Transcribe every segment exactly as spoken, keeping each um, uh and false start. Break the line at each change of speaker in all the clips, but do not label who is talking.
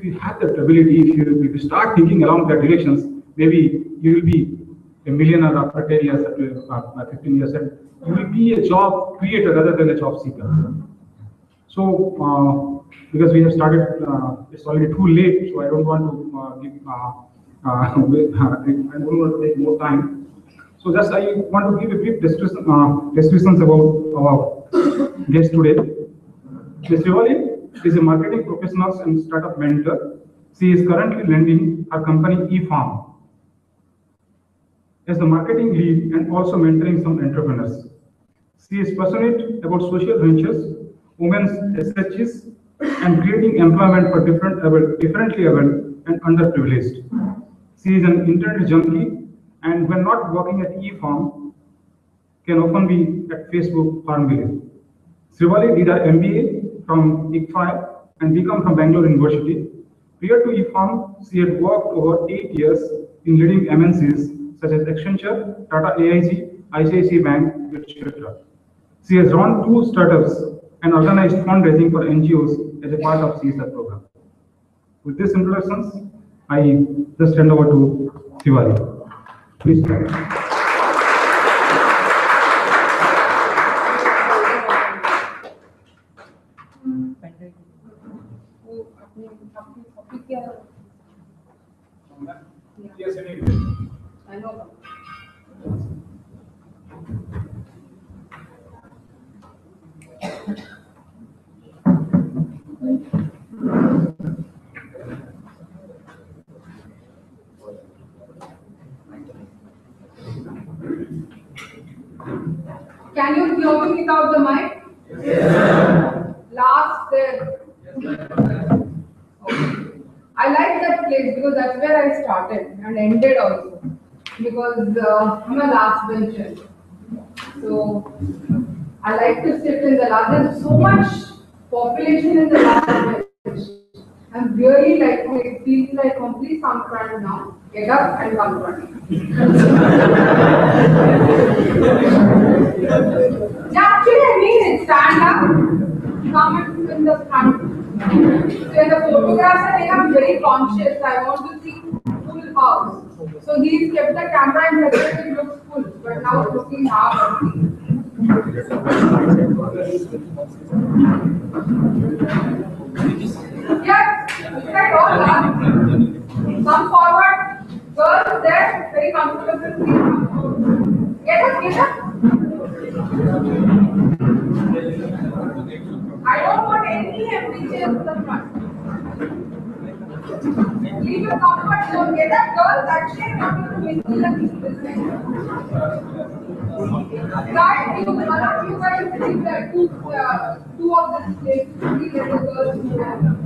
you have that ability, if you, if you start thinking along that directions, maybe you will be a millionaire after ten years, after fifteen years, and you will be a job creator rather than a job seeker. So, uh, because we have started, uh, it's already too late, so I don't want to uh, give, uh, uh, I don't want to take more time. So just I want to give a brief description, uh, descriptions about our guest today. Miz Srivalli is a marketing professional and startup mentor. She is currently lending her company eFarm as the marketing lead and also mentoring some entrepreneurs. She is passionate about social ventures, women's S H Es, and creating employment for different, differently abled and underprivileged. She is an internet junkie, and when not working at eFarm, can often be at Facebook Farmville. Srivalli did her M B A from I C F I and B Com from Bangalore University. Prior to eFarm, she had worked over eight years in leading M N Cs such as Accenture, Tata A I G, I C I C I Bank, et cetera. She has run two startups and organized fundraising for N G Os as a part of C S R program. With these introductions, I just hand over to Srivalli. Please. Yes, I know.
Can you hear me without the mic? Yes. Last there. Okay. I like that place because that's where I started and ended also. Because uh, I'm a last bencher. So I like to sit in the last. There's so much population in the last bench. I'm really like, it feels like complete come front now. Get up and come front. Actually, I mean it. Stand up, come and in the front. So in the photographs, I think I'm very conscious. I want to see full house. So he's kept the camera and said it looks full, but now it's looking half empty. Yes, right, all done. Come forward. Girls there, very comfortable. Get up, get up. I don't want any empty chairs in the front. Leave your comfort zone. Get up, girls. Actually, I'm not going to make this thing. Guys, you, one of you guys leave that two, uh, two of the plates. Please let the girls move.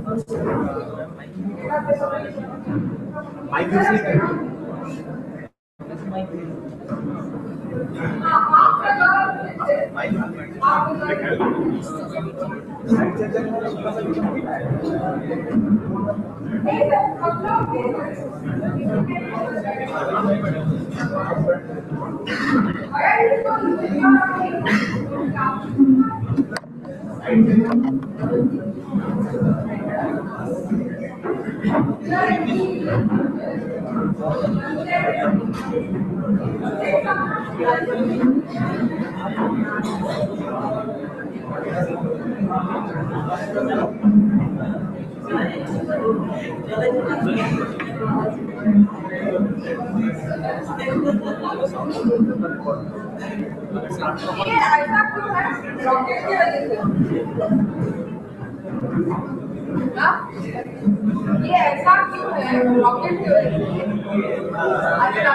My music.
Half the girls. Half the girls. Hey, the why are you ये ऐसा क्यों है rocket की वजह से हाँ ये ऐसा क्यों है रॉकेट की वजह से अच्छा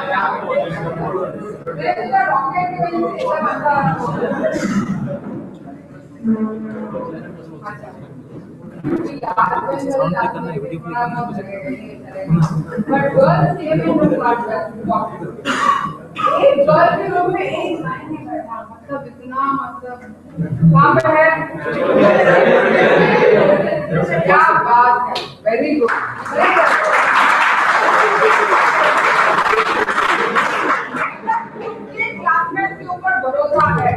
मेरे को रॉकेट की वजह से ऐसा बता but girls came in the class एक गर्ल के रूम में एक लाइन नहीं बैठा मतलब इतना मतलब कहाँ पे है क्या बात है वेरी गुड क्लासमेट के ऊपर भरोसा है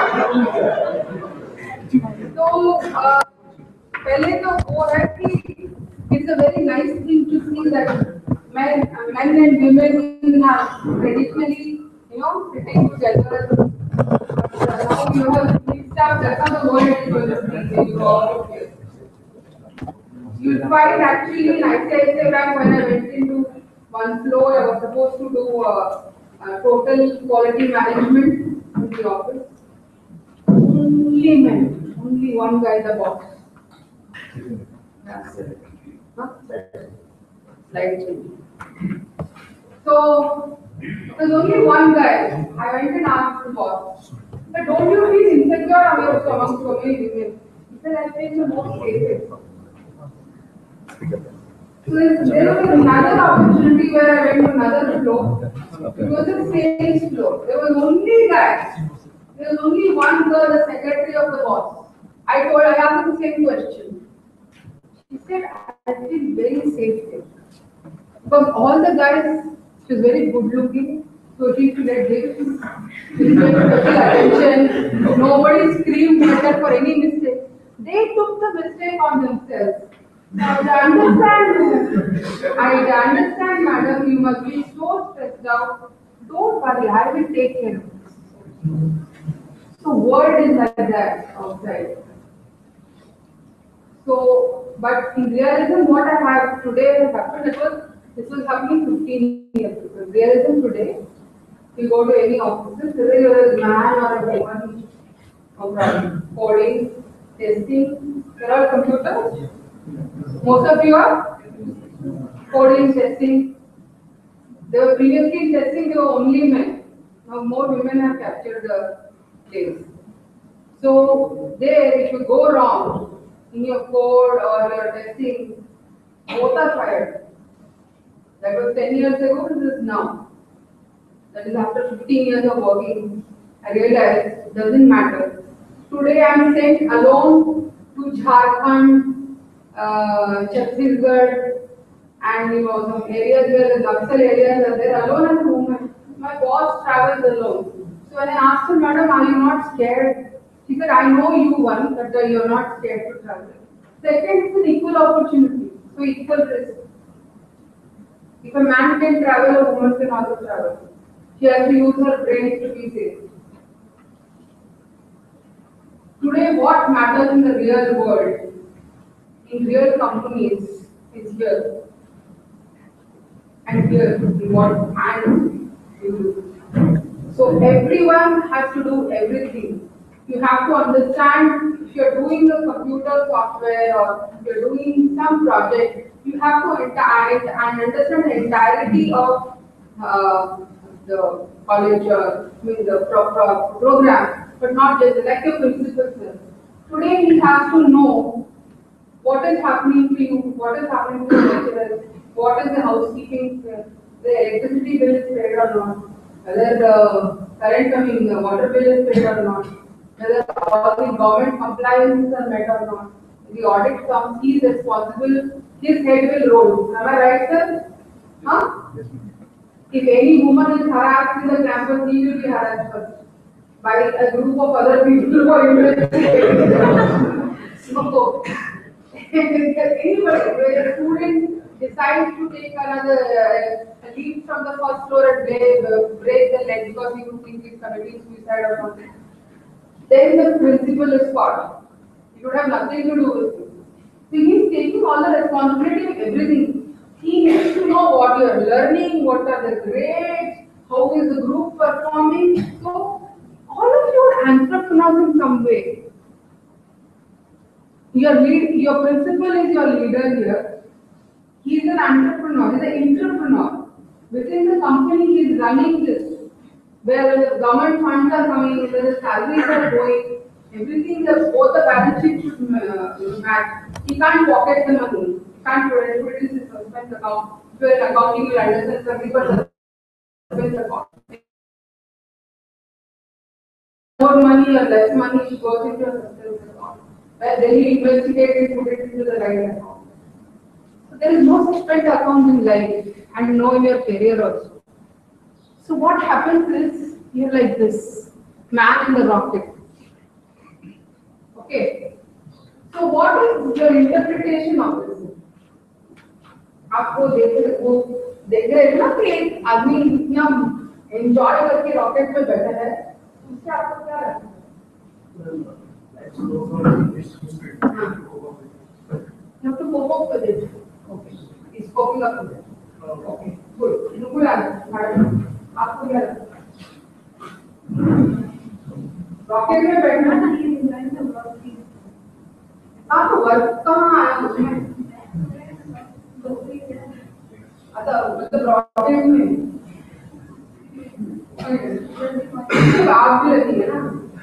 तो पहले तो वो है कि it's a very nice thing to see that men, men and women are traditionally, you know, sitting together. But uh, now you have mixed up, that's how the world is going to be when you go out here. You find actually in I C I C I Bank when I went into one floor, I was supposed to do uh, uh, total quality management in the office. Only men, only one guy, the boss. That's it. Huh? Slide change. So, there's only one guy. I went and asked the boss, but don't you feel insecure amongst amongst so many women? He said, I feel the most safe. So there there was another opportunity where I went to another floor. It was a sales floor. There was only guys. There was only one girl, the secretary of the boss. I told her, I asked the same question. She said, I feel very safe there. Because all the guys, she was very good looking, so she used to get gifts, she used to get special attention. Nobody screamed at her for any mistake. They took the mistake on themselves. Now, I understand, I understand, madam, you must be so stressed out. Don't worry, I will take care of it. So, world is like that outside. So, but in realism, what I have today has happened, it was, this was happening fifteen years ago. In realism today, you go to any offices, whether you're a man or a woman, or coding, testing, there are computers. Most of you are coding, testing. They were previously in testing, they were only men. Now more women have captured the place. So there, if you go wrong in your code or your testing, both are fired. That was ten years ago, this is now. That is after fifteen years of working, I realized it doesn't matter. Today I am sent alone to Jharkhand, uh, Chhattisgarh, and you know some areas where the Naxal areas are there alone as a woman. My boss travels alone. So when I asked her, Madam, are you not scared? She said, I know you one, that uh, you are not scared to travel. Second, it's an equal opportunity, so equal risk. If a man can travel, a woman can also travel. She has to use her brains to be safe. Today, what matters in the real world, in real companies, is here. And here, what and you do. So everyone has to do everything. You have to understand if you're doing the computer software or if you're doing some project, you have to enter and understand the entirety of uh, the college or I mean the pro pro program, but not just like your principal says. Today he has to know what is happening to you, what is happening to the lecturers, what is the housekeeping, the electricity bill is paid or not, whether the current, I mean the water bill is paid or not, whether all the government compliances are met or not. If the audit comes, he is responsible, his head will roll. Am I right, sir? Huh? If any woman is harassed in the campus, he will be harassed first by a group of other people who are investigating. So, anybody, where a student decides to take another uh, leave from the first floor and break, uh, break the leg because he would think he's committing suicide or something, then the principal is caught. It would have nothing to do with him. So he's taking all the responsibility of everything. He needs to know what you are learning, what are the grades, how is the group performing. So all of you are entrepreneurs in some way. Your lead, your principal is your leader here. He is an entrepreneur, he is an entrepreneur. Within the company, he is running this. Where the government funds are coming in, where the salaries are going, everything, the, both the balance sheet should uh, match. He can't pocket the money. He can't put it in his suspense account. If you are accounting, you will understand seventy percent suspense account. More money or less money goes into a suspense account. Where then he investigates and put it into the right account. So there is no suspense account in life and no in your career also. So what happens is, you're like this, man in the rocket. Okay. So what is your interpretation of this? आपको देख वो देख रहे थे ना कि एक आदमी इतना एंजॉय करके रॉकेट में बैठा है, उससे आपको क्या लगता है? You have to cope up with it. Okay. He's coping up with it. Okay. Good. Good answer. आपको क्या लगता है? रॉकेट में बैठना ना ये डिजाइन में वर्क की। हाँ तो वर्क कहाँ आया उसमें? अच्छा मतलब रॉकेट में आग भी लगी है ना?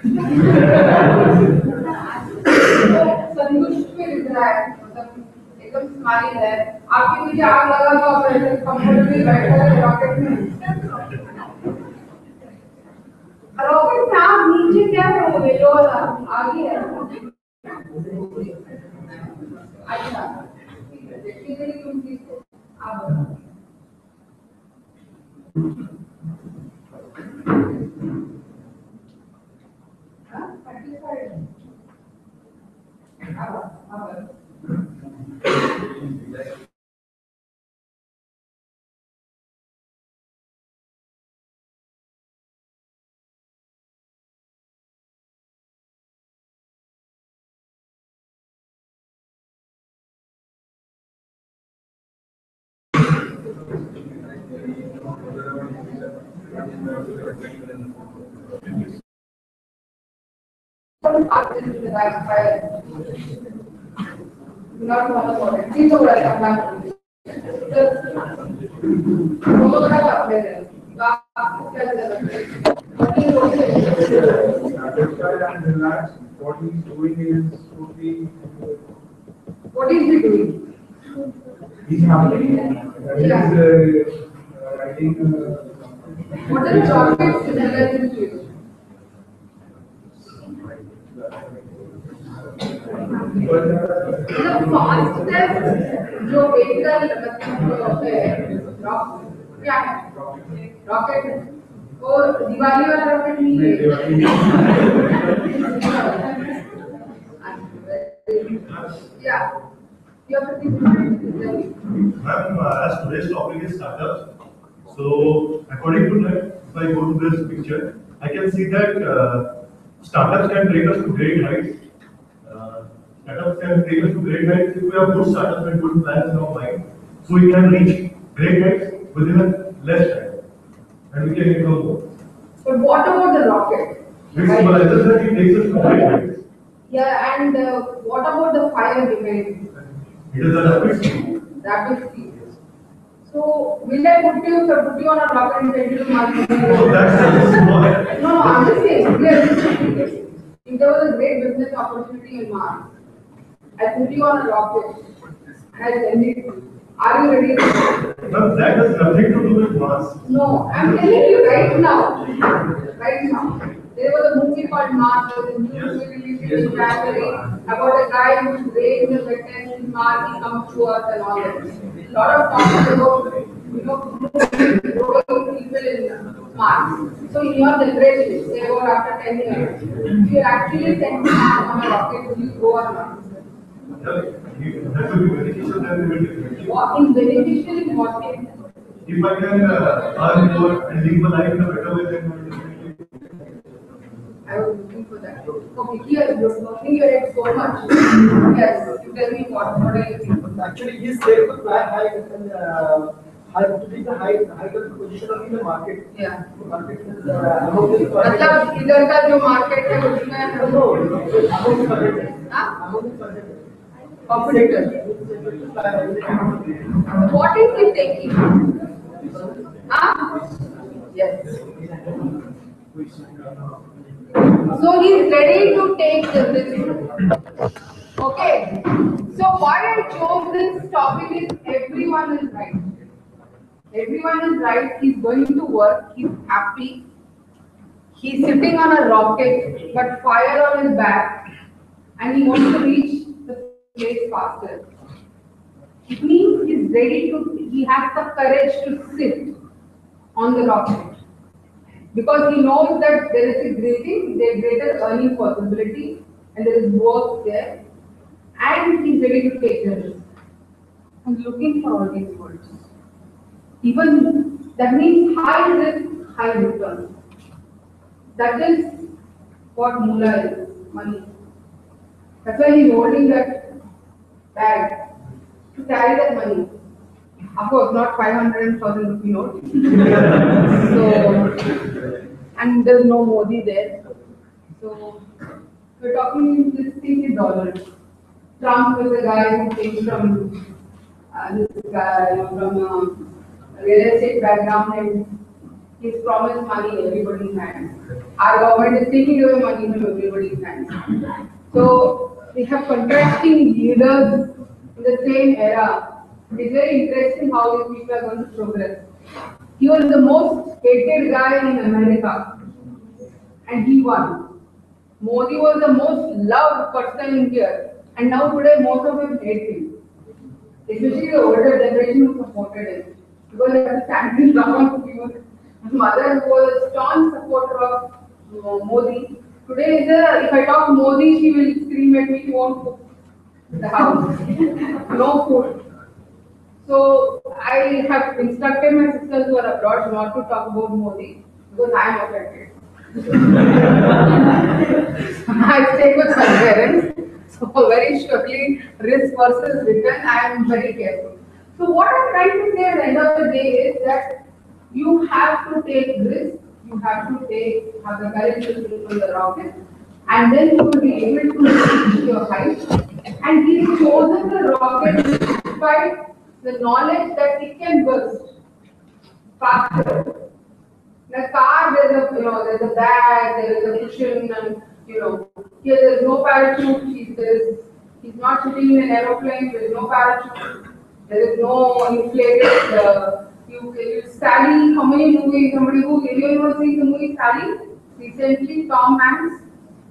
संतुष्ट में दिख रहा है, मतलब एकदम स्माइल है। आपके मुझे आग लगा तो आप ऐसे कंफर्टेबली बैठे हैं रॉकेट में। रॉकेट में आप नीचे क्या करोगे? जो आगे है अच्छा टेक्निकली तुम किसको आप बताओ। हाँ satisfied अब अब आप दिन में right fire not one about it. These are what I'm going वो बड़ा अपने आप क्या करते हैं?
and relax. What he's doing is to be.
What is he doing?
He's happy. He's uh, writing. Uh,
what are the topics similar to you? The fastest जो vehicle मतलब होते हैं क्या है रॉकेट वो दिवाली वाला रॉकेट नहीं है yeah you have to
Ma'am, uh, as today's topic is startups, so according to that, if I go to this picture, I can see that uh, startups can take us to great heights. Uh, startups can take us to great heights if we have good startups and good plans in our mind. So we can reach great heights within a less time, and we can income more.
But what about the rocket?
Which symbolizes that it takes us to great heights.
Yeah, and uh, what about the fire brigade?
It is a rapid speed.
Rapid speed. So, will I put you, sir, put you on a rocket and send you to Mars?
So that's small.
No, no, I'm just saying, yes. If there was a great business opportunity in Mars, I put you on a rocket and I send it to you. Are you ready?
No, that has nothing to do with Mars.
No, I'm telling you right now. Right now. There was a movie called Mars, there was a new movie released in January about a guy who's raised in the wetlands in Mars, he comes to us and all that. A lot of talk about, you know, growing people in Mars. So in your generation, say about after ten years, if you're actually sent to Mars on a rocket, will you go or not?
Yeah, you- that will be beneficial, that will be definitely.
What is beneficial in what case?
If I can uh, earn more and live my life in a better way, then definitely.
I was looking for that. Okay, here you're talking your ex so much. Yes, you tell me what, what are you thinking?
Actually, he is there to fly high and uh, high to be the high, higher position of in the market.
Yeah.
Market is uh, among the
मतलब इधर का जो market है उसमें
no, among the budget.
हाँ
Among the budget.
competitor. What is he taking? Huh? Yes. So he is ready to take this. Okay. So why I chose this topic is everyone is right. Everyone is right. He's going to work. He's happy. He's sitting on a rocket, but fire on his back, and he wants to reach the place faster. It means he's ready to. He has the courage to sit on the rocket. Because he knows that there is a greater, there is greater earning possibility and there is work there, and he's ready to take the risk. looking for all these words. Even that means high risk, high return. That is what Moola is, money. That's why he's holding that bag to carry that money. Of course, not five hundred thousand rupee note. So, and there's no Modi there. So, we're talking this thing in dollars. Trump is a guy who came from uh, this guy you know, from a real estate background, and he's promised money in everybody's hands. Our government is taking away money from everybody's hands. So we have contrasting leaders in the same era. It's very interesting how these people are going to progress. He was the most hated guy in America, and he won. Modi was the most loved person in here, and now today most of them hate him. Especially the older generation who supported him. Because they have stand in front of you. His mother was a staunch supporter of uh, Modi. Today, is a, if I talk to Modi, she will scream at me, she won't cook the house. No food. So I have instructed my sisters who are abroad not to talk about Modi because I am affected. I stay with my parents, so very surely risk versus return, I am very careful. So what I'm trying to say at the end of the day is that you have to take risk, you have to take have the courage to control the rocket, and then you will be able to reach your height. And he's chosen the rocket despite the knowledge that it can burst faster. In a car, there's a you know there's a bag, there is a cushion, and you know here there is no parachute. He's there is, he's not sitting in an aeroplane. There is no parachute. There is no inflated. Uh, you you Sally. How many movies? Somebody who anyone seen the movie Sally recently? Tom Hanks.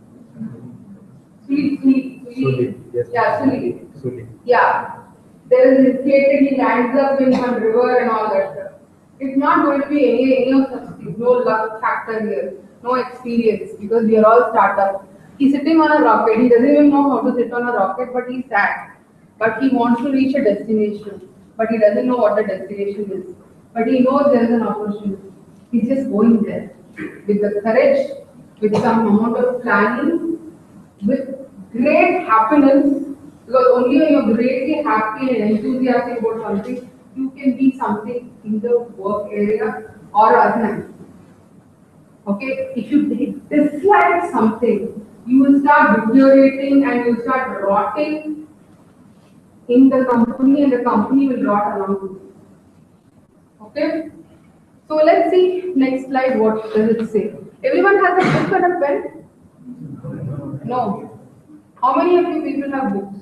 Sleep, sleep, sleep.
Yes.
Yeah, sleep.
Absolutely.
Yeah. There is inflated. He lands up in some river and all that stuff. It's not going to be any, any of such things. No luck factor here. No experience because we are all startups. He's sitting on a rocket. He doesn't even know how to sit on a rocket, but he's sad. But he wants to reach a destination. But he doesn't know what the destination is. But he knows there is an opportunity. He's just going there with the courage, with some amount of planning, with great happiness. Because only when you're greatly happy and enthusiastic about something, you can be something in the work area or other. Okay, if you dislike something, you will start deteriorating and you will start rotting in the company, and the company will rot along with you. Okay, so let's see next slide. What does it say? Everyone has a book and a pen? No. How many of you people have books?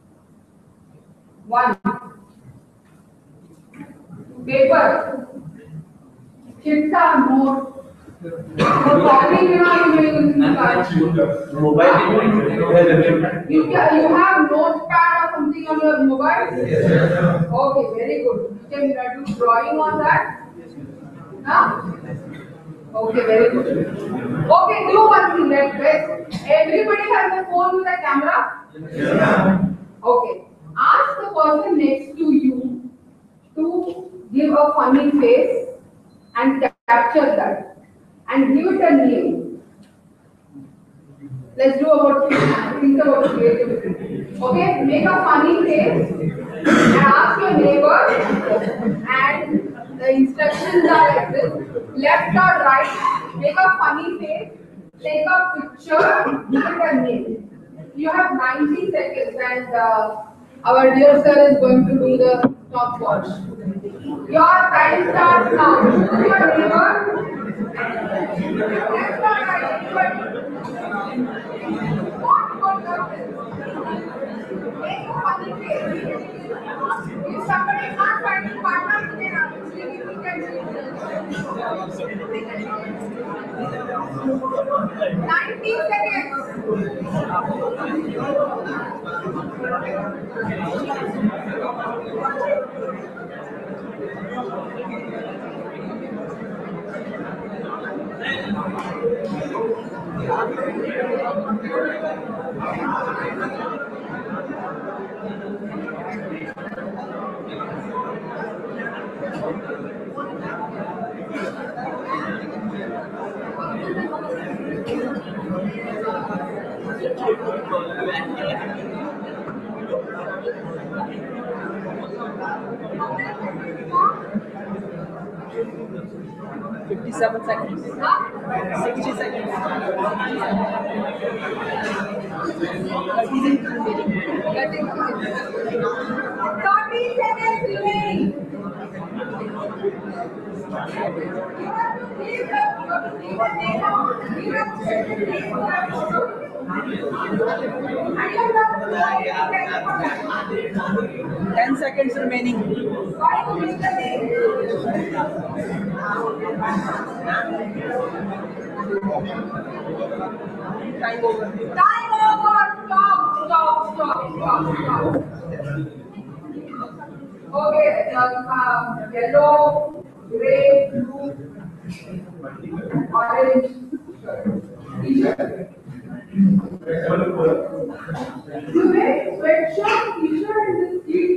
One. Paper. Chitta, note. For copying, you know, you will use you, you have notepad or something on your mobile? Yes. Okay, very good. You can do drawing on that? Huh? Okay, very good. Okay, do one thing, let's best. Everybody has a phone with a camera? Yes. Okay. Ask the person next to you to give a funny face and capture that and give it a name. Let's do about think about creativity. Okay, make a funny face and ask your neighbor, and the instructions are like this: left or right, make a funny face, take a picture, give it a name. You have ninety seconds, and uh, our dear sir is going to do the stopwatch. Your time starts now. Choose your neighbor. Left or right, anybody? What for purpose? Make a funny face. If somebody can't find a partner, you can actually you can ninety seconds.
Fifty-seven seconds. Sixty seconds.
thirty seconds remaining. You have to leave the leave the data. You have to set the date. You have to show it. And you have to
Ten seconds remaining.
why you miss the date?
Time over.
Time over. Stop, stop, stop, stop, stop. Okay, uh, uh, yellow, gray, blue, orange, t-shirt. You wear sweatshirt, t-shirt, and this kid.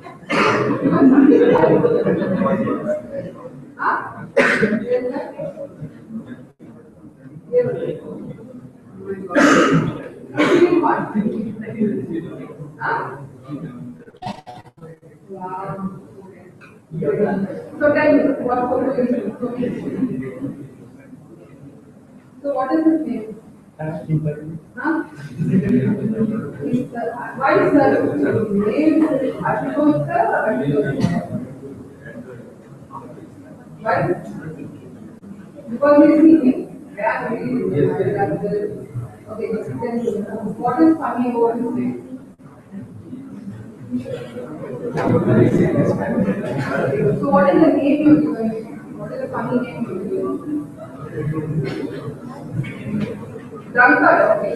Huh? Yes. Huh? Wow. So tell me, what photo is it? So what is his name? Huh? He's, uh, why is the name Ashutosh sir or Ashutosh? Why? Because he's singing. Yeah, he is. Okay, then what is funny about his name? So what is the name you're giving? What is the funny name you're giving? Drunkard, okay.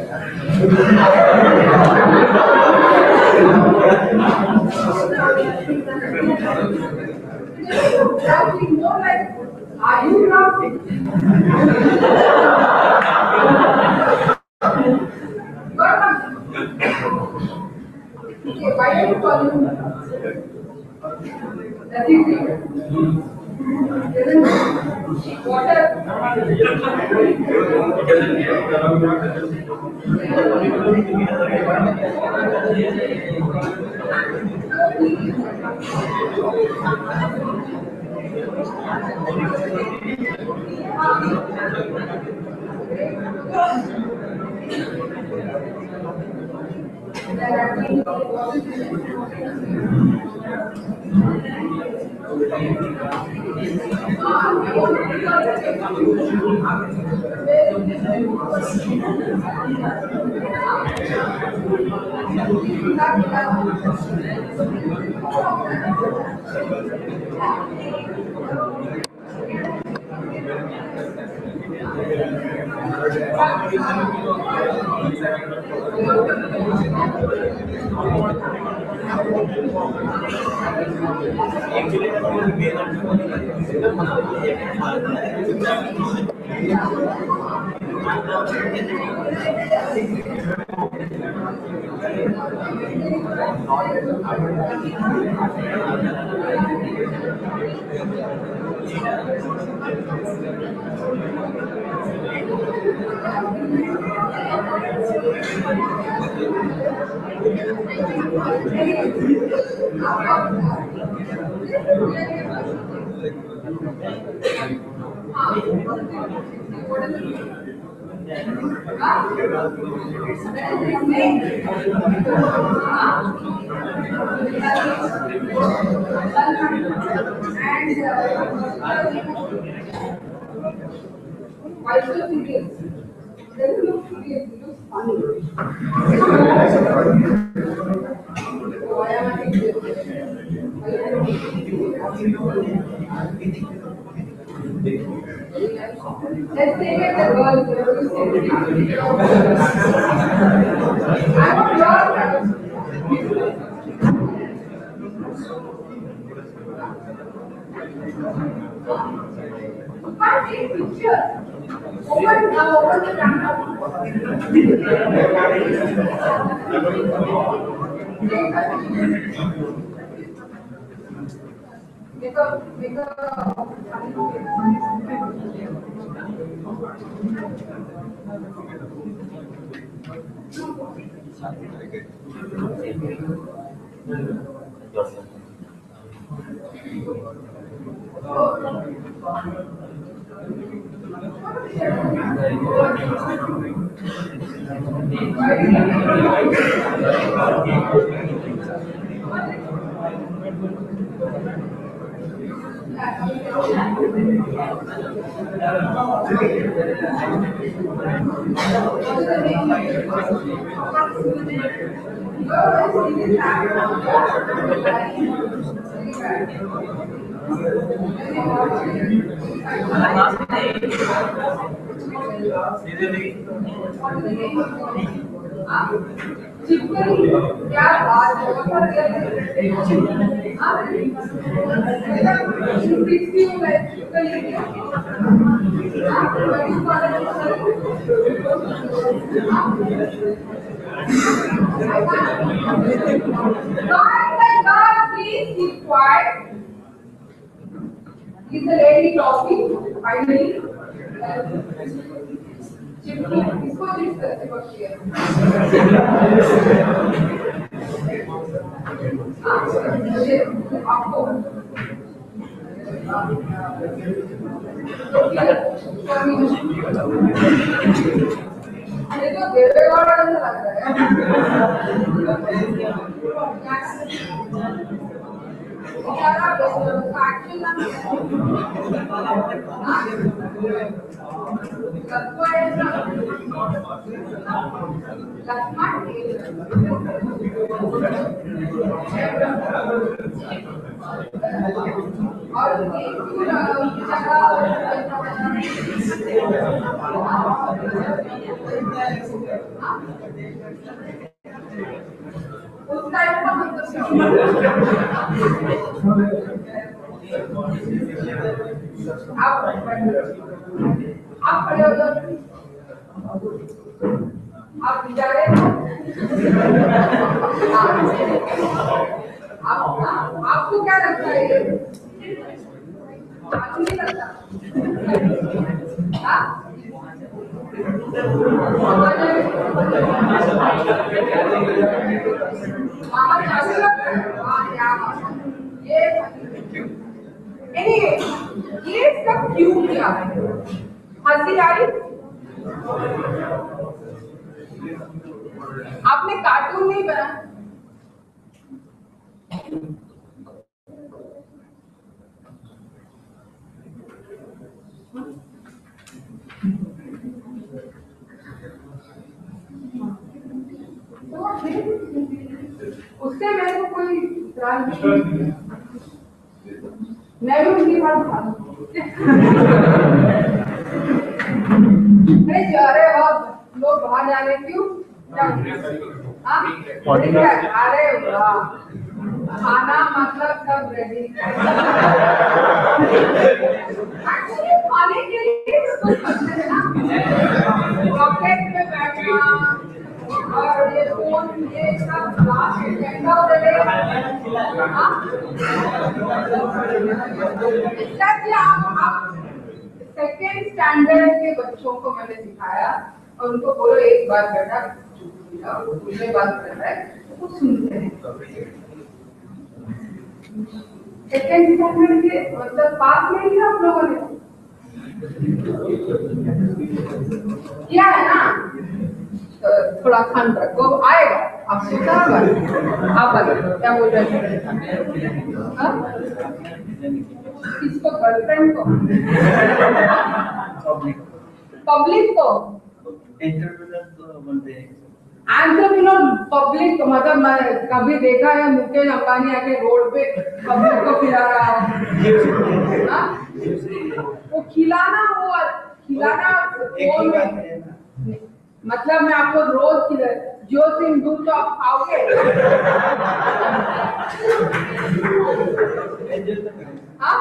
Drowning more like, are you drowning? Okay, why are you calling him? That's easy. Isn't it? Water. Why so serious? Doesn't look serious, it looks funny. Why am I doing this? Let's take it the girls. I want your You can't take pictures. Open, uh, open the camera. Make a, make a. चिपकली क्या बात है बहुत सारे हाँ किसी को मैं चिपकली हाँ बड़ी बात please keep quiet. Is the lady talking? Finally, चिपकली इसको जिस तरह से बच्ची है आपको ये तो देवेगौड़ा जैसा लग रहा उस टाइप का आप आप खड़े हो जाओ आप बेचारे आप आपको क्या लगता है ये आपको नहीं लगता हाँ ये anyway, ये सब क्यों किया हंसी आई आपने कार्टून नहीं बना उससे मेरे को कोई इतराज नहीं है मैं भी उनकी बात खा अरे जा रहे हो लोग बाहर जा रहे क्यों अरे वाह खाना मतलब सब रेडी एक्चुअली खाने के लिए कुछ करते हैं ना पॉकेट में बैठना और ये फोन ये सब क्लास एजेंडा हो सेकेंड स्टैंडर्ड के बच्चों को मैंने सिखाया और उनको बोलो एक बार बेटा दूसरे बात कर रहा है तो सुनते हैं सेकेंड स्टैंडर्ड के मतलब पास में ही आप लोगों ने किया है ना तो थोड़ा खान रखो आएगा आप सुना आप बताओ क्या बोल रहे हैं किसको गर्लफ्रेंड को पब्लिक को एंटरप्रेन्योर पब्लिक मतलब मैं कभी देखा है मुकेश अंबानी आके रोड पे पब्लिक को खिला रहा है वो खिलाना वो खिलाना फोन में मतलब मैं आपको रोज खिला जो सिंह दूध तो आप खाओगे हाँ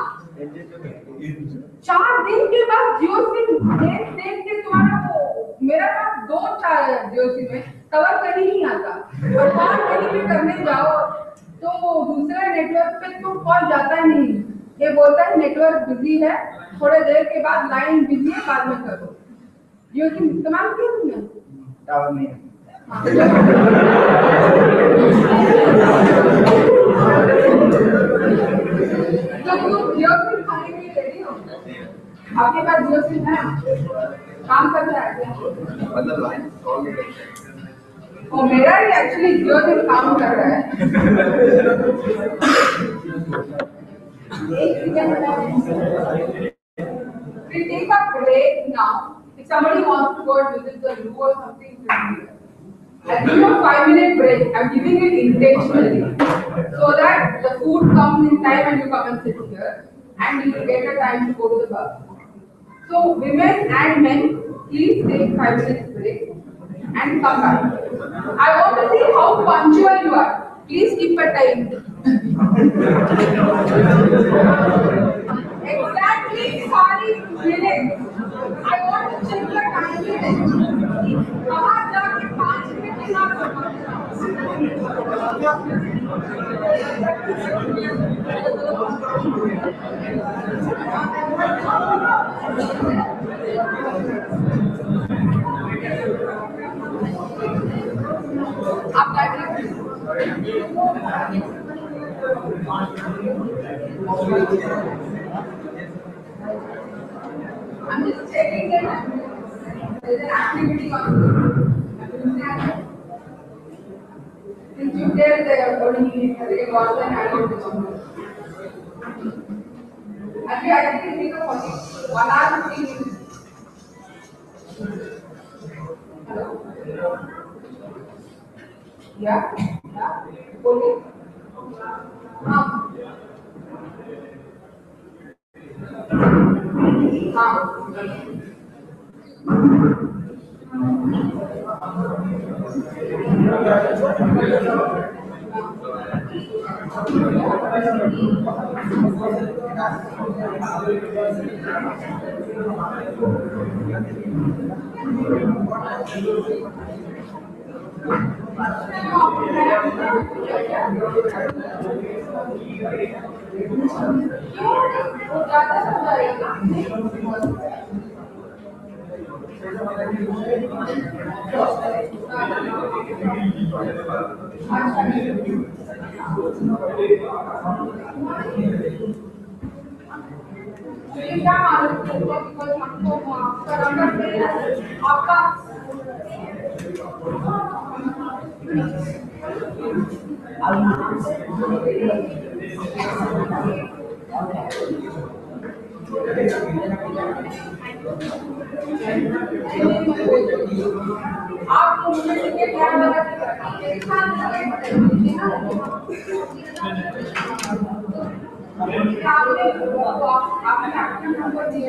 चार दिन के बाद जियो सिम देख देख के तुम्हारा वो मेरा पास दो चार जियो सिम है कवर कर ही नहीं आता और कॉल कहीं भी करने जाओ तो दूसरे नेटवर्क पे तो कॉल जाता ही नहीं ये बोलता है नेटवर्क बिजी है थोड़े देर के बाद लाइन बिजी है बाद में करो जियो सिम इस्तेमाल क्यों नहीं टावर नहीं तो जियोसिन खाने के लिए रेडी हो? आपके पास जियोसिन है? काम कर रहा है क्या? और मेरा ही एक्चुअली जियोसिन काम कर रहा है। We take a break now. If somebody wants to go and visit the zoo or something, I'll give you a five minute break. I'm giving it intentionally so that the food comes in time and you come and sit here and you will get a time to go to the bus. So, women and men, please take five minutes break and come back. I want to see how punctual you are. Please keep a time. Exactly five minutes. I want to check your time limit. कहाँ जाके पाँच minute के साथ आप बैठे I'm just checking that there's an activity on. Since you tell they are already they got an activity. Actually, I think it's a one hour fifteen minutes. Hello? Yeah? Yeah? Okay. हाँ हाँ आपका आप मुझे ticket क्या लगा एक साथ आपने आपने आपने नंबर दिए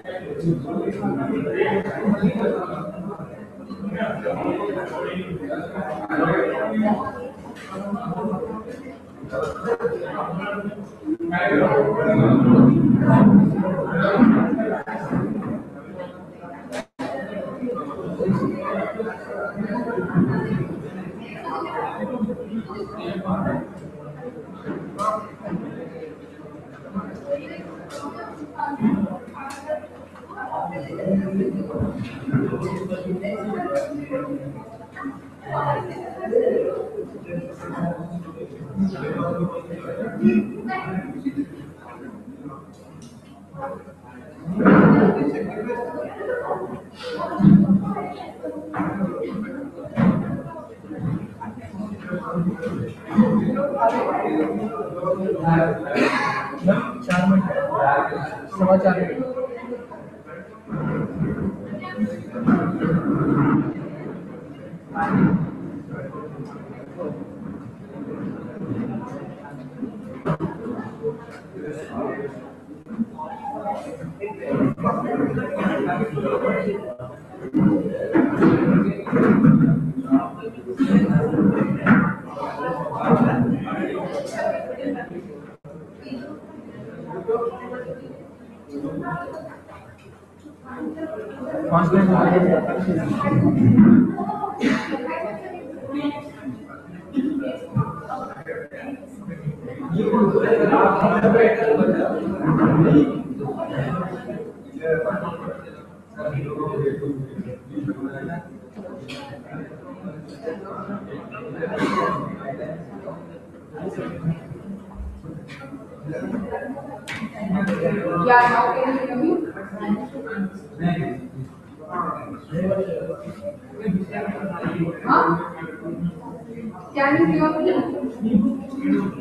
चार मिनट सवा चार मिनट पाँच minute
Yeah, now can you hear me? Huh? Can you hear me?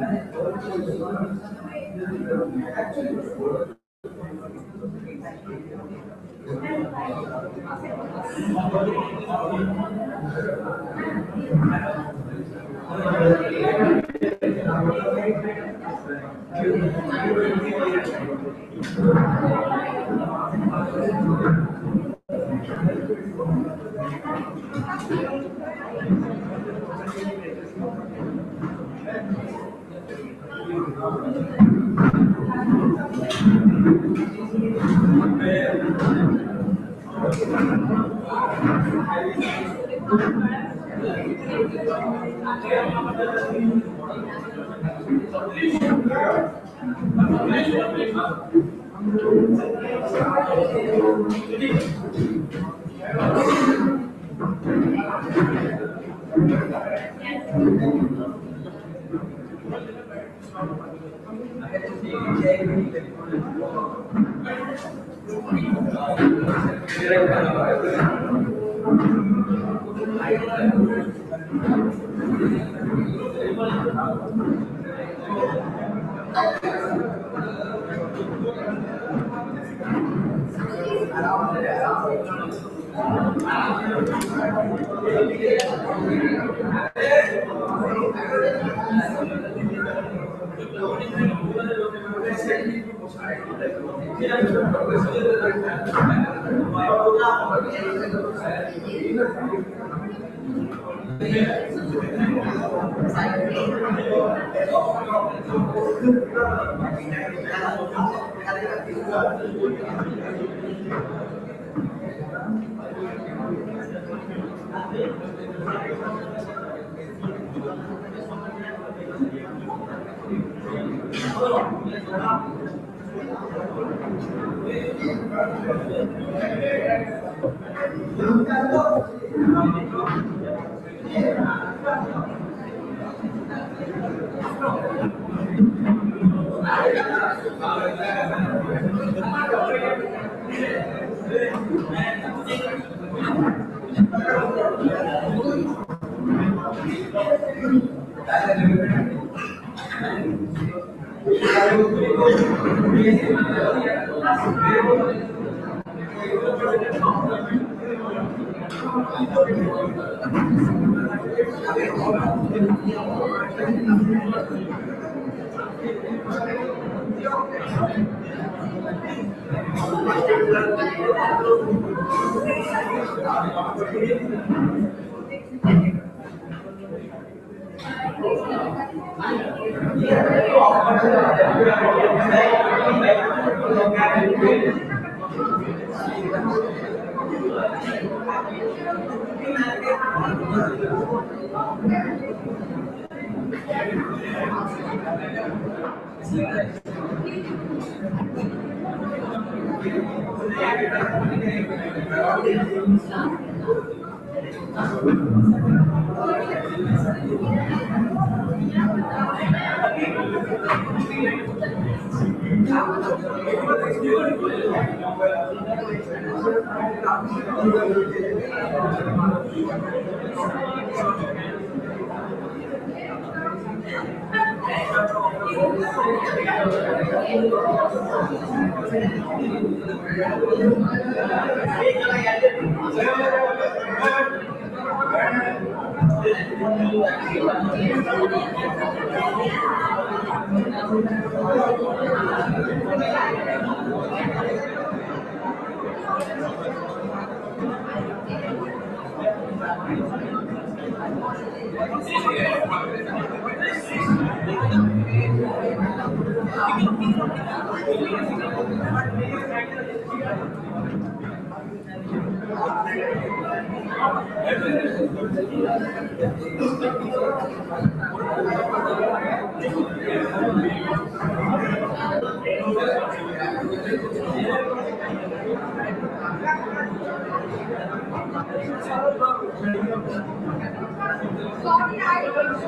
Sorry, I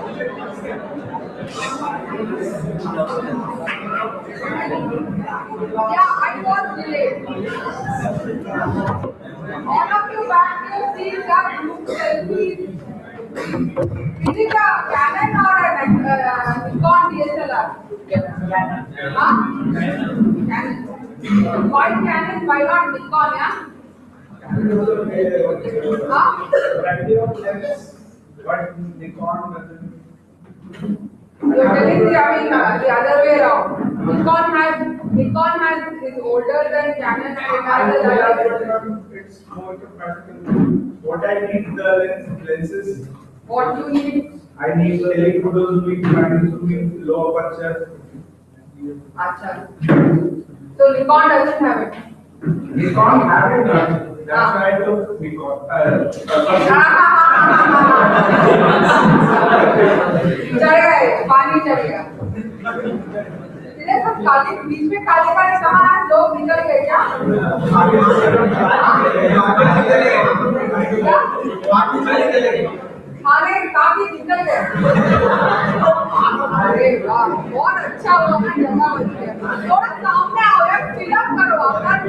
yeah, I was delayed. All of you back here see that group selfie. Is it a Canon or a uh, Nikon D S L R? Huh? Canon. Why Canon? Why not Nikon? Yeah. Huh?
But Nikon doesn't.
You're telling me, I mean, uh, the other way around. Nikon has, Nikon has is older than Canon. It has a larger-
It's more practical. What I need the lens, lenses.
What you need?
I need telephotos with fine zooming, low aperture.
Acha. So Nikon doesn't have it.
Nikon have it done. That's why I took Nikon. Uh,
चढ़ गए पानी चढ़ गया इधर सब काले बीच में काले काले कहाँ हैं लोग निकल गए क्या खाने काफी निकल गए अरे वाह बहुत अच्छा हुआ ना जगह बन गया थोड़ा सामने आओ यार फिल्म करो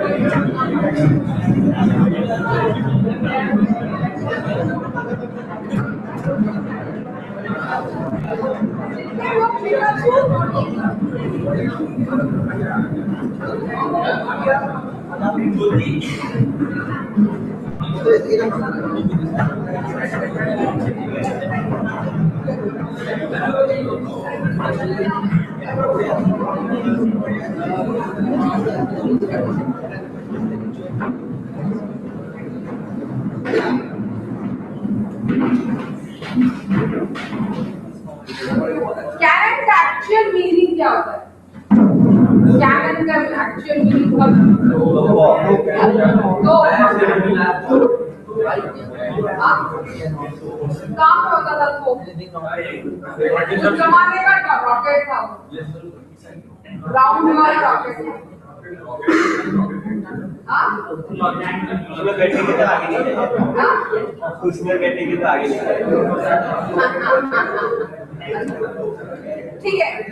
कैनन का एक्चुअल मीनिंग क्या होता है? कैनन का एक्चुअल मीनिंग कब? दो हाँ? कहाँ पे होता था वो? उस जमाने का रॉकेट था वो, राउंड वाला रॉकेट था। हाँ?
उसमें बैठने की तो आगे नहीं
हाँ?
उसमें बैठने की तो आगे नहीं
ठीक है।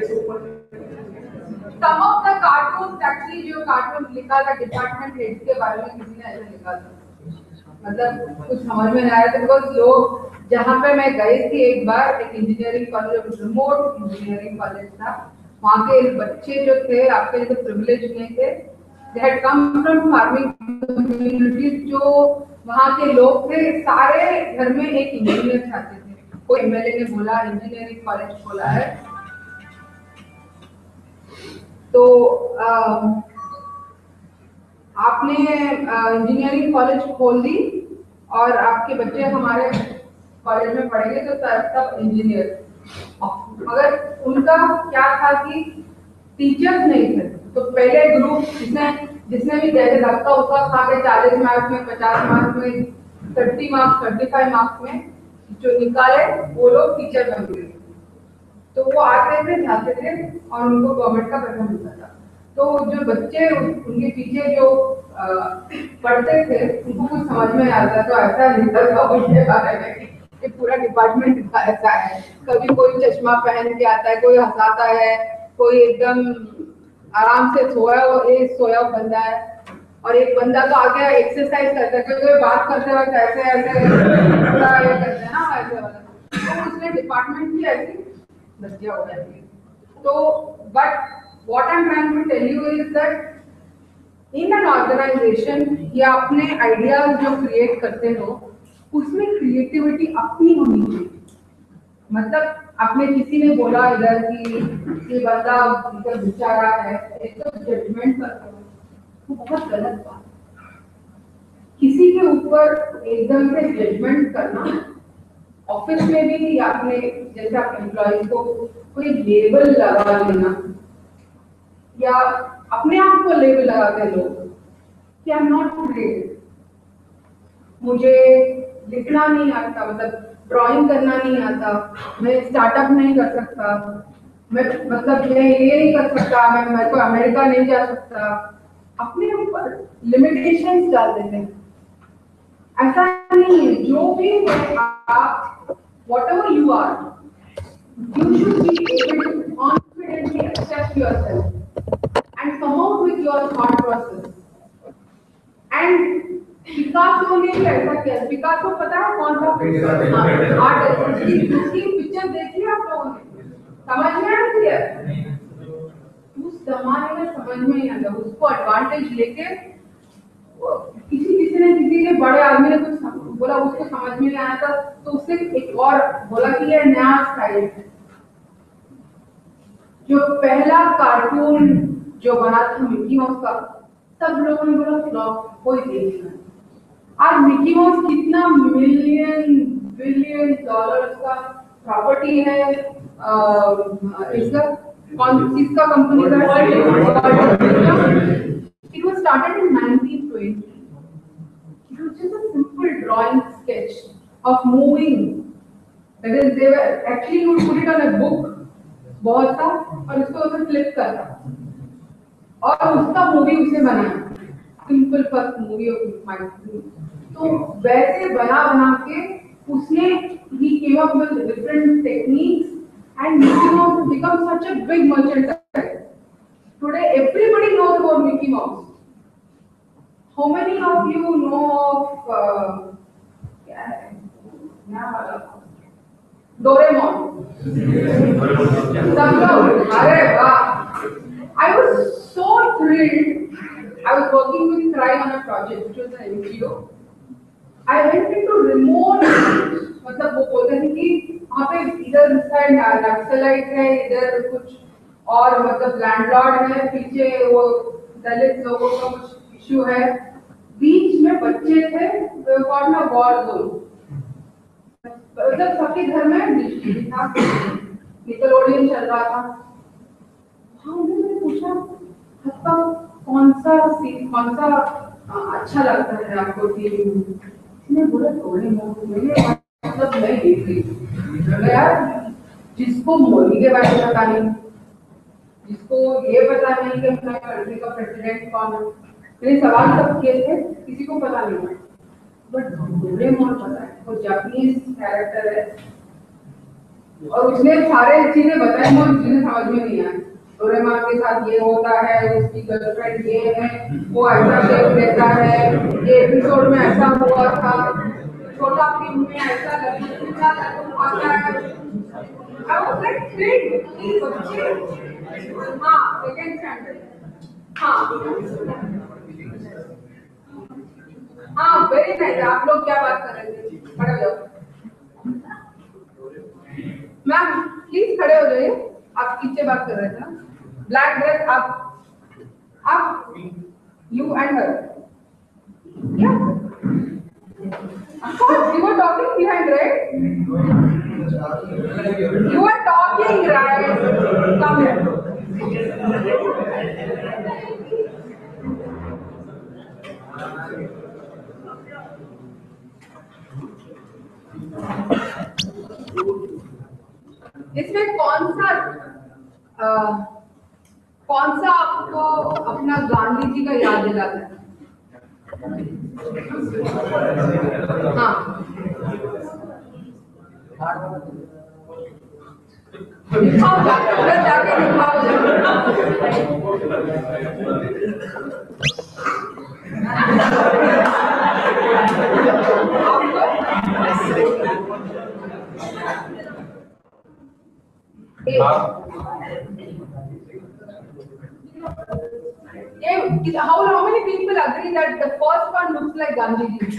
Some of the cartoons actually जो कार्टून लिखा था डिपार्टमेंट हेड के बारे में किसी ने ऐसा लिखा था, मतलब कुछ समझ में नहीं आया था बिकॉज लोग जहाँ पे मैं गई थी एक बार एक engineering college remote engineering college था, वहाँ के बच्चे जो थे आपके जो प्रिविलेज में थे they had come from farming communities, जो वहाँ के लोग थे सारे घर में एक इंजीनियर चाहते थे। कोई एमएलए ने बोला इंजीनियरिंग कॉलेज खोला है तो अ, आपने इंजीनियरिंग कॉलेज खोल दी और आपके बच्चे हमारे कॉलेज में पढ़ेंगे तो तब इंजीनियर, मगर उनका क्या था कि टीचर्स नहीं थे। तो पहले ग्रुप जिसने जिसने भी जैसे धक्का उसका खा के चालीस मार्क्स में, पचास मार्क्स में, thirty marks, thirty five marks में जो निकाले वो लोग टीचर बन गए। तो वो आते थे, जाते थे और उनको गवर्नमेंट का पैसा मिलता था। तो जो बच्चे उनके पीछे जो आ, पढ़ते थे उनको कुछ समझ में आता, तो ऐसा लिखा था उनके बारे में कि पूरा डिपार्टमेंट ऐसा है, कभी कोई चश्मा पहन के आता है, कोई हंसाता है, कोई एकदम आराम से सोया हुआ एक सोया हुआ बंदा है, और एक बंदा तो आगे एक्सरसाइज करता है क्योंकि बात करते वक्त ऐसे ऐसे पूरा ये करते हैं ना ऐसे वाला। तो उसने डिपार्टमेंट की ऐसी बच्चियां हो जाती है। तो but what I am trying to tell you is that in an organization या अपने आइडियाज जो क्रिएट करते हो उसमें क्रिएटिविटी अपनी होनी चाहिए। मतलब आपने किसी ने बोला इधर कि ये बंदा इधर बेचारा है, एक तो जजमेंट करते हो, वो बहुत गलत बात है। किसी के ऊपर एकदम से जजमेंट करना, ऑफिस में भी आपने जैसे आप एम्प्लॉय को कोई लेबल लगा लेना या अपने आप को लेबल लगाते लोग कि आई एम नॉट क्रिएटिव, मुझे लिखना नहीं आता, मतलब ड्राइंग करना नहीं आता, मैं स्टार्टअप नहीं कर सकता, मैं मतलब मैं ये नहीं कर सकता, मैं मैं तो अमेरिका नहीं जा सकता, अपने ऊपर लिमिटेशंस डाल देते हैं। ऐसा नहीं है, जो भी है आप whatever you are, you should be able to confidently accept yourself and come out with your thought process. And Picasso ने भी ऐसा किया। पिकासो पता है कौन सा आर्ट है? उसकी पिक्चर देखी आप लोगों ने, समझ में आती है? उस जमाने में समझ में नहीं आता, उसको एडवांटेज लेके किसी किसी ने किसी ने बड़े आदमी ने कुछ बोला, उसको समझ में नहीं आया था तो उससे एक और बोला कि ये नया स्टाइल है। जो पहला कार्टून जो बना था मिकी माउस का, सब लोगों ने बोला फ्लॉप, कोई देख नहीं। आज मिकी माउस कितना मिलियन बिलियन डॉलर्स का प्रॉपर्टी है, आ, इसका कौन किसका कंपनी का? It was started in nineteen twenty. It was just a simple drawing sketch of moving. That is, they were actually would put it on a book, बहुत था, और उसको उसे flip करना, और उसका मूवी उसे बनाया, simple first movie of my life. तो वैसे बना बना के उसने he came up with different techniques and Mickey Mouse has become such a big merchandise. Today everybody knows about Mickey Mouse. How many of you know of uh, क्या है? नया वाला Doraemon? सब लोग, अरे वाह! I was so thrilled. I was working with Crime on a project, which was an N G O. I went into remote, मतलब वो बोलते थे कि वहाँ पे इधर साइड नक्सलाइट है, इधर कुछ और मतलब लैंडलॉर्ड है, पीछे वो दलित लोगों का कुछ इश्यू है, बीच में बच्चे थे, वॉर में वॉर जोन, मतलब सबके घर में बिजली था, निकलोडियन चल रहा था। हाँ, उन्होंने पूछा आपका कौन सा सीन, कौन सा अच्छा लगता है आपको टीवी में? इसने बोला डोरेमोन। मैंने मतलब मैं देख रही यार, जिसको मोदी के बारे में पता नहीं, जिसको ये पता नहीं कि हमारे कंट्री का प्रेसिडेंट कौन है, मेरे सवाल सब किए थे, किसी को पता नहीं है, बट डोरेमोन पता है। वो जापानीज कैरेक्टर है और उसने सारे चीजें बताई, मुझे चीजें समझ में नहीं आई। डोरेमोन के साथ ये होता है, उसकी गर्लफ्रेंड ये है, वो ऐसा शेप देता है, ये एपिसोड में ऐसा हुआ था, छोटा फिल्म में ऐसा लगता है। I was like, "Great, ये बच्चे, हाँ, second standard, हाँ, हाँ, very nice। आप लोग क्या बात कर रहे थे? खड़े हो जाओ, मैम, प्लीज खड़े हो जाइए। आप पीछे बात कर रहे थे ना? Black dress up. Up. You and her. Yeah. Of course, you were talking behind, right? You were talking, right? Come here. इसमें कौन सा आ, कौन सा आपको अपना गांधी जी का याद दिलाता है? हाँ, दिखाओ जाके, उधर जाके दिखाओ Yeah, how, how many people agree that the first one looks like Gandhi ji?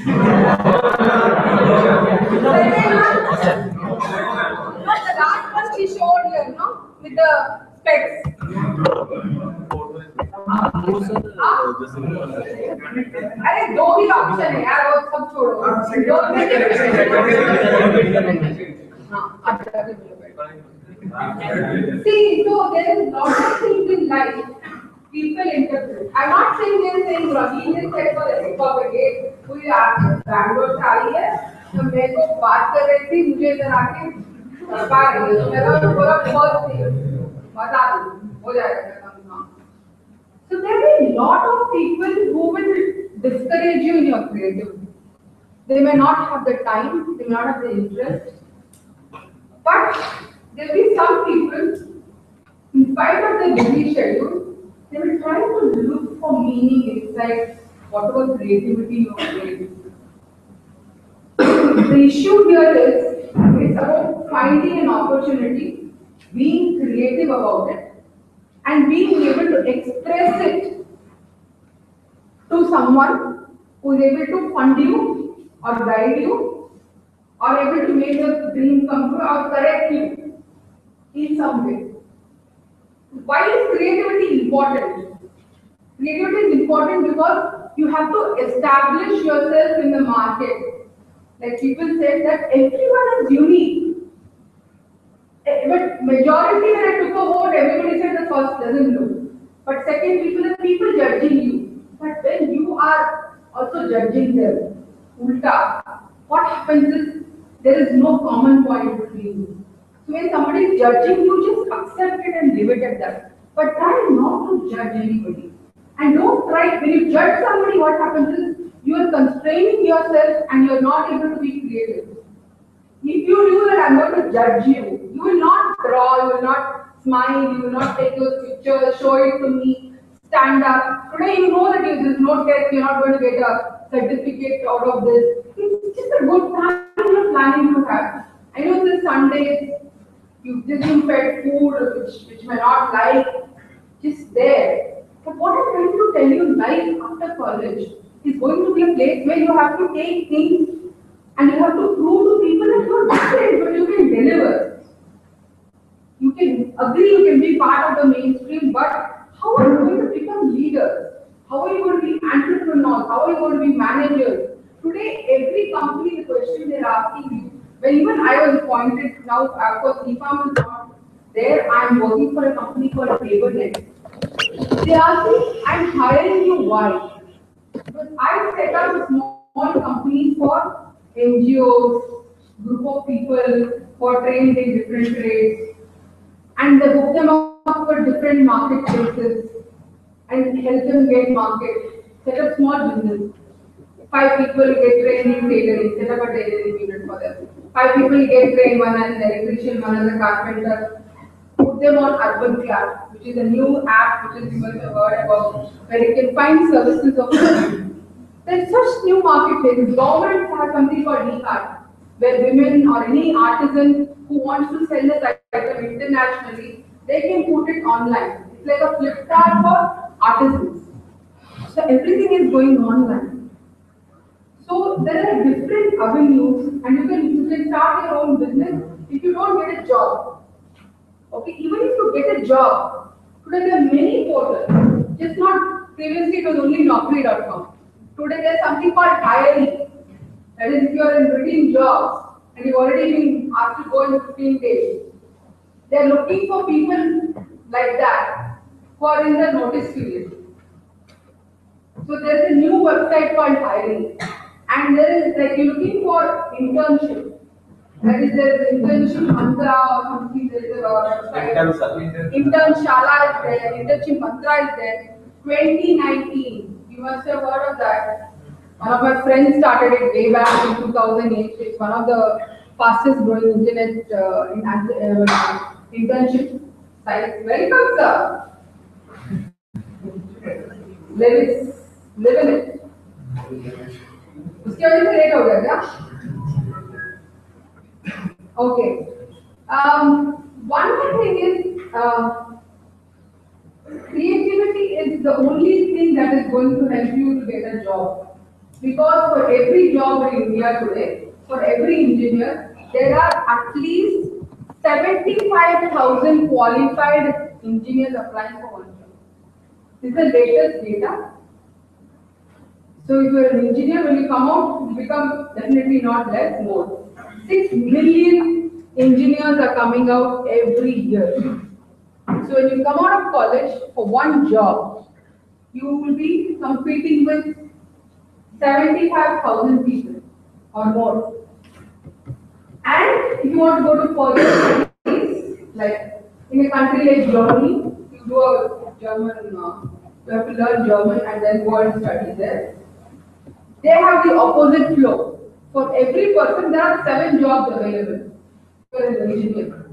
Second one? No, the last one she showed here, no? With the specs. अरे दो ही ऑप्शन है यार, वो सब छोड़ो. दो हाँ, अच्छा. See, so there is lot of things in life people interpret. I'm not saying they're saying Ravi is said for the sake of it. कोई बैंगलोर से आई है, तो मेरे को बात कर रही थी, मुझे इधर आके बता रही है, तो मेरा पूरा फर्स्ट थी, बता दूँ, हो जाएगा काम. So there will be lot of people who will discourage you in your creativity. They may not have the time, they may not have the interest, but there will be some people, in spite of their busy schedule, they will try to look for meaning inside whatever creativity you are creating. The issue here is, it's about finding an opportunity, being creative about it, and being able to express it to someone who is able to fund you or guide you or able to make your dream come true or correct you in some way. Why is creativity important? Creativity is important because you have to establish yourself in the market. Like people say that everyone is unique. But majority when I took a vote, everybody said the first doesn't look. But second, people are people judging you. But when you are also judging them, ulta, what happens is there is no common point between you. So when somebody is judging you, just accept it and leave it at that. But try not to judge anybody. And don't try, when you judge somebody, what happens is you are constraining yourself and you are not able to be creative. If you knew that I'm going to judge you, you will not draw, you will not smile, you will not take those pictures, show it to me, stand up. Today you know that there is no test, you're not going to get a certificate out of this. It's just a good time you're planning to have. I know this Sunday, you disinfect food which, which may not like, just there. But what I'm trying to tell you, life after college is going to be a place where you have to take things and you have to prove to people that you are different, but you can deliver. You can agree, you can be part of the mainstream, but how are you going to become leaders? How are you going to be entrepreneurs? How are you going to be managers? Today, every company, the question they're asking you, when even I was appointed, now of course, E F A M is not there, I'm working for a company called PaperNet. They ask me, I'm hiring you, why? Because I set up small companies for N G Os, group of people who are trained in different trades, and they hook them up for different marketplaces and help them get market. Set up small business. Five people get trained in tailoring, set up a tailoring unit for them. Five people get trained, one as an electrician, one as a carpenter. Put them on Urban Class, which is a new app which is you must have heard about, where you can find services of There's such new marketplaces. Government has something called e-card, where women or any artisan who wants to sell this item internationally, they can put it online. It's like a Flipkart for artisans. So everything is going online. So there are different avenues, and you can, you can start your own business if you don't get a job. Okay, even if you get a job, Today there are many portals. Just not previously it was only Naukri dot com. Today there's something called hiring. That is, if you are in between jobs and you've already been asked to go in fifteen days, they are looking for people like that who are in the notice period. So there's a new website called hiring, and there is like you're looking for internship. That is, there is internship mantra or something. There is a website. Intern Shala is there. Internship mantra is there. twenty nineteen. You must have heard of that. One of my friends started it way back in two thousand eight. It's one of the fastest growing internet uh, in, uh, internship sites. Welcome, sir. Live it. Live in it. उसकी वजह से late हो गया क्या? Okay. Um, one more thing is uh, creativity is the only thing that is going to help you to get a job. Because for every job in India today, for every engineer, there are at least seventy-five thousand qualified engineers applying for one job. This is the latest data. So if you're an engineer, when you come out, you become definitely not less, more. Six million engineers are coming out every year. So when you come out of college for one job, you will be competing with seventy-five thousand people or more. And if you want to go to further studies, like in a country like Germany, you do a German, uh, you have to learn German and then go and study there. They have the opposite flow. For every person, there are seven jobs available for an engineer.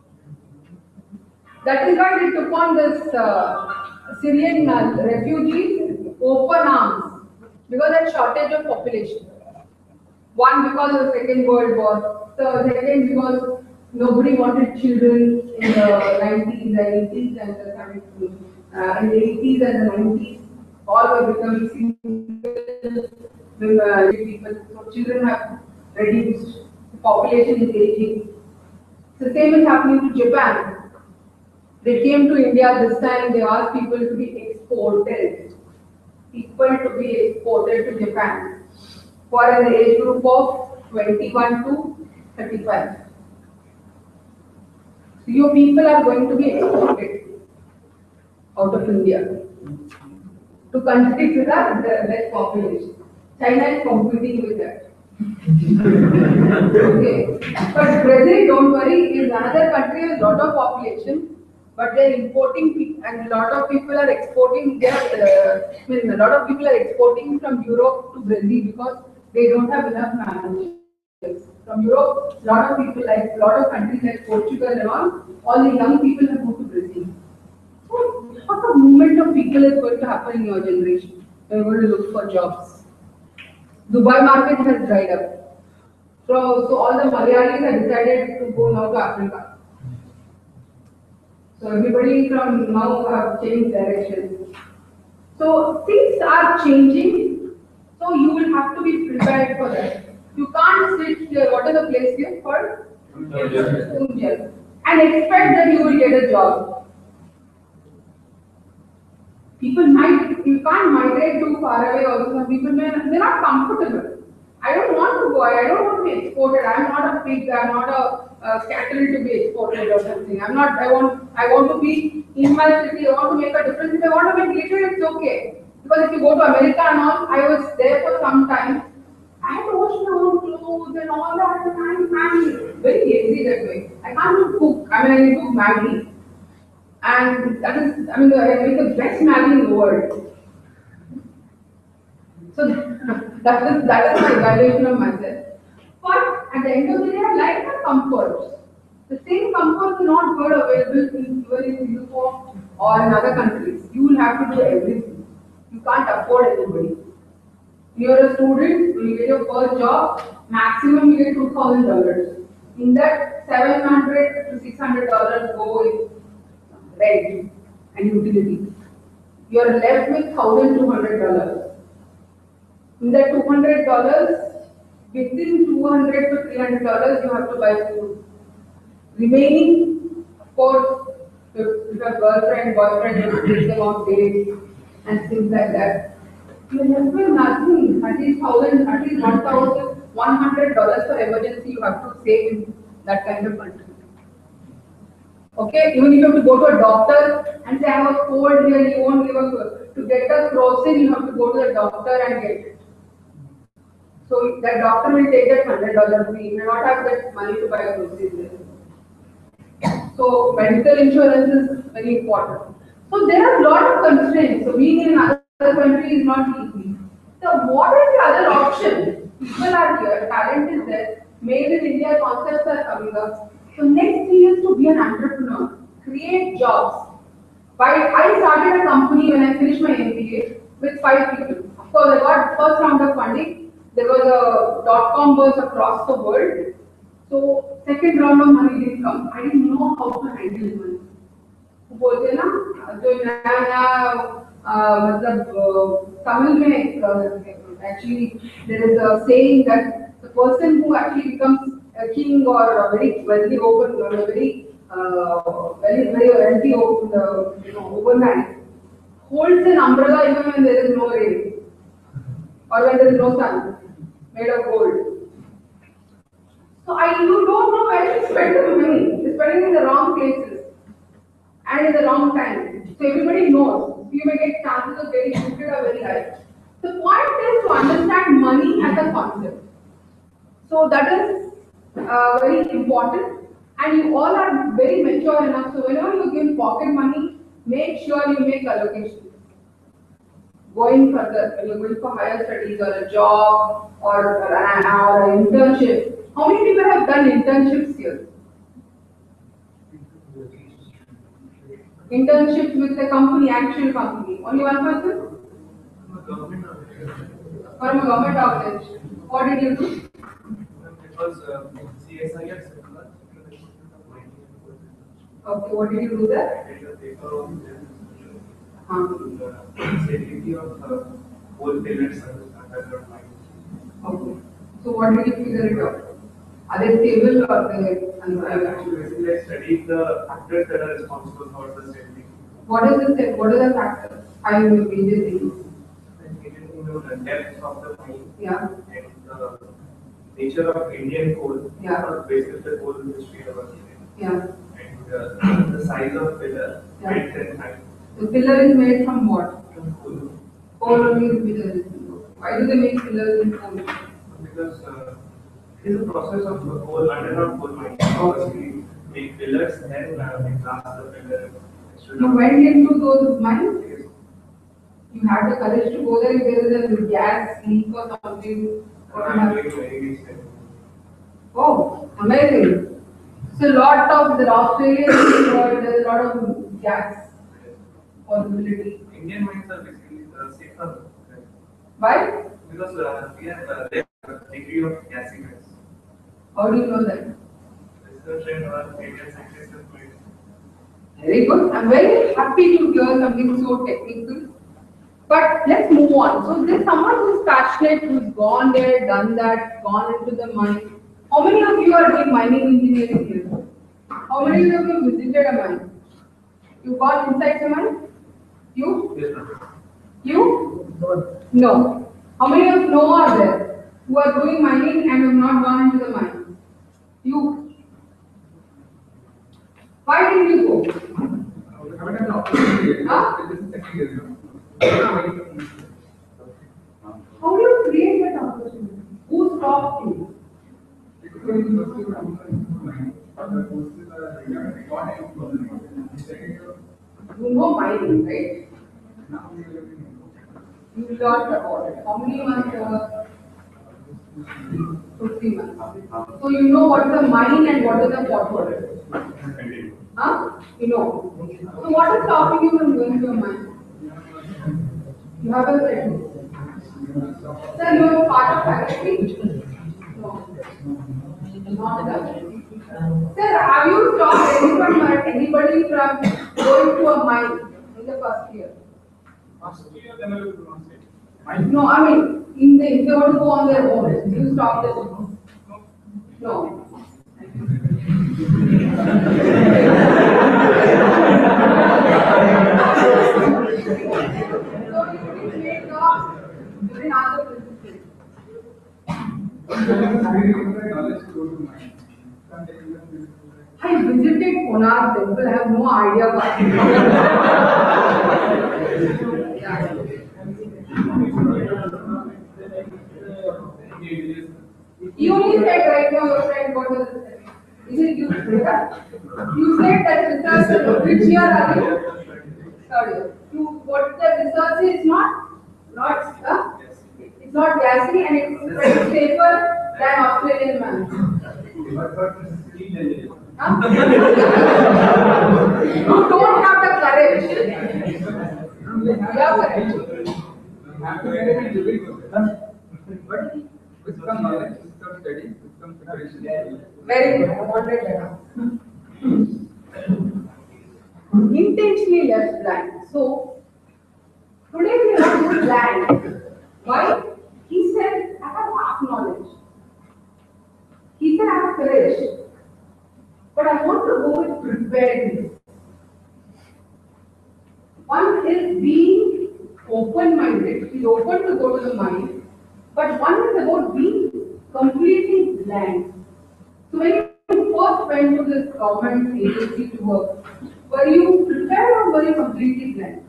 That is why they took on this uh, Syrian uh, refugees open arms, because of shortage of population. One, because of the Second World War. The second, because nobody wanted children in the nineties and eighties and the seventies. Uh, in the eighties and the nineties, all were becoming single uh, people. So children have reduced. The population is aging. The same is happening to Japan. They came to India this time. They asked people to be exported. People to be exported to Japan for an age group of twenty-one to thirty-five. So your people are going to be exported out of India to countries with a less population. China is competing with that. Okay. But Brazil, don't worry, is another country with a lot of population, but they're importing people, and a lot of people are exporting. They are, uh, I mean, a lot of people are exporting from Europe to Brazil because they don't have enough managers. From Europe, a lot of people, like a lot of countries like Portugal and all, all the young people have moved to Brazil. So, what a movement of people is going to happen in your generation? They're going to look for jobs. Dubai market has dried up. So, so all the Malayalis have decided to go now to Africa. So everybody from now have changed direction. So things are changing. So you will have to be prepared for that. You can't sit here. What is the place here for? Keonjhar. And expect that you will get a job. People might, you can't migrate too far away also. Some people may, they're not comfortable. I don't want to go, I don't want to be exported. I'm not a pig, I'm not a, a cattle to be exported or something. I'm not, I want, I want to be in my city, I want to make a difference. If I want to make little, it's okay. Because if you go to America and all, I was there for some time. I had to wash my own clothes and all that, and I'm, I'm very lazy that way. I can't even cook. I mean, I can cook Maggi. And that is, I mean, I make the best Maggi in the world. So that is, that is my evaluation of myself. But at the end of the day, I like my comforts. The same comforts are not good available in even in Singapore or in other countries. You will have to do everything. You can't afford anybody. You're a student, when you get your first job, maximum you get two thousand dollars. In that, seven hundred to six hundred dollars go in rent and utilities. You are left with one thousand two hundred dollars. In that two hundred dollars, within two hundred to three hundred dollars, you have to buy food. Remaining, of course, if you have girlfriend, boyfriend, you take them on dates and things like that. You have to nothing. At least thousand, at least one thousand one hundred dollars for emergency you have to save in that kind of country. Okay, even if you have to go to a doctor and say I have a cold here, you won't give a to get a crocin, you have to go to the doctor and get it. So that doctor will take that hundred dollar fee. You may not have that money to buy a groceries there. So medical insurance is very important. So there are a lot of constraints. So being in another country is not easy. So what is the other option? People are here, talent is there, made in India concepts are coming up. So next thing is to be an entrepreneur, create jobs. By I started a company when I finished my M B A with five people. Of course, I got first round of funding. There was a dot com burst across the world. So second round of money didn't come. I didn't know how to handle money. बोलते ना जो नया नया मतलब तमिल में actually there is a saying that the person who actually becomes a king or a very wealthy open or a very uh, very very wealthy open, uh, you know, overnight holds an umbrella even when there is no rain or when there is no sun, made of gold. So I you don't know where to spend the money. You're spending in the wrong places and in the wrong time. So everybody knows. You may get chances of getting stupid or very high. The point is to understand money as a concept. So that is uh, very important. And you all are very mature enough. So whenever you give pocket money, make sure you make allocations. Going further, when you're going for higher studies or a job or, or, an, or an internship. How many people have done internships here? Internships with the company, actual company. Only one person? From a government organization. What did you do?
It was uh, C S I S.
Okay, what did you do there?
Made a paper on
Um,
the stability of the whole pillars under the mind.
okay. So what did you figure it out? Are they stable or they unstable?
Basically, I studied the factors that are responsible for the stability.
What is the step? What are the factors? I will be things.
And getting to know the depth of the mine
Yeah.
and the nature of Indian coal,
Yeah.
or basically the coal industry of India,
Yeah.
and uh, the size of pillar,
Yeah.
width and height.
The pillar is made from what?
From coal.
Coal only is pillar. Why do they make pillars in coal?
Because uh, it is a process of coal, underground coal mining. First we make pillars, then uh, we blast the pillar.
You went into those mines? You had the courage to go there if there is a gas leak or something?
And
Or
I'm
have-
doing very recent.
Oh, amazing. So a lot of the Australian world, there is a lot of gas possibility.
Indian mines are basically uh, safer. Right?
Why?
Because uh, we have a less degree of gassiness.
How do you know that?
Research and our Indian scientists have made.
Very good. I'm very happy to hear something so technical. But let's move on. So there's someone who's passionate, who's gone there, done that, gone into the mine. How many of you are doing mining engineering here? How many of you have visited a mine? You've gone inside the mine? You?
Yes, ma'am.
You? No. How many of you are there who are doing mining and have not gone into the mine? You? Why didn't you go?
I haven't had an opportunity yet.
Huh?
This is second year now.
How do you create that opportunity? Who stopped you?
Because in the first year, I'm doing other courses are regarding economic. Second year,
You know mining, right?
now we are living
You learned about it. How many months? Uh, two, three months. So you know what is a mine and what is a portfolio. Huh? You know. So what is stopping you from going to a mine? You have a friend. Sir, you are part of faculty? No. Not that. Sir, have you stopped anyone or anybody from going to a mine in the first year?
First year, then I will not say.
No, I mean, in the, if they want to go on their own, you stop them. No. ancient monarch temple. I have no idea what. Yeah. You only said right now your friend got the research. Is it you? You said that research, which year are you? Sorry. You, what the research is not? Not, uh, it's not gassy and it's very safer than Australian man. Huh? You don't have the courage. Yeah, correct.
But wisdom knowledge, wisdom study, wisdom preparation.
Very good. I wanted that. Intentionally left blank. So today we have to blank. Why? He said, I have half knowledge. He said, I have courage. But I want to go with preparedness. One is being open-minded. He's open to go to the mind. But one is about being completely blank. So when you first went to this government agency to work, were you prepared or were you completely blank?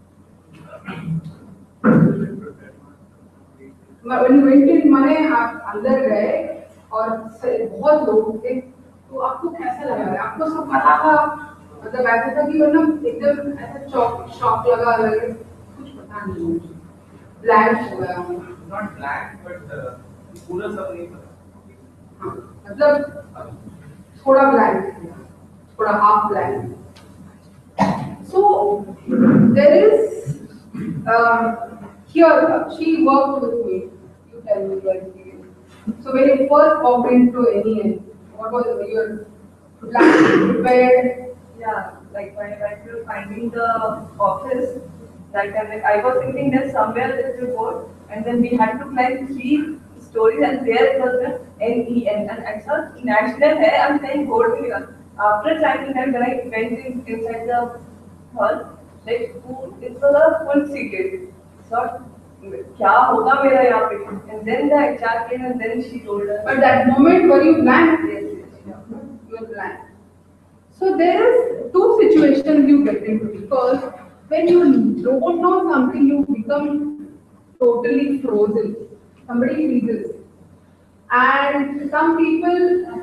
When you went in, माने आप अंदर गए और बहुत लोग थे, तो आपको कैसा लगा? आपको सब पता था, मतलब ऐसा था कि वरना एकदम ऐसा शॉक शॉक लगा लगे कुछ पता नहीं, ब्लैंक हो गया.
Not blank, but uh, पूरा सब नहीं पता.
मतलब थोड़ा ब्लैंक, थोड़ा half blank. So there is uh, here she worked with me. You tell me your experience. So when you first walked into any, what was your plan prepared?
Yeah, like when I went to finding the office, that time like I was thinking that somewhere there is a board, and then we had to climb three stories, and there it was the N E N, and I saw national hai. I'm saying board will come. After climbing that, when I went in, inside the hall, like food, it was a full secret. So, क्या होगा मेरा यहाँ पे? And then the H R came, and then she told us.
But that moment were you blank?
Yes, yes, yeah.
You were blank. So there is two situations you get into, because when you don't know something, you become totally frozen. Somebody freezes, and some people,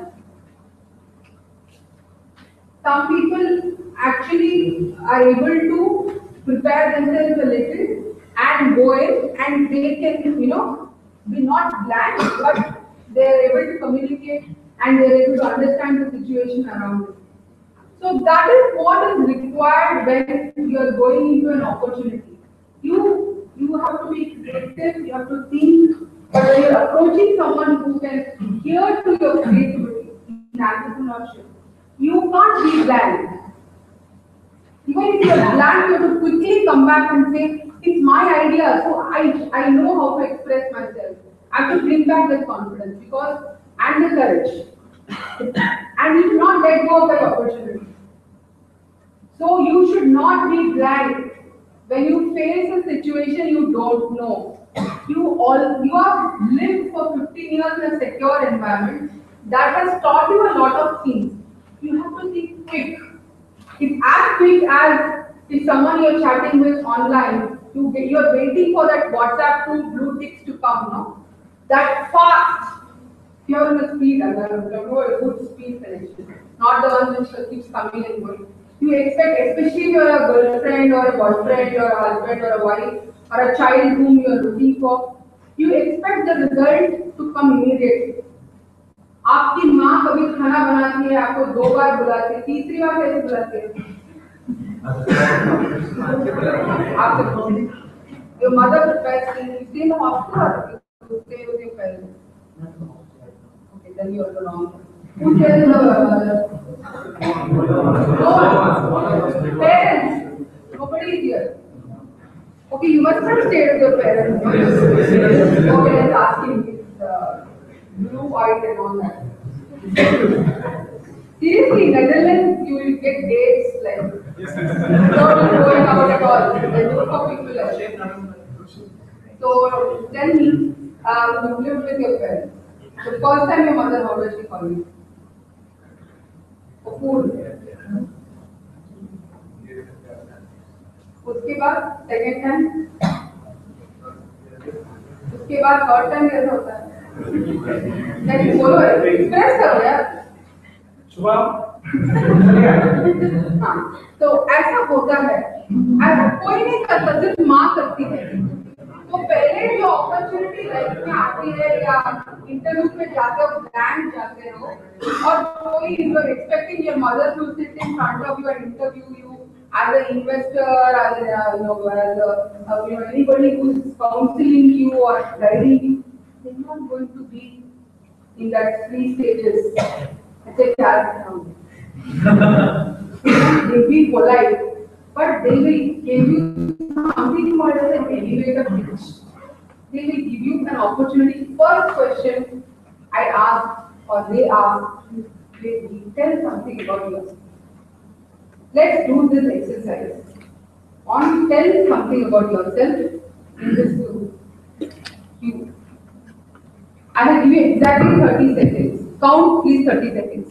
some people actually are able to prepare themselves a little and go in, and they can, you know, be not blank, but they are able to communicate and they are able to understand the situation around them. So that is what is required when you are going into an opportunity. You you have to be creative, you have to think, but when you are approaching someone who can hear to your creativity in entrepreneurship, you can't be blank. Even if you are blank, you have to quickly come back and say, it's my idea, so I, I know how to express myself. I have to bring back that confidence, because and the courage. And you should not let go of that opportunity. So you should not be blank. When you face a situation you don't know, you all you have lived for fifteen years in a secure environment that has taught you a lot of things. You have to think quick. It's as quick as if someone you're chatting with online, you you're waiting for that WhatsApp two blue ticks to come, no? That fast. You're in a speed, and a good speed connection, not the one which keeps coming and going. You expect, especially if you're a girlfriend or a boyfriend or a husband or a wife or a child whom you're looking for, you expect the result to come immediately. आपकी माँ कभी खाना बनाती है, आपको दो बार बुलाती है, तीसरी बार कैसे बुलाती है? Your mother prepares things. You stay in the hospital, you stay with your parents. Okay, then you are the wrong. Who tells the no, parents? Nobody is here. Okay, you must have stayed with your parents. Okay, let's ask him. Uh, blue, white, and all that. Seriously, Netherlands, you will get dates like without going out at all. They look for people like that. So tell me, um, you lived with your parents. The first time your mother, how does she call you? For food. बाद second time, उसके बाद third time कैसा होता है? नहीं बोलो, express करो यार। हाँ, तो ऐसा होता है, ऐसा कोई नहीं करता, सिर्फ माँ करती है। तो पहले जो अपॉर्चुनिटी लाइफ में आती है या इंटरव्यू में जाते हो, ब्रांड जाते हो, और कोई you are expecting your mother to sit in front of you and interview you as an investor, as a, you know, as a, uh, you know, anybody who is counseling you or guiding you, they're not going to be in that three stages. I say, they'll be polite, but they will give you something called as an elevator pitch. They will give you an opportunity. First question I ask or they ask, they will tell something about yourself. Let's do this exercise. On tell something about yourself in this group. You. I will give you exactly thirty seconds. Count please thirty seconds.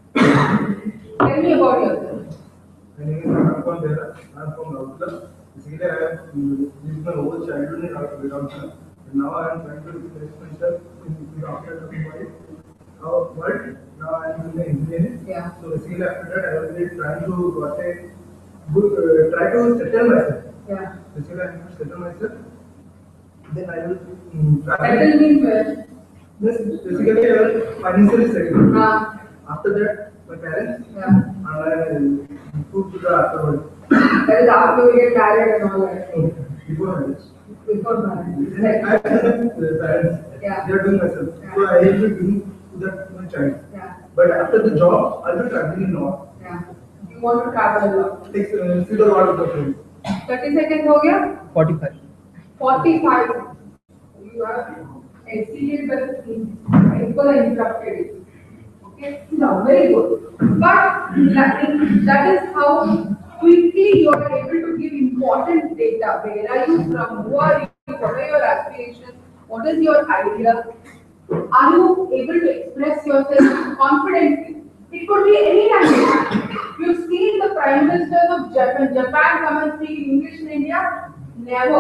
Tell me about yourself.
My name is Anupam Behra. I am from Rautla. Basically, I have lived my whole childhood in Rautla. And now I am trying to replace myself in the after my uh, work. Now I am in the engineering.
Yeah.
So basically, after that, I will be trying to got a good, uh, try to settle myself.
Yeah.
Basically, I need to settle myself. Then I will um, try.
Settle means where?
Yes, basically, I will financially settle.
Ah.
After that, my parents.
Yeah.
And I will move to the afterward.
That is after we get married and all that.
Before marriage.
Before marriage.
Like, I have the parents.
Yeah.
They are doing myself.
Yeah.
So I have to give to that my child.
Yeah.
But after the job, I will travel a lot.
Yeah. You want to travel a lot.
Take uh, see the lot of the friends.
thirty seconds हो गया?
forty-five.
forty-five. You have exceeded the thing. People are interrupted it. Okay? No, very good. But that is, that is how quickly you are able to give important data. Where are you from? Who are you? What are your aspirations? What is your idea? Are you able to express yourself confidently? It could be any language. You've seen the Prime Minister of Japan, Japan come and speak English in India? Never.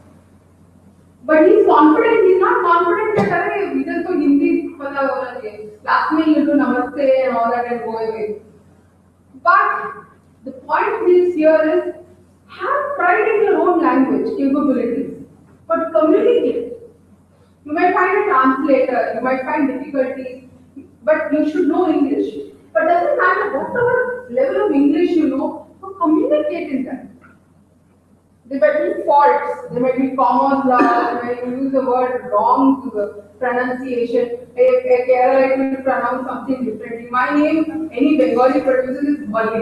But he's confident, he's not confident that अरे इधर तो हिंदी पता होना चाहिए. Last में you do namaste and all that and go away. But the point is here is have pride in your own language capabilities, but communicate. You might find a translator, you might find difficulties, but you should know English. But doesn't matter whatever level of English you know, so communicate in that. There might be faults, there might be commas lost, there might use the word wrong to the pronunciation. If a Kerala will pronounce something differently. My name, any Bengali produces is Bali.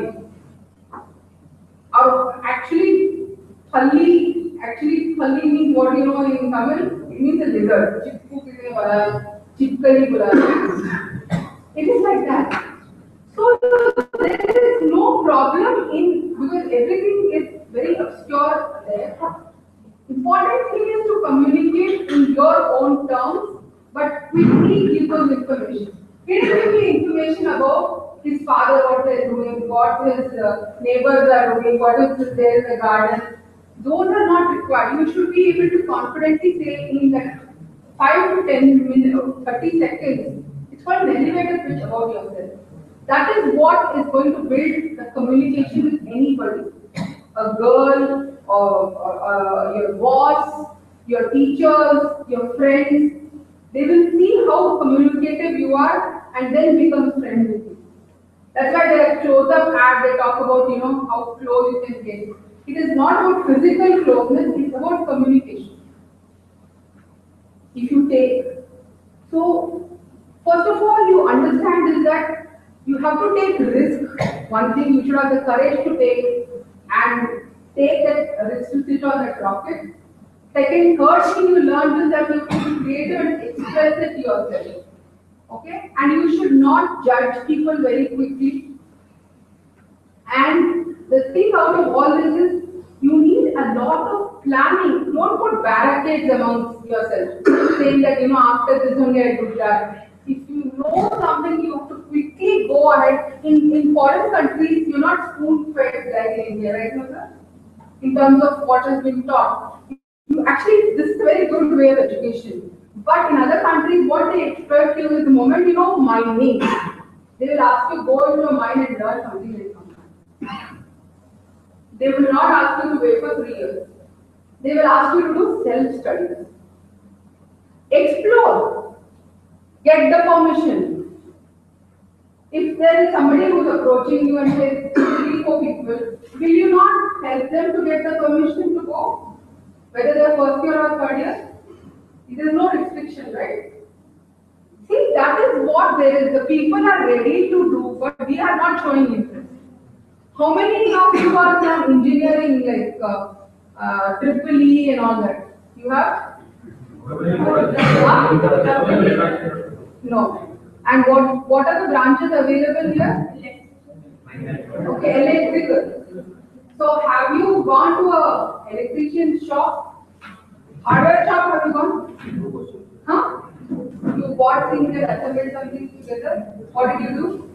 Or actually, Thalli, actually Thalli means what you know in Tamil? It means a lizard. Chipku kisne bola, chipkali bola. It is like that. So there is no problem in, because everything is very obscure there. Important thing is to communicate in your own terms, but quickly give those information. He didn't give me information about his father, what they're doing, what his uh, neighbors are doing, what is there in the garden. Those are not required. You should be able to confidently say in that five to ten minutes, thirty seconds. It's called an elevator pitch about yourself. That is what is going to build the communication with anybody. A girl, or, or, or your boss, your teachers, your friends. They will see how communicative you are and then become friends with you. That's why their close-up ad, they talk about, you know, how close you can get. It is not about physical closeness, it's about communication. If you take. So, first of all, you understand is that you have to take risk. One thing, you should have the courage to take and take that risk to sit on that rocket. Second, third thing you learned is that you have to be creative and express it yourself. Okay? And you should not judge people very quickly. And the thing out of all this is, you need a lot of planning. Don't put barricades amongst yourself. Saying that, you know, after this only I do that. If you know something, you have to quickly go ahead. In, in foreign countries, you're not spoon-fed like in India, right, Mother? in terms of what has been taught. You actually, this is a very good way of education. But in other countries, what they expect you is the moment you know mining, they will ask you to go into a mine and learn something and come back. They will not ask you to wait for three years. They will ask you to do self-studies. Explore. Get the permission. If there is somebody who is approaching you and says three, four people, will you not help them to get the permission to go? Whether they're first year or third year? There is no restriction, right? See, that is what there is. The people are ready to do, but we are not showing interest. How many of you are from engineering, like uh, uh, triple E and all that? You have? No. And what, what are the branches available here? Okay, electrical. So have you gone to a electrician shop? Hardware shop have you gone? Huh? You bought things and assembled something together? What did you do?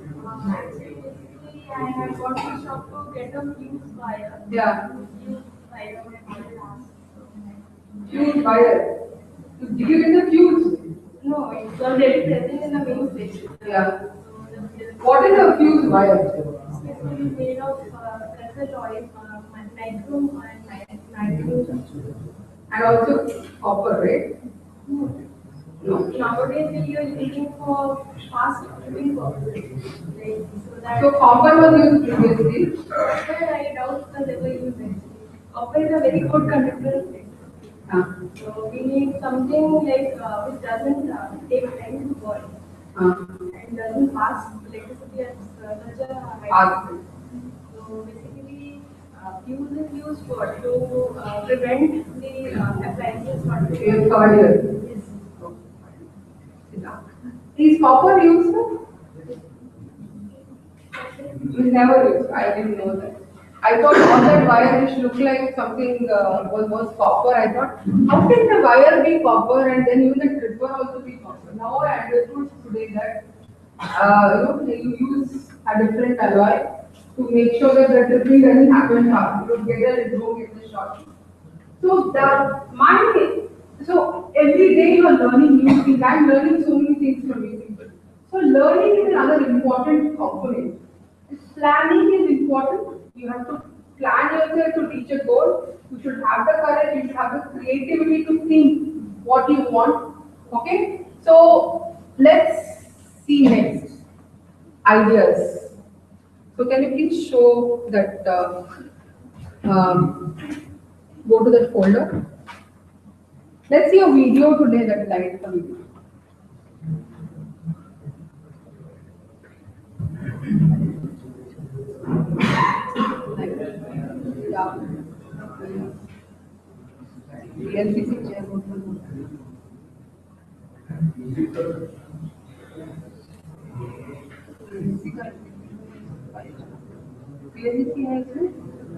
I had gone to the shop to get a fuse wire.
Yeah.
Fuse wire on my last.
Fuse wire. Did you get the fuse?
No, it's already present in the main station.
Yeah. What is a fuse wire?
Specifically made of uh, pressure oil, uh, nitrum and nitrum.
And also copper, right?
No.
No.
Nowadays we are looking for fast moving purposes. Like, so that
So copper was used previously.
copper I doubt that they were using. Copper is a very good conductor.
Uh,
So we need something like uh, which doesn't uh, take time to burn
uh,
and doesn't pass electricity at uh, such a high
Ah.
speed. So basically, uh, fuse is used for to uh, prevent the uh, appliances from
Fuse wire.
Yes.
Is copper used? We never used. I didn't know that. I thought all that wire which looked like something uh, was, was copper. I thought, how can the wire be copper and then even the tripper also be copper? Now I understood today that uh, you know you use a different alloy to make sure that the tripping doesn't happen fast. You don't get a it won't get the short. So the my so every day you are learning new things. I'm learning so many things from you people. So learning is another important component. Planning is important. You have to plan yourself to reach a goal. You should have the courage. You should have the creativity to think what you want. Okay. So let's see next ideas. So can you please show that? Uh, um, go to that folder. Let's see a video today that light the video. Yeah. G E C chair. G E C है इसमें?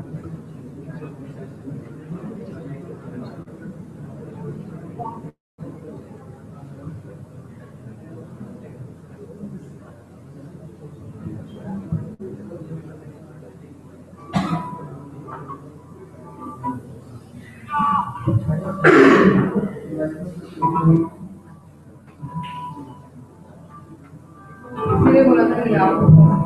इसलिए बोला था कि आप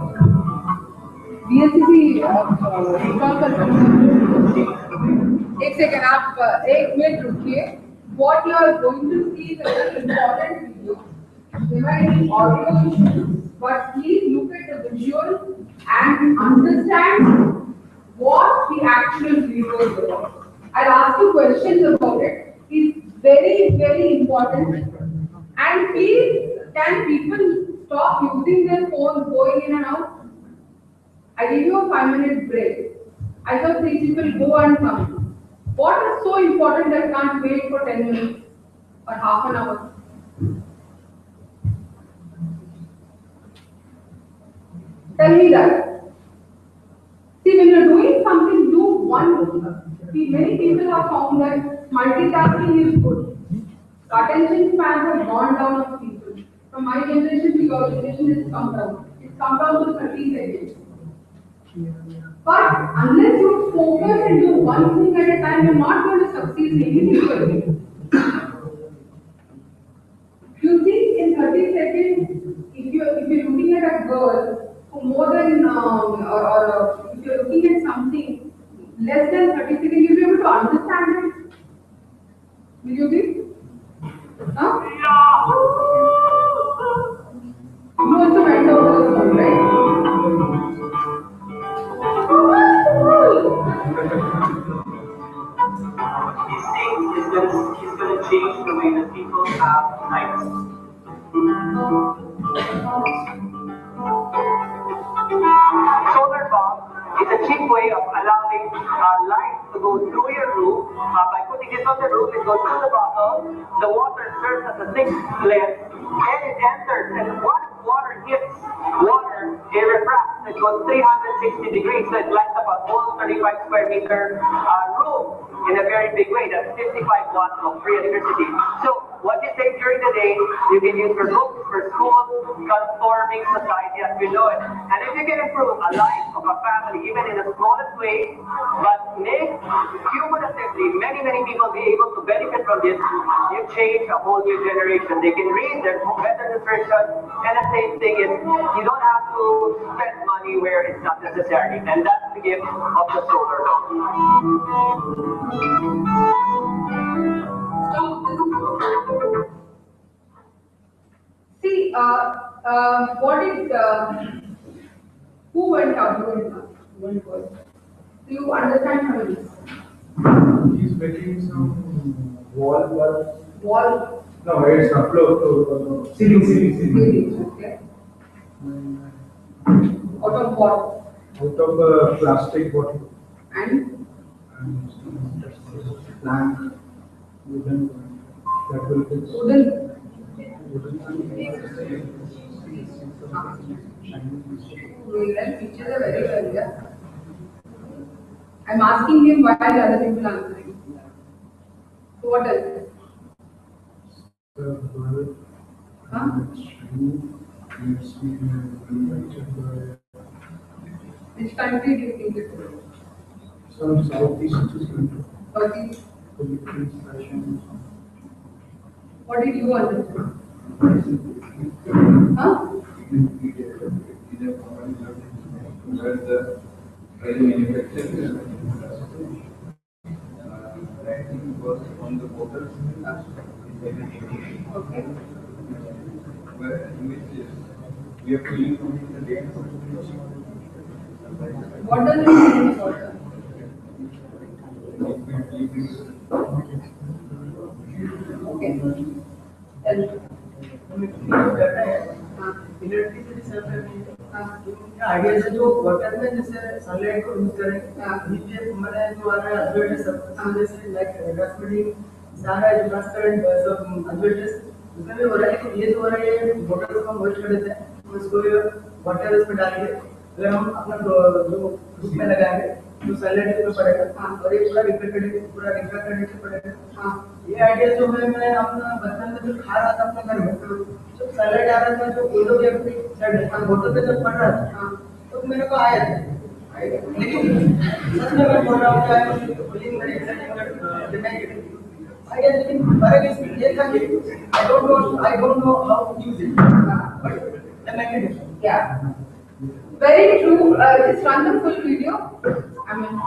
BSc install कर सकते हैं। एक सेकेंड आप एक मिनट रुकिए। What you are going to see is a very important video. There might be audio issues, but please look at the visual and understand what the actual video is about. I'll ask you questions about it. It's very, very important. And please, can people stop using their phones going in and out? I give you a five minute break. I saw three people go and come. What is so important that can't wait for ten minutes or half an hour? Tell me that. See, when you're doing something, do one. See, many people have found that multitasking is good. Attention spans have gone down of people. From my generation to your generation, it's come down. It's come down to thirty seconds. But unless you focus and do one thing at a time, you're not going to succeed in anything you're doing. You think in thirty seconds, if you're, if you're looking at a girl for more than, um, or, or uh, if you're looking at something less than thirty seconds, you'll be able to understand it. Will you be? Huh? You also went over the phone, right?
He's saying he's gonna, he's gonna change the way that people have lives. Solar bulb is a cheap way of allowing uh, light to go through your roof. Uh, by putting it on the roof, it goes through the bottle. The water serves as a sink lid, and it enters. And once water hits water, it refracts. It goes three hundred sixty degrees, so it lights up a whole thirty-five square meter uh, room in a very big way. That's fifty-five watts of free electricity. So what you take during the day, you can use for books, for school, transforming society as we know it. And if you can improve a life of a family, even in the smallest way, but make cumulatively many, many people be able to benefit from this, you change a whole new generation. They can read, there's better nutrition, and the same thing is, you don't have to spend money where it's not necessary. And that's the gift of the solar dome.
See, uh, uh, what is, uh, who went out? Who went out? Who went first? Do you understand how it is?
He's making some wall bulbs.
Wall.
No, it's a floor, floor, ceiling, ceiling, ceiling.
Okay. Out of what?
Out of a plastic bottle.
And?
And some plank, wooden plank. That will fix.
Wooden. Well, pictures are very well, yeah. I'm asking him why the other people are answering. So what else?
The bulb.
Huh? Which country do you think it is?
Some Southeast country.
Southeast.
Philippines, Russian.
What did you understand? Huh? Okay.
We have to use the data.
What does it mean water? Okay. Tell me.
Electricity survey idea से जो water में जैसे sunlight को use करें नीचे मैंने जो आ रहा है एडवर्टाइज सब जैसे लाइक डस्टबिन सारा जो ट्रांस करंट सब एडवर्टाइज उसमें भी हो रहा है कि ये जो हो रहा है वाटर को हम वॉश कर देते हैं उसको वाटर इसमें डाल के अगर हम अपना जो उसमें लगाएंगे तो सनलाइट में पड़ेगा और ये पूरा रिफ्लेक्ट करके पूरा रिफ्लेक्ट करके पड़ेगा ये आइडिया जो है मैं अपना बचपन में जो खा रहा था अपने घर में जो सैलेड आ रहा था जो विंडो के अपनी साइड में बोतल पे जब पड़ रहा था तो मेरे को आया था लेकिन सच में मैं बोल रहा हूँ क्या फीलिंग मेरी एक्साइटिंग डिनाई आइडिया लेकिन फर्क इस ये था कि I don't know I don't know how to use it but I make it
Yeah. Very true. Uh, just run the full video. I mean.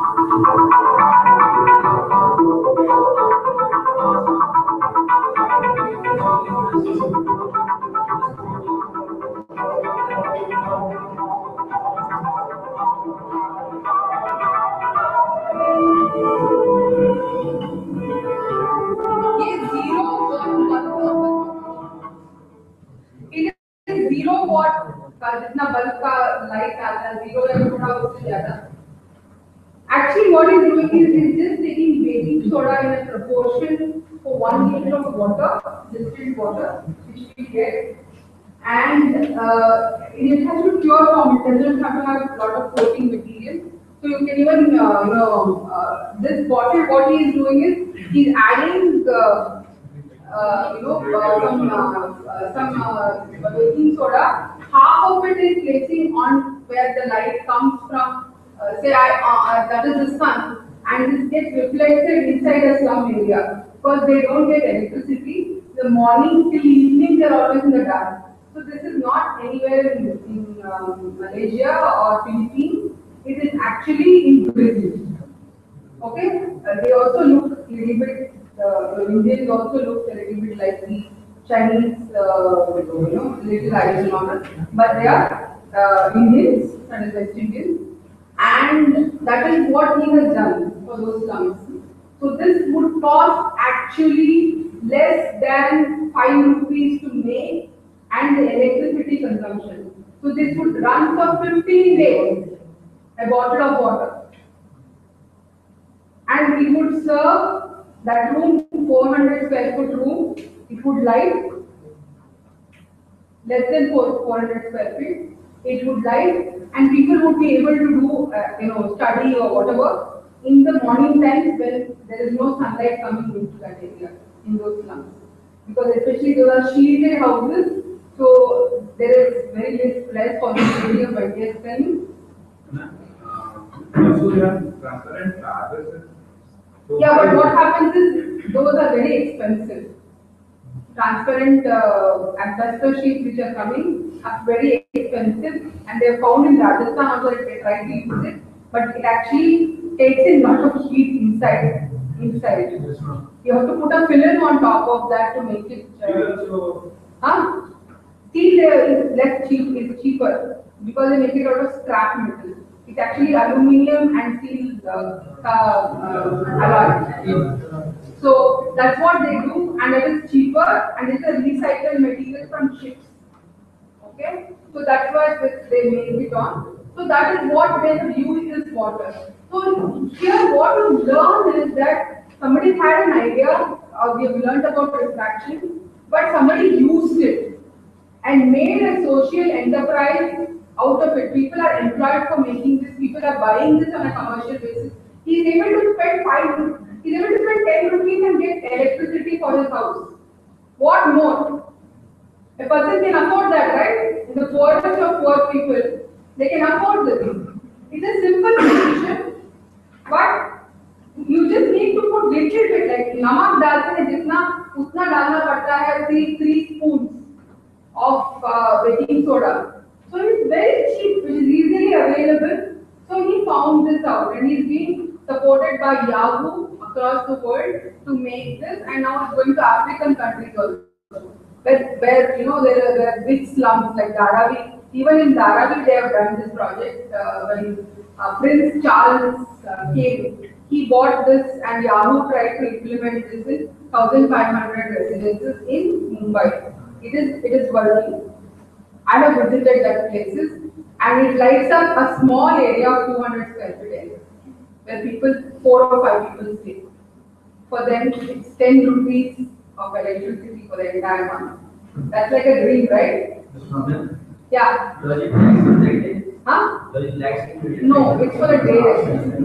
ये zero जीरो वॉट का जितना bulb का लाइट आता है जीरो या थोड़ा उससे ज्यादा actually what is doing is is just taking baking soda in a proportion for one liter of water distilled water which we get and uh, it has to be pure form. It doesn't have to have a lot of coating material, so you can even uh, you know uh, this bottle what he is doing is he's adding uh, Uh, you know, uh, some uh, uh, some uh, baking soda. Half of it is placing on where the light comes from uh, say I, uh, uh, that is the sun, and this gets reflected inside a slum area because they don't get electricity. The morning till evening they're always in the dark. So this is not anywhere in, in um, Malaysia or Philippines. It is actually in Brazil. Okay, uh, they also look a little bit. Uh, Indians also look a little bit like the Chinese, uh, you know, little Irish model, but they are uh, Indians, that is West Indians, and that is what he has done for those slums. So this would cost actually less than five rupees to make and the electricity consumption. So this would run for fifteen days, a bottle of water. And we would serve that room, four hundred square foot room, it would light less than four hundred square feet, it would light, and people would be able to do, uh, you know, study or whatever in the morning times when there is no sunlight coming into that area, in those slums. Because especially those are shielded houses, so there is very less, less possibility of ideas coming.
Also, they have transparent glasses.
Yeah, but what happens is those are very expensive. Transparent uh, asbestos sheets which are coming are very expensive, and they are found in Rajasthan also. They try to use it, but it actually takes in lot of heat inside. Inside, you have to put a film on top of that to make it. Uh, huh? Steel is less cheap. Is cheaper because they make it out of scrap metal. It's actually aluminium and steel uh, uh, alloy. So that's what they do, and it is cheaper, and it's a recycled material from ships. Okay, so that's why they made it on. So that is what they have used this water. So here, what you learn is that somebody had an idea, or we have learned about refraction, but somebody used it and made a social enterprise out of it. People are employed for making this. People are buying this on a commercial basis. He is able to spend five. He is able to spend ten rupees and get electricity for his house. What more? A person can afford that, right? In the poorest of poor people, they can afford this. It's a simple solution, but you just need to put little bit, like namak डालते हैं जितना उतना डालना पड़ता है, three three spoons of uh, baking soda. So it's very cheap, it is easily available. So he found this out, and he's being supported by Yahoo across the world to make this, and now it's going to African countries also. Where, where you know there are, there are big slums like Dharavi. Even in Dharavi they have done this project. Uh, when uh, Prince Charles uh, came, he bought this, and Yahoo tried to implement this in one thousand five hundred residences in Mumbai. It is it is working. I have visited that places, and it lights up a small area of two hundred square feet area, where people, four or five people stay. For them, it's ten rupees of electricity for the entire month. That's like a dream, right? Yeah.
Does it lack security?
Huh?
Does it lack security?
No, it's for a day.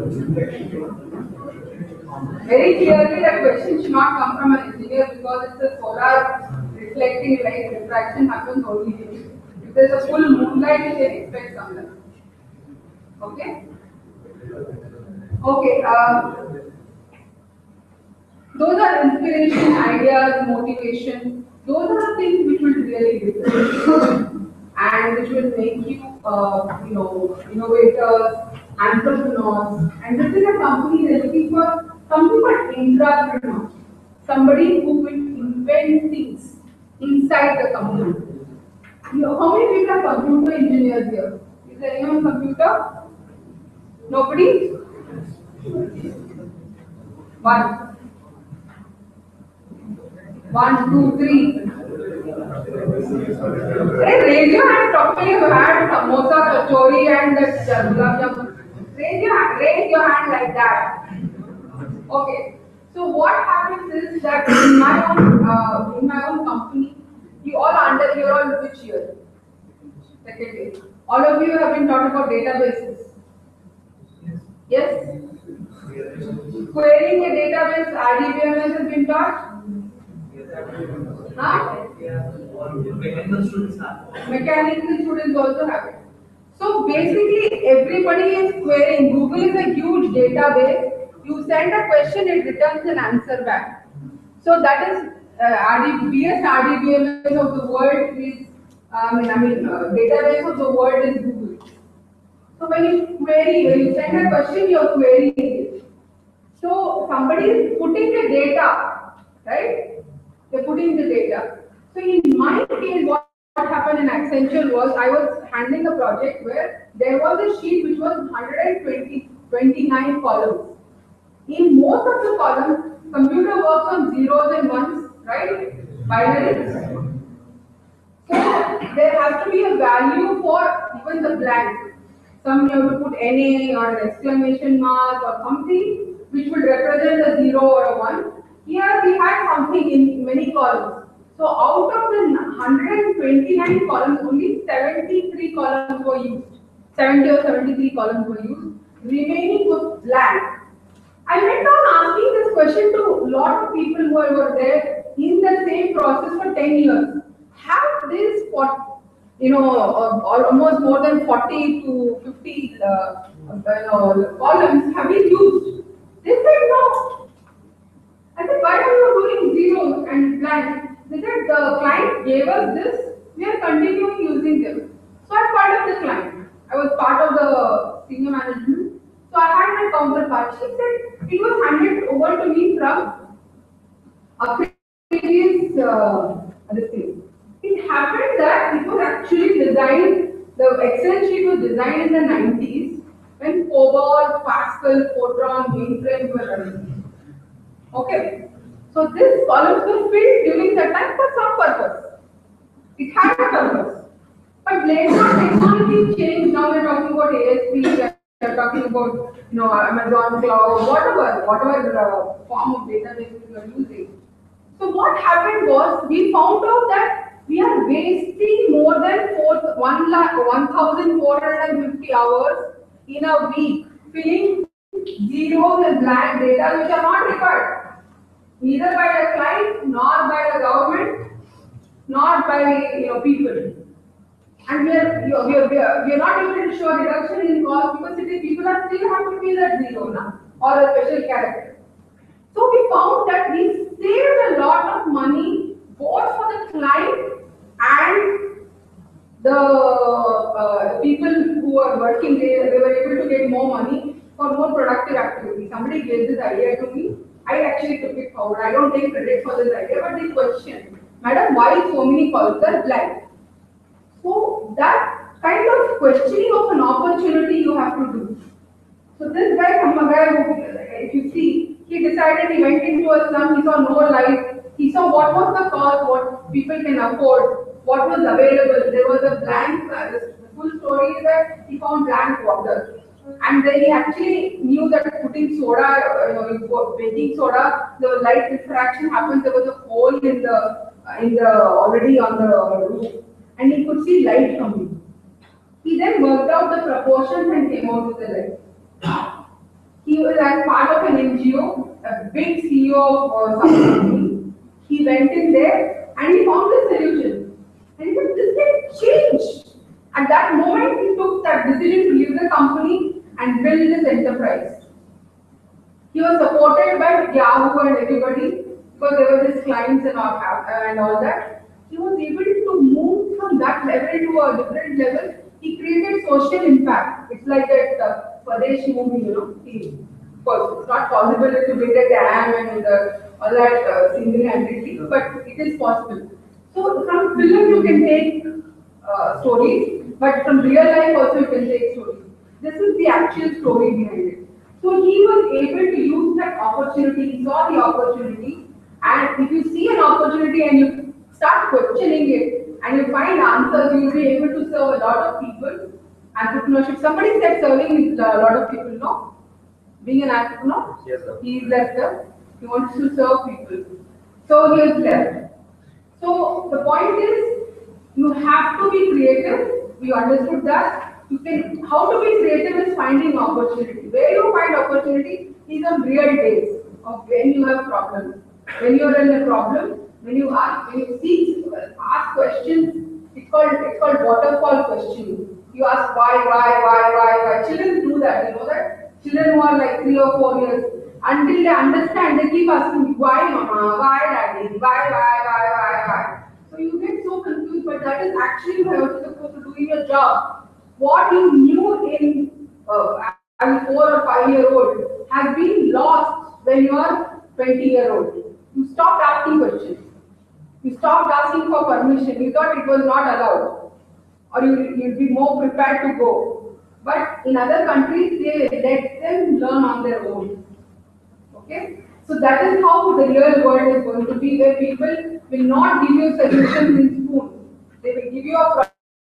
Very clearly, that question should not come from an engineer because it's a solar reflecting light. Refraction happens only here. If there's a full moonlight, you can expect something. Okay? Okay. Uh, those are inspiration, ideas, motivation. Those are things which will really differentiate and which will make you, uh, you know, innovators, entrepreneurs. And this is a company they're looking for something called intrapreneur, somebody who will invent things inside the company. You know, how many people are computer engineers here? Is there anyone computer? Nobody? One. One, two, three. Hey, raise your hand properly. You had samosa, kachori, and that gulab jamun. Raise your hand. Raise your hand like that. Okay. So what happens is that in my own uh, in my own company, you all under you're all which year? Second year. All of you have been taught about databases. Yes. Querying a database, R D B M S has been taught. Huh?
Mechanical students have.
Mechanical students also have it. So basically, everybody is querying. Google is a huge database. You send a question, it returns an answer back. So that is uh, R D, biggest R D B M S of the world is, I mean, I mean, uh, database of the world is Google. So when you query, when you send a question, you are querying it. So somebody is putting the data, right? They're putting the data. So in my case, what what happened in Accenture was I was handling a project where there was a sheet which was one hundred twenty, twenty-nine columns. In most of the columns, computer works on zeros and ones, right? Binaries. So there has to be a value for even the blank. Some you have to put N A or an exclamation mark or something which would represent a zero or a one. Here we had something in many columns. So out of the one hundred twenty-nine columns, only seventy-three columns were used. seventy or seventy-three columns were used. Remaining was blank. I went on asking this question to a lot of people who were there in the same process for ten years. Have this, you know, uh, almost more than forty to fifty uh, you know, columns have been used? They said no. I said, why are you doing zeros and blank? They said the client gave us this, we are continuing using them. So I'm part of the client. I was part of the senior management. So I had my counterpart. She said it was handed over to me from a previous uh, this thing. It happened that it was actually designed, the Excel sheet was designed in the nineties when COBOL, Pascal, Fortran, mainframe were running. Okay. So this columns were filled during that time for some purpose. It had a purpose. But later on technology changed. Now we're talking about A S P, we're talking about you know Amazon Cloud, whatever, whatever uh, form of database you are using. So what happened was we found out that we are wasting more than one thousand four hundred fifty hours in a week filling zeros and blank data which are not required neither by the client nor by the government nor by you know people. And we are, we are, we are, we are not able to show reduction in cost because the people are still have to pay that zero na, or a special character. So we found that we saved a lot of money both for the client and the uh, people who are working. They, they were able to get more money for more productive activity. Somebody gave this idea to me. I actually took it forward. I don't take credit for this idea, but they questioned, Madam, why so many columns are blank? So that kind of questioning of an opportunity you have to do. So this guy, if you see, he decided, he went into a slum, he saw no light, he saw what was the cost, what people can afford, what was available. There was a blank, uh, the full story is that he found blank water. And then he actually knew that putting soda, you know, baking soda, the light diffraction happens. There was a hole in the, in the already on the roof, and he could see light coming. He then worked out the proportions and came out with the light. He was as part of an N G O, a big C E O of uh, some company. He went in there and he found the solution. And he said, this can change. At that moment, he took that decision to leave the company and build this enterprise. He was supported by Yahoo and everybody because there were his clients and all, and all that. He was able to move from that level to a different level. He created social impact. It's like that uh, Swadeshi movie, you know. He, of course, it's not possible to build a dam and uh, all that uh, single-handedly, but it is possible. So from film you can take uh, stories, but from real life also you can take stories. This is the actual story behind it. So he was able to use that opportunity. He saw the opportunity, and if you see an opportunity and you start questioning it and you find answers, you will be able to serve a lot of people. Entrepreneurship. Somebody said serving a lot of people, no? Being an entrepreneur?
Yes, sir.
He is left there. He wants to serve people. So he is left. So the point is, you have to be creative. We understood that. You can, how to be creative is finding opportunity. Where you find opportunity is on real days of when you have problems. When you are in a problem, when you ask, when you seek, ask questions, it's called it's called waterfall questioning. You ask why, why, why, why, why. Children do that, you know that? Children who are like three or four years, until they understand, they keep asking, why mama, why daddy, why, why, why, why, why. So you get so confused, but that is actually what you're supposed to do in your job. What you knew in uh, as a four or five year old has been lost when you are twenty year old. You stopped asking questions. You stopped asking for permission. You thought it was not allowed, or you, you'd be more prepared to go. But in other countries, they let them learn on their own. Okay? So that is how the real world is going to be, where people will not give you solutions in spoon. They will give you a problem.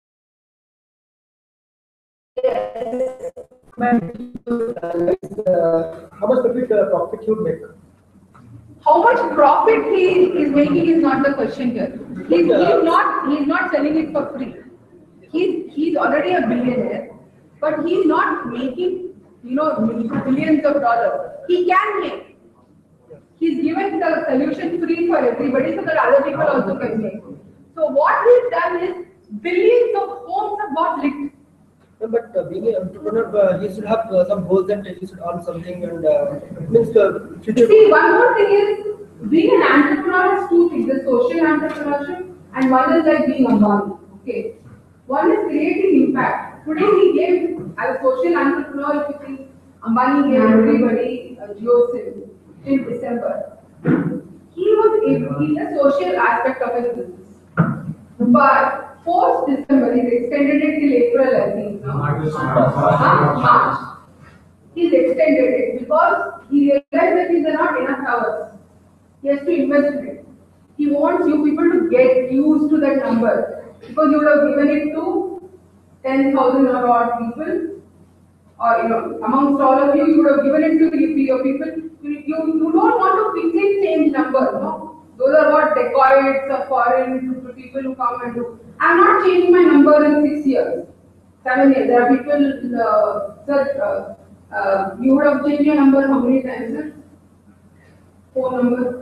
How much profit uh, profit you make?
How much profit he is making is not the question here. He's, he's not he's not selling it for free. He's he's already a billionaire, but he's not making, you know, billions of dollars. He can make. He's given the solution free for everybody so that other people also can make. So what he's done is billions of homes have got linked.
No, but uh, being an entrepreneur, uh, you should have uh, some goals that you should earn something and uh, means uh, future.
See, one more thing is being an entrepreneur has two things: the social entrepreneurship, and one is like being Ambani. Okay, one is creating impact. Today he gave, as a social entrepreneur, if you think Ambani gave everybody a G E C in December. He was able, he's a social aspect of his business, but post December, he's extended it till April, I think. No? March. March. He's extended it because he realized that these are not enough hours. He has to invest in it. He wants you people to get used to that number, because you would have given it to ten thousand or odd people, or you know, amongst all of you, you would have given it to your people. You, you, you don't want to quickly change numbers, no? Those are what dacoits or foreign people who come and do. I'm not changing my number in six years, seven years. There are people, uh, sir, uh, uh, you would have changed your number how many times, sir? Phone number?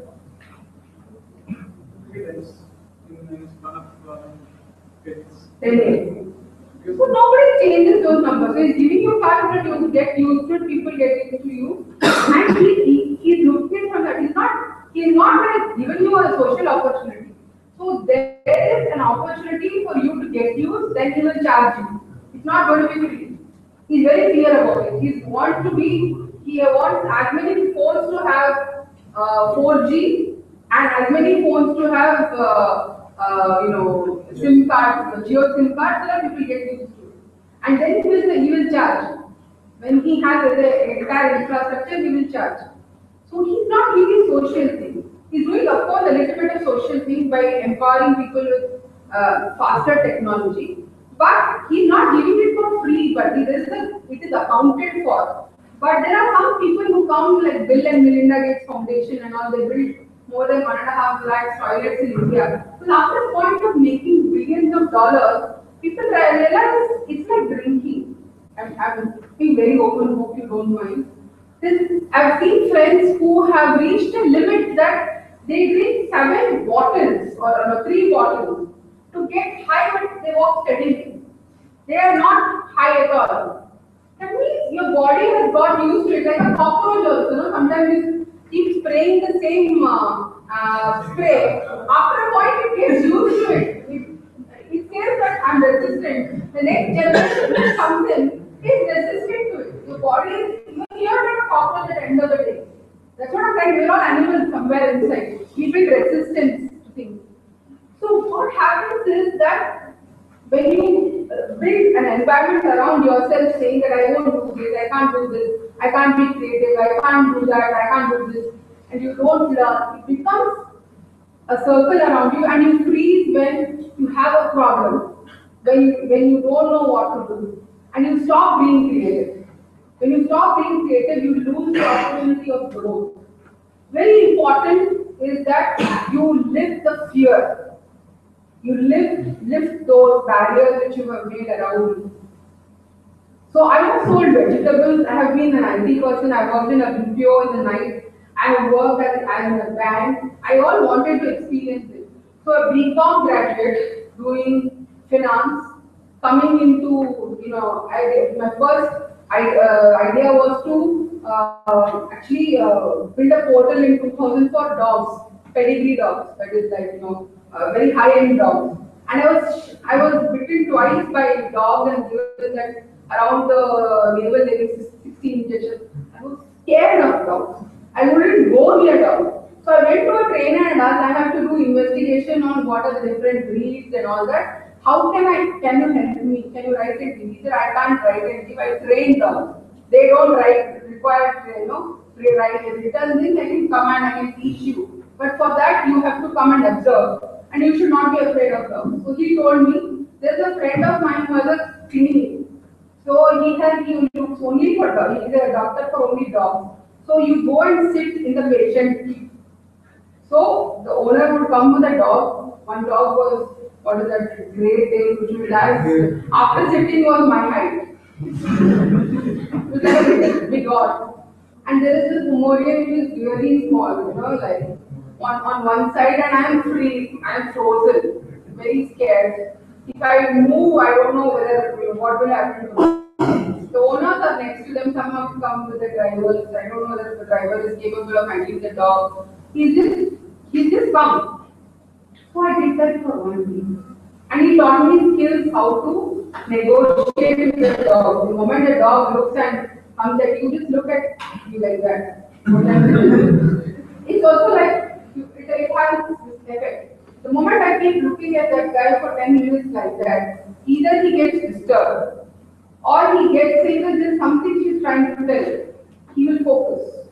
ten years. So nobody changes those numbers. So he's giving you five hundred, you get used to it, people get used to you. And he, he, he's looking from that. He's not, he's not like giving you a social opportunity. So there is an opportunity for you to get used, then he will charge you. It's not going to be free. He's very clear about it. He wants to be, he wants as many phones to have uh, four G and as many phones to have uh, uh, you know, SIM card, Geo SIM card, so that people get used to it. And then he will, he will charge. When he has the entire infrastructure, he will charge. So he's not really social thing. He's doing, of course, a little bit of social thing by empowering people with uh, faster technology. But he's not giving it for free, but it is, a, it is accounted for. But there are some people who come like Bill and Melinda Gates Foundation and all, they build more than one and a half lakhs toilets in India. So after the point of making billions of dollars, people realize it's like drinking. I'm, I'm being very open, hope you don't mind. This, I've seen friends who have reached a limit that they drink seven bottles or no, three bottles to get high, but they walk steadily. They are not high at all. That means your body has got used to it, like a cockroach also. No? Sometimes you keep spraying the same uh, uh, spray. After a point, it gets used to it. It, it says that I'm resistant. The next generation which comes in is resistant to it. Your body is, you are like a cockroach at the end of the day. That's what I'm saying. We're all animals somewhere inside. We build resistance to things. So what happens is that when you build an environment around yourself saying that I won't do this, I can't do this, I can't be creative, I can't do that, I can't do this, and you don't learn, it becomes a circle around you and you freeze when you have a problem, when you, when you don't know what to do, and you stop being creative. When you stop being creative, you lose the opportunity of growth. Very important is that you lift the fear. You lift, lift those barriers which you have made around you. So I have sold vegetables. I have been an I T person. I worked in a B P O in the night. I have worked as, as in a bank. I all wanted to experience it. So a B Com graduate doing finance coming into, you know, I, my first I, uh, idea was to uh, actually uh, build a portal in two thousand for dogs, pedigree dogs, that is like, you know, uh, very high-end dogs. And I was I was bitten twice by dogs and given that around the navel maybe sixteen injections. I was scared of dogs. I wouldn't go near dogs. So I went to a trainer and asked, I have to do investigation on what are the different breeds and all that. How can I, can you help me? Can you write it? He said, I can't write it. If I train dogs, they don't write, require, you know, rewrite a written thing, I can come and I can teach you. But for that, you have to come and observe. And you should not be afraid of dogs. So he told me, there's a friend of mine who has a clinic. So he has, he looks only for dogs. He's a doctor for only dogs. So you go and sit in the patient seat. So the owner would come with a dog. One dog was, what is that, great thing, which will die. After sitting was my height. It was like a big, big dog. And there is this Pomerian which is really small, you know, like on, on one side, and I am free, I am frozen, very scared. If I move, I don't know whether, you know, what will happen to me. The owners are next to them, some have come with the drivers. I don't know whether the driver is capable of handling the dog. He's just, he's just come. So I did that for one week. And he taught me skills how to negotiate with the dog. The moment the dog looks and comes at you, just look at you like that. It's also like, it, it has this effect. The moment I keep looking at that guy for ten minutes like that, either he gets disturbed, or he gets saying that there's something she's trying to tell. He will focus.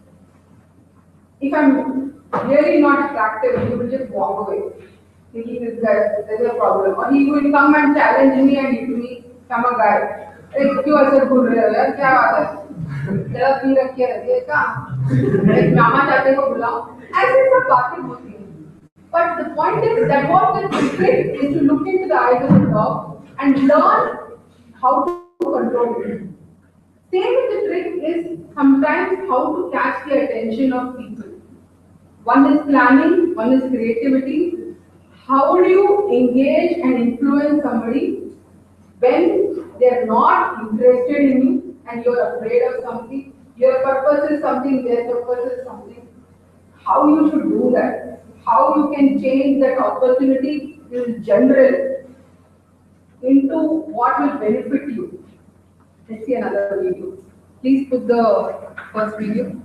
If I'm really not attractive, he will just walk away, thinking that there's a problem. Or he will come and challenge me and hit me, I'm a guy. क्यों ऐसे बोल रहे हो यार, क्या बात है? तेरा पी रखी है कहाँ? एक मामा चाचे को बुलाओ. ऐसे सब बातें होती हैं. But the point is that what the trick is to look into the eyes of the dog and learn how to control it. Same with the trick is sometimes how to catch the attention of people. One is planning, one is creativity. How do you engage and influence somebody when they are not interested in you and you are afraid of something? Your purpose is something, their purpose is something. How you should do that? How you can change that opportunity in general into what will benefit you. Let's see another video. Please put the first video.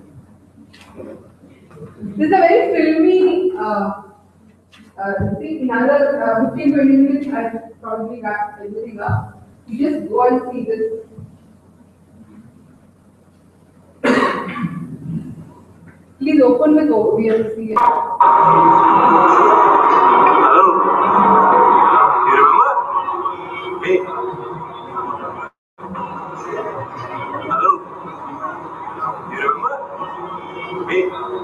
This is a very filmy uh, uh, thing. In another uh, fifteen to twenty minutes, I probably wrap everything up. You just go and see this. Please open with O B S. See it.
Hello. You remember? Me. Hello. You remember? Me.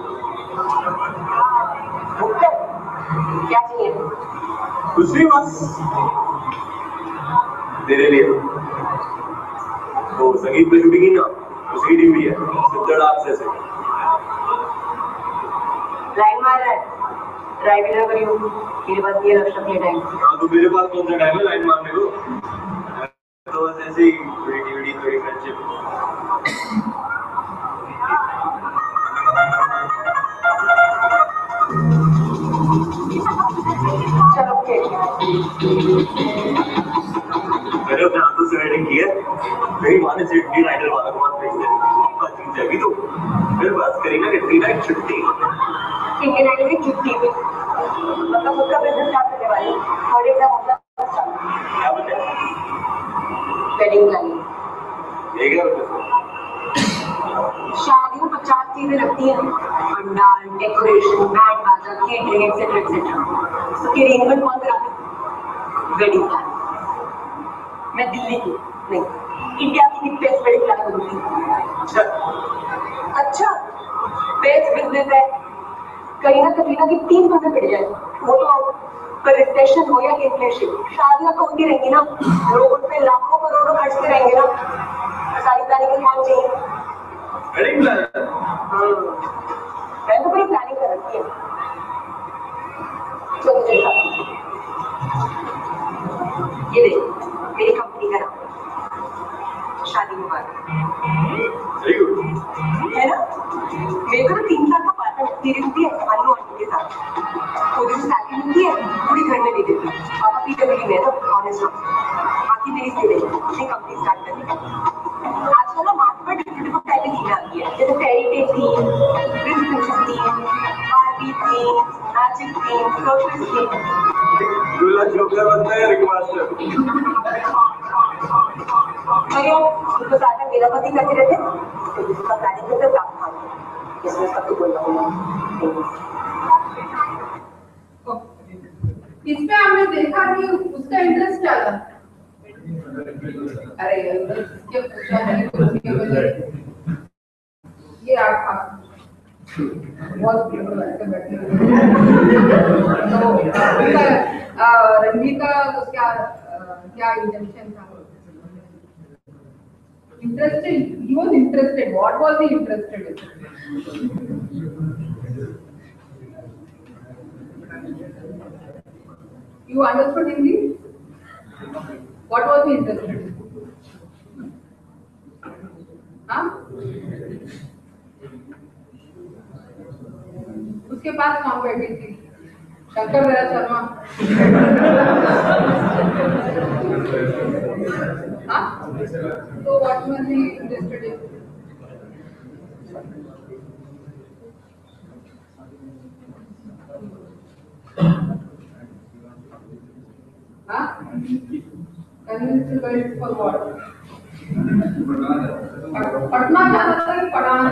क्या चाहिए?
कुछ नहीं बस तेरे लिए तो संगीत पे शूटिंग ही ना उसकी टीम भी है सिद्धड़ आपसे से
लाइन मार रहा है ड्राइविंग ना करियो मेरे पास ये लक्ष्य प्लेट है
हाँ तो मेरे पास कौन सा टाइम है लाइन मारने को तो बस ऐसे ही क्रिएटिविटी थोड़ी फ्रेंडशिप
चलो ओके
मैंने अपने हाथों से राइडिंग की है मेरी माँ ने सीट दी राइडर वाला को बात भेज दे जीत जाएगी तो फिर बात करेगा कि थ्री नाइट छुट्टी
इंडियन आइडल की छुट्टी पे मतलब खुद का बिजनेस स्टार्ट करने वाली और एक मतलब
क्या बोलते हैं
वेडिंग प्लानिंग
ये क्या बोलते हैं
शादी में पचास चीजें लगती हैं पंडाल डेकोरेशन बैंड बाजा केटरिंग एक्सेट्रा एक्सेट्रा उसकी अरेंजमेंट कौन कराता वेडिंग प्लान मैं दिल्ली की नहीं इंडिया की बेस्ट वेडिंग प्लान करूंगी
अच्छा
अच्छा बेस्ट बिजनेस है कहीं ना कहीं की तीन फंसे पिट जाए वो तो पर रिसेशन हो या इन्फ्लेशन शादियां तो होती रहेंगी ना लोग पे लाखों करोड़ों खर्चते रहेंगे ना सारी प्लानिंग कौन चाहिए
वेडिंग प्लान
मैंने तो पूरी प्लानिंग कर रखी है चलो चल ये देख मेरी कंपनी
है ना? मेरे को तीन साल का पार्टनर तेरी होती है आलू आंटी के साथ। वो जो सैलरी मिलती है पूरी घर में दे देती है। पापा पीडब्ल्यूडी में है ना, ऑनेस्ट हो। बाकी मेरी से नहीं, अपनी कंपनी स्टार्ट करनी है। आजकल ना मार्केट में डिफरेंट डिफरेंट टाइप की थीम आती है, जैसे fairy tale theme, prince princess theme, Barbie theme, magic theme, circus theme.
दूल्हा जोकर बनता है रिक्वेस्ट।
अरे तो सारा मेरा पति करते रहते, तो जिसका प्लानिंग करते काम खाते, इसमें सब तो बोल रहा हूँ।
इसमें हमने देखा कि उसका इंटरेस्ट क्या था। अरे ये पूछा नहीं तो ये आठ बहुत बैठे तो रणवीर का क्या क्या इंटेंशन था? Interested. He was interested. What was he interested in? You understood Hindi? What was he interested in? हाँ? उसके पास कौन बैठी थी? शंकर दया शर्मा। हाँ? So what was he interested in? हाँ? Convinced guys for what? पढ़ना चाहता था कि पढ़ाना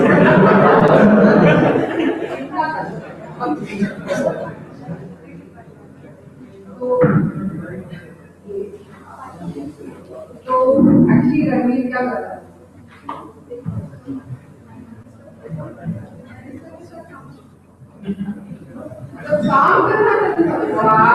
तो तो एक्चुअली रणवीर क्या कर रहा है? तो काम करना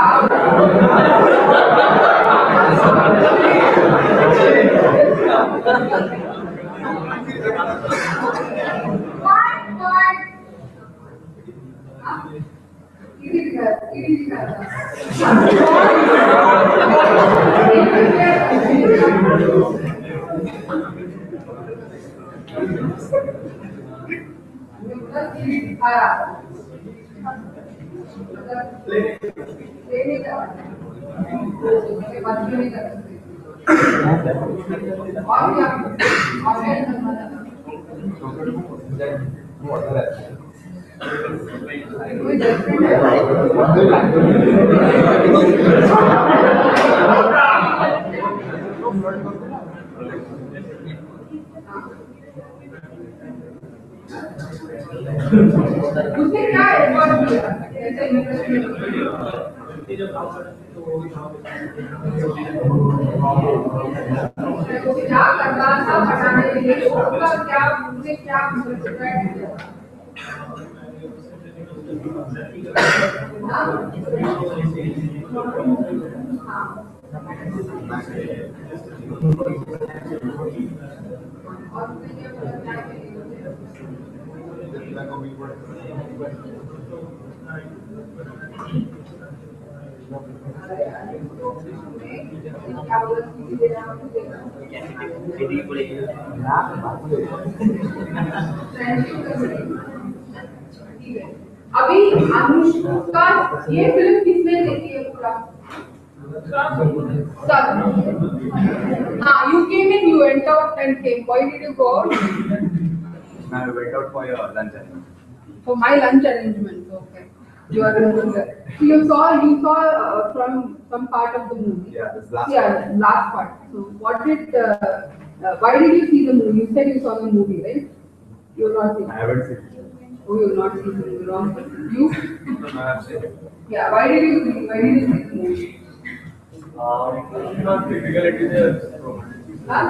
उसने क्या एफर्ट किया ऐसे क्या करना था पढ़ाने के लिए उसका क्या उसने क्या किया? अभी अनुष्का ये फिल्म किसने देखी है पूरा? Sir. Ah, you came in, you went out and came. Why did you go out?
I went out for your lunch.
For my lunch arrangement. Okay. You are so you saw you saw uh, from some part of the movie.
Yeah, this last
yeah,
part.
last part. So what did? Uh, uh, why did you see the movie? You said you saw the movie, right? You have not seen.
I haven't seen it.
Oh, you have not seen the movie. Wrong. You?
No, I have seen it.
Yeah. Why did you see? Why did you see the movie?
Uh, not typical, it is a
Huh?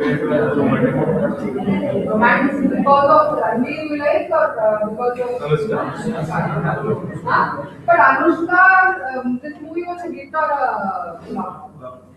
Romance because of Ranveer you like or uh, because of Anushka? Huh? But Anushka, um, this movie was a hit or a flop?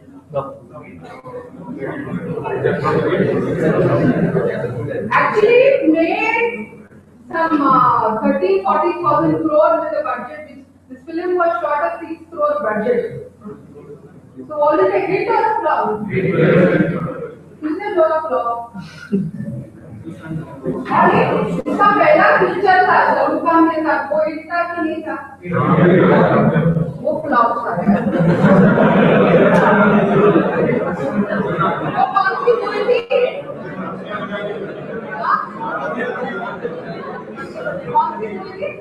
Actually, it made some uh, thirty forty thousand crore with the budget. Which this film was shot at six crore budget. So was it a hit or a flop? Isn't it a flop? इसका पहला picture था शाहरुख खान के साथ, वो hit था कि नहीं था? वो फ्लॉप था। वो कौन सी मूवी थी? कौन सी मूवी थी?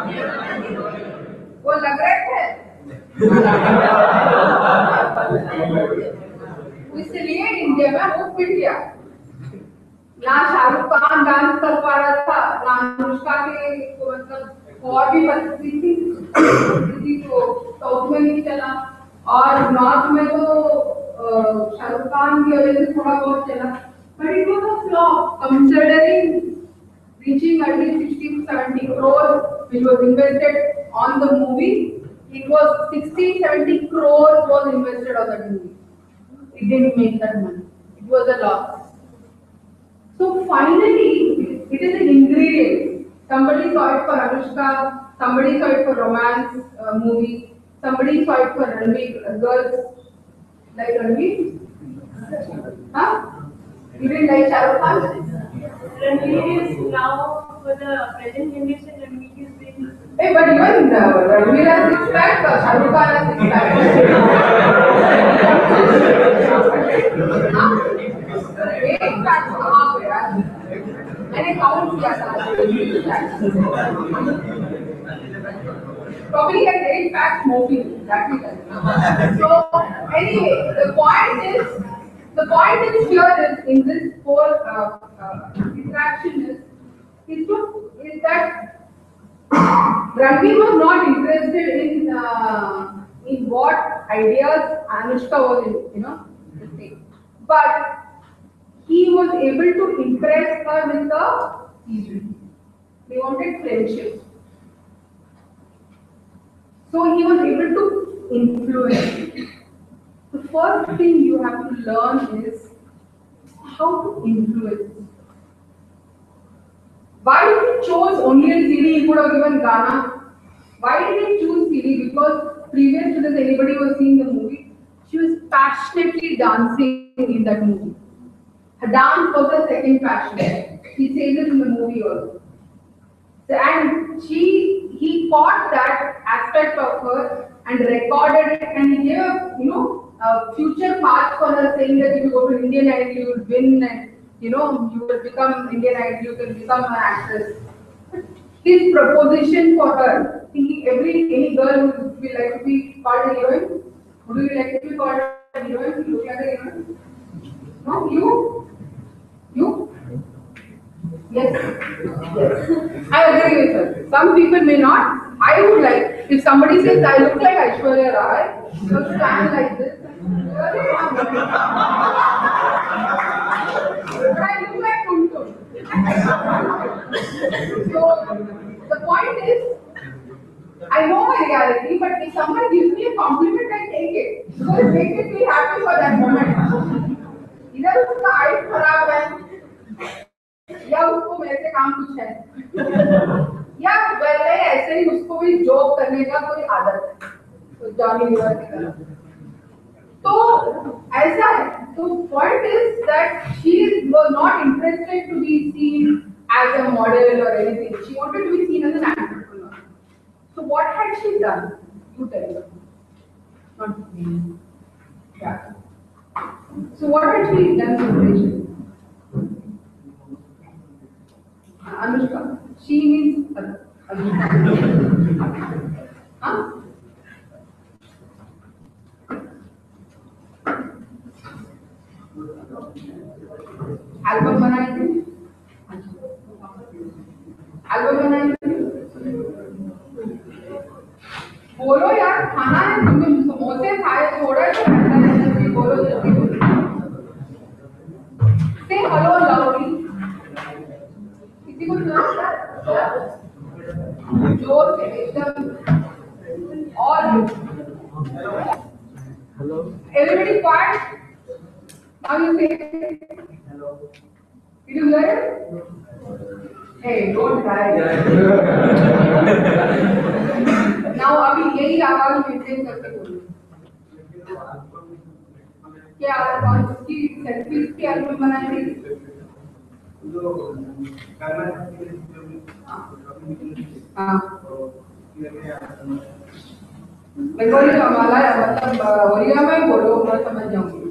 वो लग रहे थे इसलिए इंडिया में वो पिट गया। ना शाहरुख खान डांस कर पा रहा था, ना अनुष्का के तो मतलब और भी परिस्थिति थी तो साउथ में नहीं चला, और नॉर्थ में तो शाहरुख खान की वजह से थोड़ा बहुत चला, but it was a flop considering reaching at least sixty to seventy crores which was invested on the movie. It was sixty seventy crores was invested on that movie. It didn't make that money. It was a loss. So finally, it is an ingredient. Somebody saw it for Anushka, somebody saw it for romance uh, movie, somebody saw it for Ranveer, uh, girls like Ranveer. Huh? You didn't like Shahrukh Khan?
Ranveer is now for the present generation. Ranveer is being.
Hey, but even uh, Ranveer has six pack, uh, Shahrukh Khan has six pack. Eight pack कहाँ पे यार? मैंने count किया था. Probably has eight pack smoking. That we can. So anyway, the point is, the point is here is in this whole uh, uh, interaction is is to is that Ranveer was not interested in uh, in what ideas Anushka was in, you know, the thing. But he was able to impress her with the easy. They wanted friendship. So he was able to influence. The first thing you have to learn is how to influence. Why did he choose only a C D? He could have given Ghana. Why did he choose C D? Because previous to this, anybody was seeing the movie, she was passionately dancing in that movie. Her dance was her second passion. He says it in the movie also. So, and she, he caught that aspect of her and recorded it, and he gave a, you know, a future path for her, saying that if you go to Indian Idol, you will win, and you know, you will become Indian Idol, you can become an actress. His proposition for her, he, every any girl who would be like to be called a heroine, would you like to be called a heroine? You look like a heroine? No, you? You? Yes. Yes. I agree with her. Some people may not. I would like, if somebody says I look like Aishwarya Rai, so stand like this. But I look like Tuntun. So the point is, I know my reality, but if someone gives me a compliment, I take it. Because it makes me feel happy for that moment. Either उसका eyes खराब है, या उसको मेरे से काम कुछ है, या पहले ऐसे ही उसको भी जॉब करने का कोई आदत है, तो जॉनी लीवर की तरह. तो ऐसा है. So point is that she was not interested to be seen as a model or anything. She wanted to be seen as an entrepreneur. So what had she done? You tell me. Not me. Yeah. So what had she done in relation? Anushka. She means Anushka. Huh? Album बनाई थी. Album बनाई थी. बोलो यार, खाना है, तुमने समोसे खाए, थोड़ा सा ऐसा है, बोलो जल्दी बोलो. से हेलो लाउडली. किसी को सुना? जोर से एकदम. और hello. Everybody quiet. Now you say hello. Did you hear it? Hey, don't cry. Now अभी यही आवाज मेंटेन करके बोलो. क्या कौन सी सेल्फीज की एल्बम बनाई थी? बंगाली का हमारा मतलब ओरिया में बोलो मैं समझ जाऊंगी।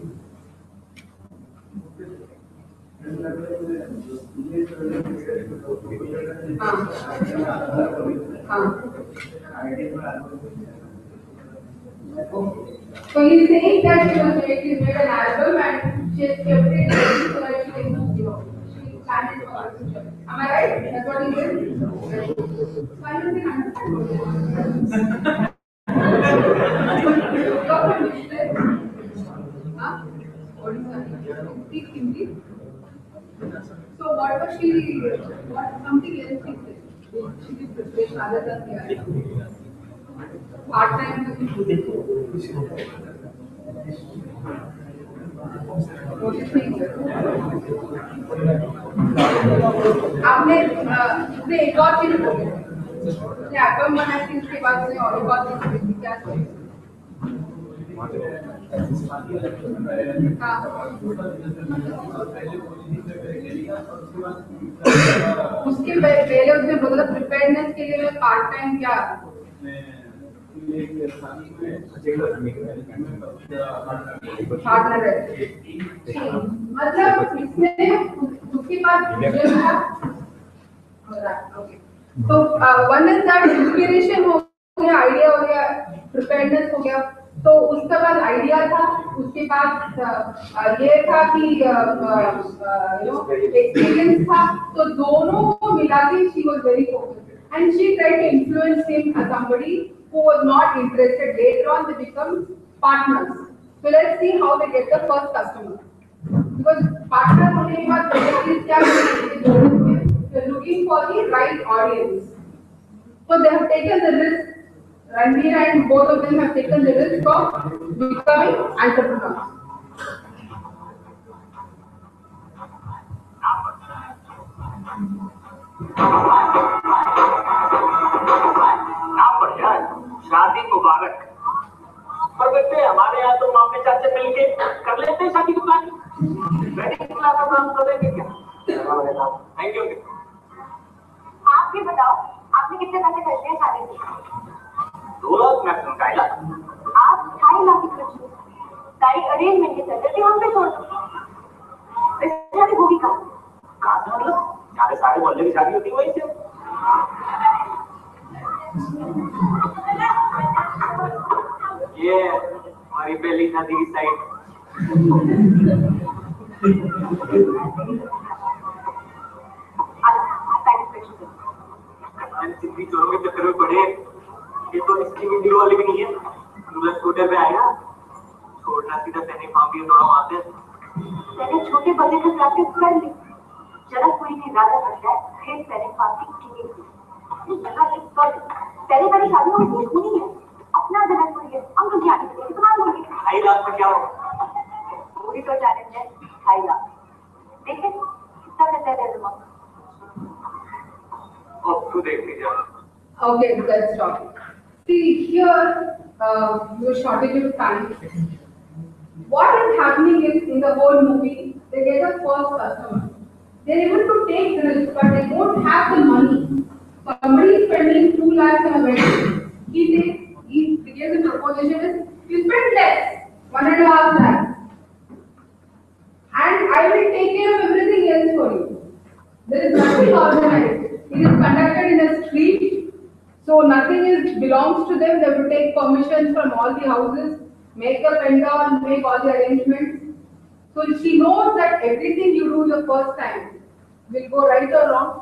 So he's saying that she was made, she's made an album and she has kept it so that she can, you know, she planned it for her future. Am I right? That's what he said? So I don't think I understand. Huh? What is that? Speak Hindi? So what was she, what, something else she did? She did preparation other than the part time. आपने उसने एक और चीज बोली, उसने album बनाई थी उसके बाद उसने और एक और चीज बोली क्या सोची? उसके पहले उसने बोला प्रिपेयरनेस के लिए मैं पार्ट टाइम क्या पार्टनर है मतलब इसने उसके पास तो वन इज दैट इंस्पिरेशन हो गया, आइडिया हो गया, प्रिपेयरनेस हो गया, तो उसके बाद आइडिया था, उसके पास ये था कि यू नो एक्सपीरियंस था, तो दोनों को मिला के she was very focused and she tried to influence him as somebody who was not interested. Later on they become partners. So let's see how they get the first customer. Because partner होने के बाद पहले चीज क्या करना है, they're looking for the right audience. So they have taken the risk. Ranveer and both of them have taken the risk of becoming entrepreneurs.
शादी मुबारक। पर बच्चे हमारे यहाँ तो मामले चाचे मिलके कर लेते हैं शादी की प्लानिंग। वेडिंग प्लान का काम करेंगे क्या? Thank you.
आप भी बताओ, आपने कितने पैसे खर्चे हैं शादी के?
दो लाख मैक्सिमम ढाई लाख।
आप ढाई लाख खर्च सारी अरेंजमेंट के चलते हम पे छोड़ दो। शादी होगी कहाँ?
कहाँ से मतलब? सारे सारे मोहल्ले की शादी होती है वहीं से। ये हमारी पहली शादी की साइड। जिंदगी चोरों के चक्कर में पड़े, ये तो इसकी वीडियो वाली भी नहीं है। दूल्हा स्कूटर पे आएगा, छोड़ना सीधा सैनिक फार्म भी थोड़ा मारते हैं।
मैंने छोटे बड़े से प्रैक्टिस कर ली। जनकपुरी की राजा बन गया, फिर सैनिक फार्म की किंग थी। पहले पहले शादी में देखू नहीं है, अपना जनकपुरी है, हम लोग क्या करेंगे? तुम्हारे बोलिए
ढाई लाख में क्या होगा?
वही तो चैलेंज है, ढाई लाख। देखिए कितना रहता है दिमाग।
अब तू देख लीजिए।
Okay, let's stop. See here, uh, your shortage of time. What is happening is in the whole movie, they get a first customer. They're able to take the risk, but they don't have the money. Somebody is spending two lakhs on a wedding. He takes, he gives the proposition is, you spend less, one and a half lakhs, and I will take care of everything else for you. There is nothing organized. It is conducted in a street, so nothing is belongs to them. They have to take permissions from all the houses, make the vendor, make all the arrangements. So she knows that everything you do the first time will go right or wrong.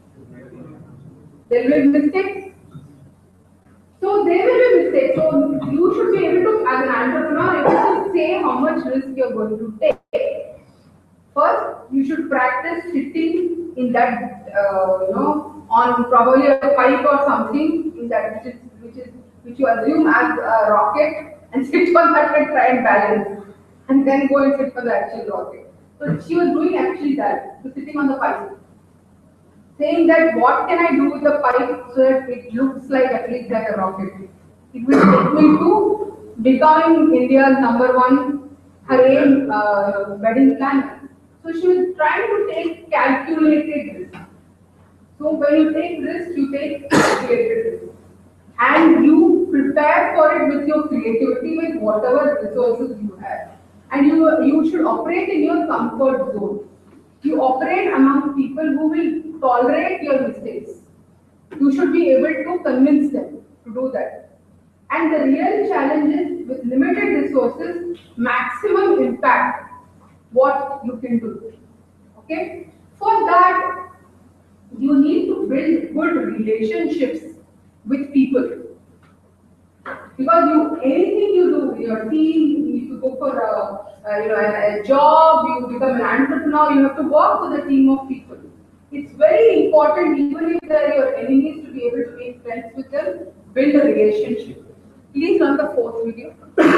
There will be mistakes. So there will be mistakes. So you should be able to, as an entrepreneur, able to say how much risk you are going to take. First, you should practice sitting in that, uh, you know, on probably a pipe or something in that which is, which is which you assume as a rocket, and sit on that and try and balance, and then go and sit for the actual rocket. So she was doing actually that, so sitting on the pipe, saying that what can I do with the pipe so that it looks like at least like a rocket. It will take me to becoming India's number one her aim uh, wedding planner. So So she was trying to take calculated risk. So when you take risk, you take calculated risk. And you prepare for it with your creativity, with whatever resources you have. And you, you should operate in your comfort zone. You operate among people who will tolerate your mistakes. You should be able to convince them to do that. And the real challenge is with limited resources, maximum impact, what you can do. Okay? For that, you need to build good relationships with people. Because you, anything you do with your team, if you go for a, a, you know, a, a job, you become an entrepreneur, you have to work with a team of people. It's very important, even if they're your enemies, to be able to make friends with them, build a relationship. Please run the fourth video.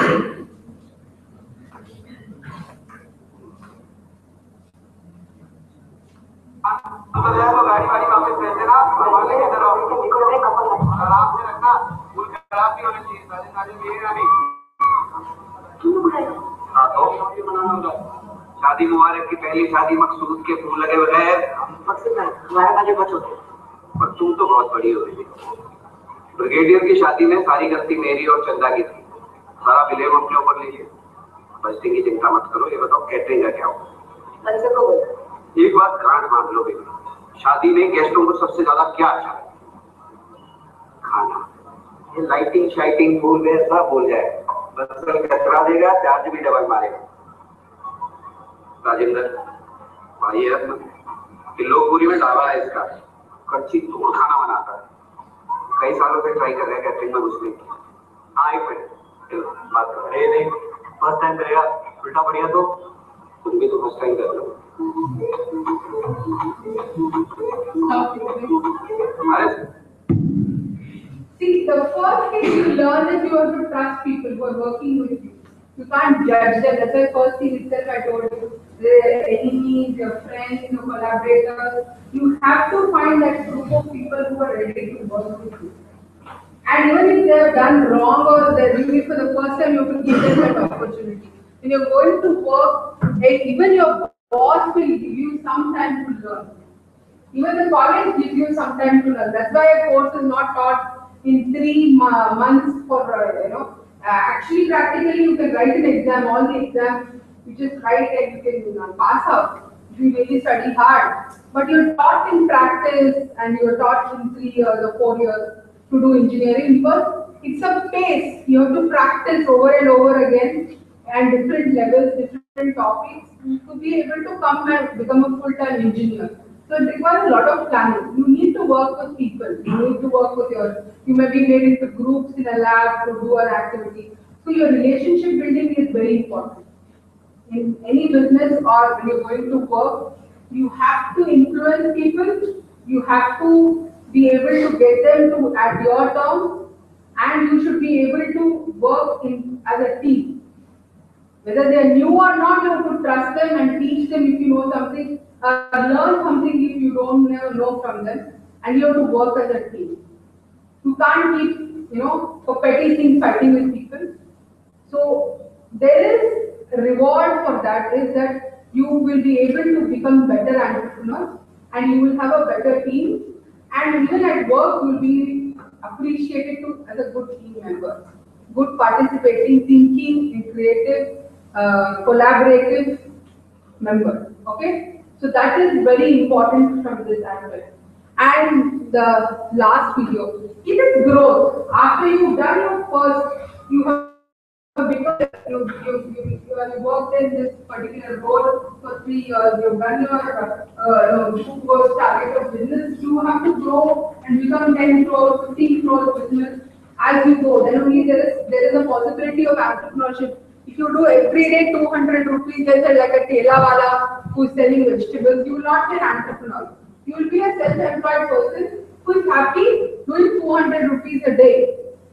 गाड़ी वाड़ी वापस भेज देना हमारे की तरफ आराम से रखना फूल खराब नहीं होने चाहिए ताजे ताजे मेरे ना नहीं हाँ तो शादी मुबारक की पहली शादी मकसूद के फूल लगे हुए हैं मकसूद नहीं हमारे पास बच होते पर तुम तो बहुत बड़ी हो गई ब्रिगेडियर की शादी में सारी गलती मेरी और चंदा की थी सारा ब्लेम अपने ऊपर लीजिए बचने की चिंता मत करो ये बताओ कैटरिंग का क्या हो एक बात गांठ बांध लो बेटी शादी में गेस्टों को सबसे ज्यादा क्या अच्छा खाना ये लाइटिंग शाइटिंग फूल में सब भूल जाए बस कचरा देगा चार्ज भी डबल मारेगा राजेंद्र भाई है किलोपुरी में ढाबा है इसका कच्ची तोड़ खाना बनाता है कई सालों से ट्राई कर रहे हैं कैटरिंग में घुसने की हाँ एक मिनट बात कर रहे नहीं फर्स्ट टाइम करेगा उल्टा बढ़िया तो तुम भी तो फर्स्ट टाइम कर लो
See, the first thing you learn is you have to trust people who are working with you. You can't judge them. That's the first thing itself I told you. Their enemies, your friends, your collaborators. You have to find that group of people who are ready to work with you. And even if they have done wrong or they're doing it for the first time, you have to give them that opportunity. When you're going to work, even your boss will give you some time to learn. Even the college gives you some time to learn. That's why a course is not taught in three months for, uh, you know, uh, actually practically you can write an exam, all the exams, you just write and you can uh, pass out if you really study hard. But you're taught in practice and you're taught in three years or four years to do engineering because it's a pace. You have to practice over and over again and different levels, different topics to be able to come and become a full-time engineer. So it requires a lot of planning. You need to work with people. You need to work with your, you may be made into groups in a lab to do an activity. So your relationship building is very important. In any business or when you're going to work, you have to influence people. You have to be able to get them to at your terms, and you should be able to work in as a team. Whether they are new or not, you have to trust them and teach them if you know something, uh, learn something if you don't know from them, and you have to work as a team. You can't keep, you know, for petty things fighting with people. So there is a reward for that is that you will be able to become better entrepreneurs and you will have a better team, and even at work you will be appreciated to as a good team member, good participating, thinking, and creative. Uh, collaborative member. Okay, so that is very important from this aspect. And the last video, it is growth. After you've done your first, you have become you you you, you have worked in this particular role for three years. You've done your uh, you know, target of business. You have to grow and become ten crores, fifteen crores business as you go. Then only there is there is a possibility of entrepreneurship. If you do every day two hundred rupees, just like a tela wala who is selling vegetables, you will not be an entrepreneur. You will be a self-employed person who is happy doing two hundred rupees a day.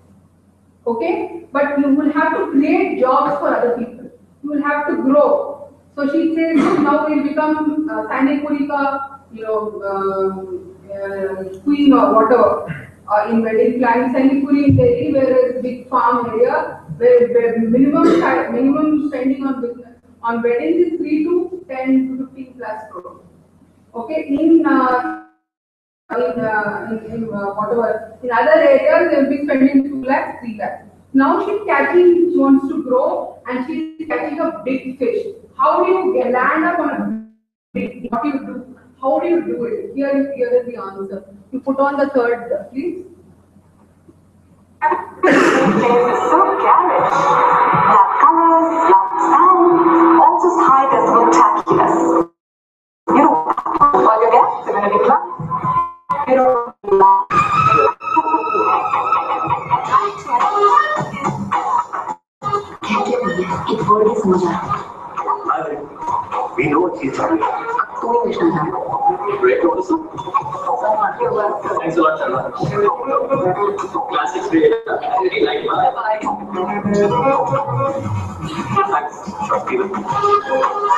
Okay? But you will have to create jobs for other people. You will have to grow. So she says, now we will become uh, Sani Puri ka, you know, uh, uh, queen or whatever. Uh, in wedding planning, Sani Puri in Delhi, where there is big farm area, where, where minimum minimum spending on business on weddings is three to ten to fifteen plus crore. Okay, in uh, in, uh, in, in uh, whatever, in other areas they will be spending two lakhs, three lakhs. Now she's catching, she wants to grow and she's catching a big fish. How do you get, land up on a big, what do you do? How do you do it? Here, here is the answer. You put on the third, uh, please.
So carrot. Black colors, black sound, all just high decibel taculus. You know, all your guests are going to be class. You know, एक word ही समझ आया.
We know what she's talking about.
तू नहीं कृष्णा जान.
Great also. Thanks a lot, Sharma. Class experience. I really like it. Bye. Thanks, short people.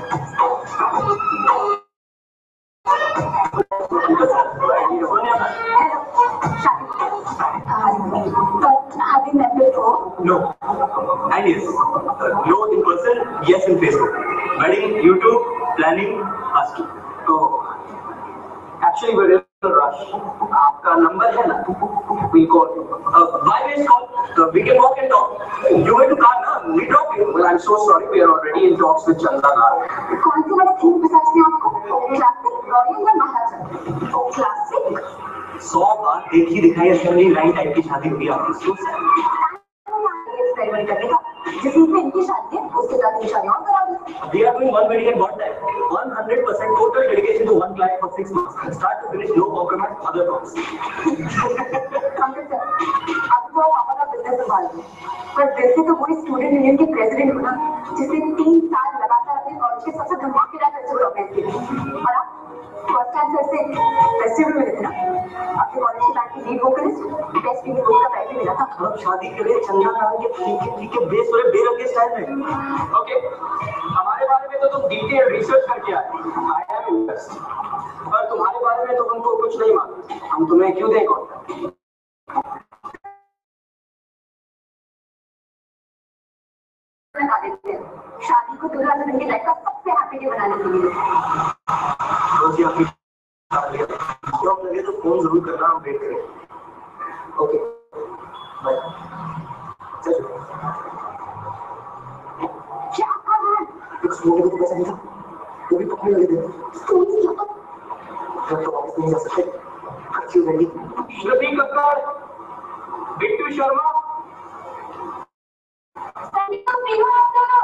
But have you met before?
No. And yes. Uh, no in person, yes in Facebook. Wedding, YouTube, planning, us too.
Oh. Actually, we're in a rush. आपका number है ना? We'll call you.
Uh, why waste call? Uh, we can walk and talk. You went to car, na? We drop you.
Well, I'm so sorry. We are already in talks with Chandra now.
कौन सी वाली theme पसंद है आपको? Classic, royal या महाराजा? ओ classic.
सौ बार देखी दिखाई assembly line type की शादी हुई आपकी सो
एक्सपेरिमेंट करने का जिसमें इनकी शादी है उसके साथ इनकी शादी और करा दो.
We are doing one wedding and one time. one hundred percent total dedication to one client for six months. Start to finish, no compromise, other talks.
Pankaj sir, अब तो हमारा बिजनेस संभाल लो. पर वैसे तो पूरी स्टूडेंट यूनियन के प्रेसिडेंट हो ना, जिसने तीन साल लगातार अपने कॉलेज के सबसे धमाकेदार फेस्टिवल ऑर्गेनाइज किए. और आप फर्स्ट टाइम सर से फेस्टिवल में थे ना? आपके कॉलेज की बैंड की lead vocalist, best lead vocal का प्राइज भी मिला था.
हम शादी के लिए चंदा नाम के फीके फीके बेस वाले बेरंगे स्टाइल में.
ओके. हमारे बारे में तो तुम डिटेल रिसर्च करके आए. I am impressed. पर तुम्हारे बारे में तो उनको कुछ नहीं मालूम. हम तुम्हें क्यों दें कॉन्ट्रैक्ट?
बना देते हैं. शादी को दूल्हा दुल्हन की लाइफ का सबसे हैप्पी डे बनाने के लिए.
रोजी आपकी जॉब लगे तो फोन जरूर करना, हम वेट करें. Okay bye. चलो
क्या कर रहा है?
कुछ बोलने को तो पैसा नहीं था, वो भी पकड़ने लगे थे.
तू नहीं आता.
घर तो वापस नहीं जा सकते. क्यों रहेगी?
श्रुति कक्कड़, बिट्टू शर्मा,
संगीता प्रिया आप दोनों.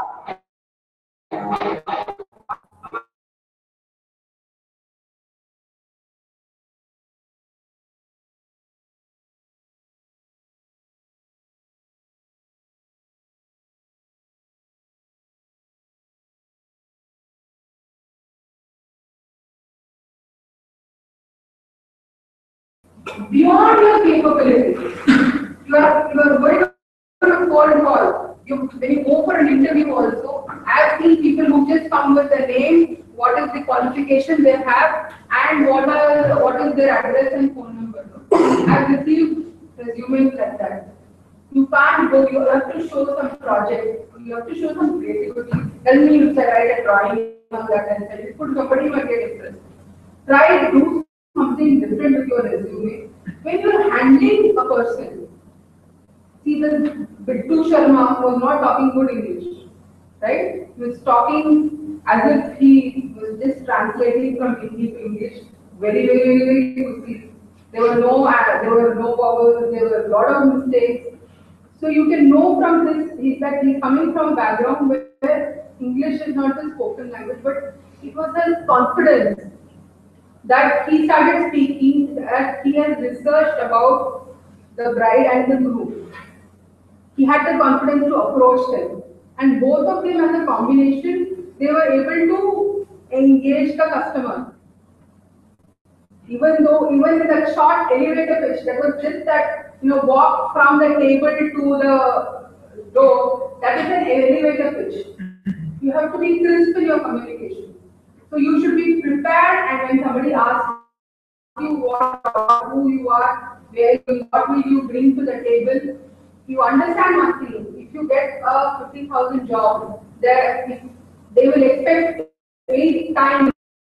Beyond your capability, you are you are going on a phone call. You when you go for an interview also, I've seen people who just come with the name, what is the qualification they have, and what are what is their address and phone number. I've received resumes like that. You can't go. You have to show some project. You have to show some creativity. Tell me you said write a drawing on that and say, put somebody might get interested. Try to do something different with your resume. When you are handling a person, see the Bittu Sharma was not talking good English, right? He was talking as if he was just translating from Hindi to English. Very, very, very good. There were no, there were no vowels. There were a lot of mistakes. So you can know from this is that he's coming from a background where English is not his spoken language, but it was his confidence that he started speaking, that he has researched about the bride and the groom. He had the confidence to approach them. And both of them as a combination, they were able to engage the customer. Even though, even in that short elevator pitch, that was just that, you know, walk from the table to the door, that is an elevator pitch. You have to be crisp in your communication. So you should be prepared, and when somebody asks you what, who you are, where you, what will you bring to the table, you understand one thing. If you get a fifty thousand job, there they will expect every time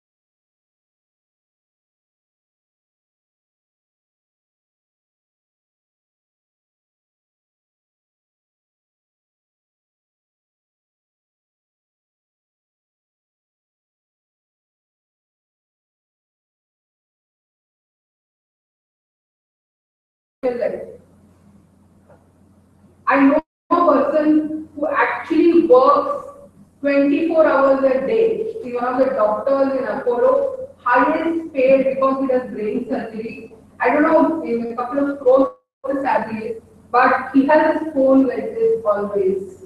I know a person who actually works twenty-four hours a day. He's one of the doctors in Apollo, highest paid because he does brain surgery. I don't know, in a couple of crores salary, but he has his phone like this always.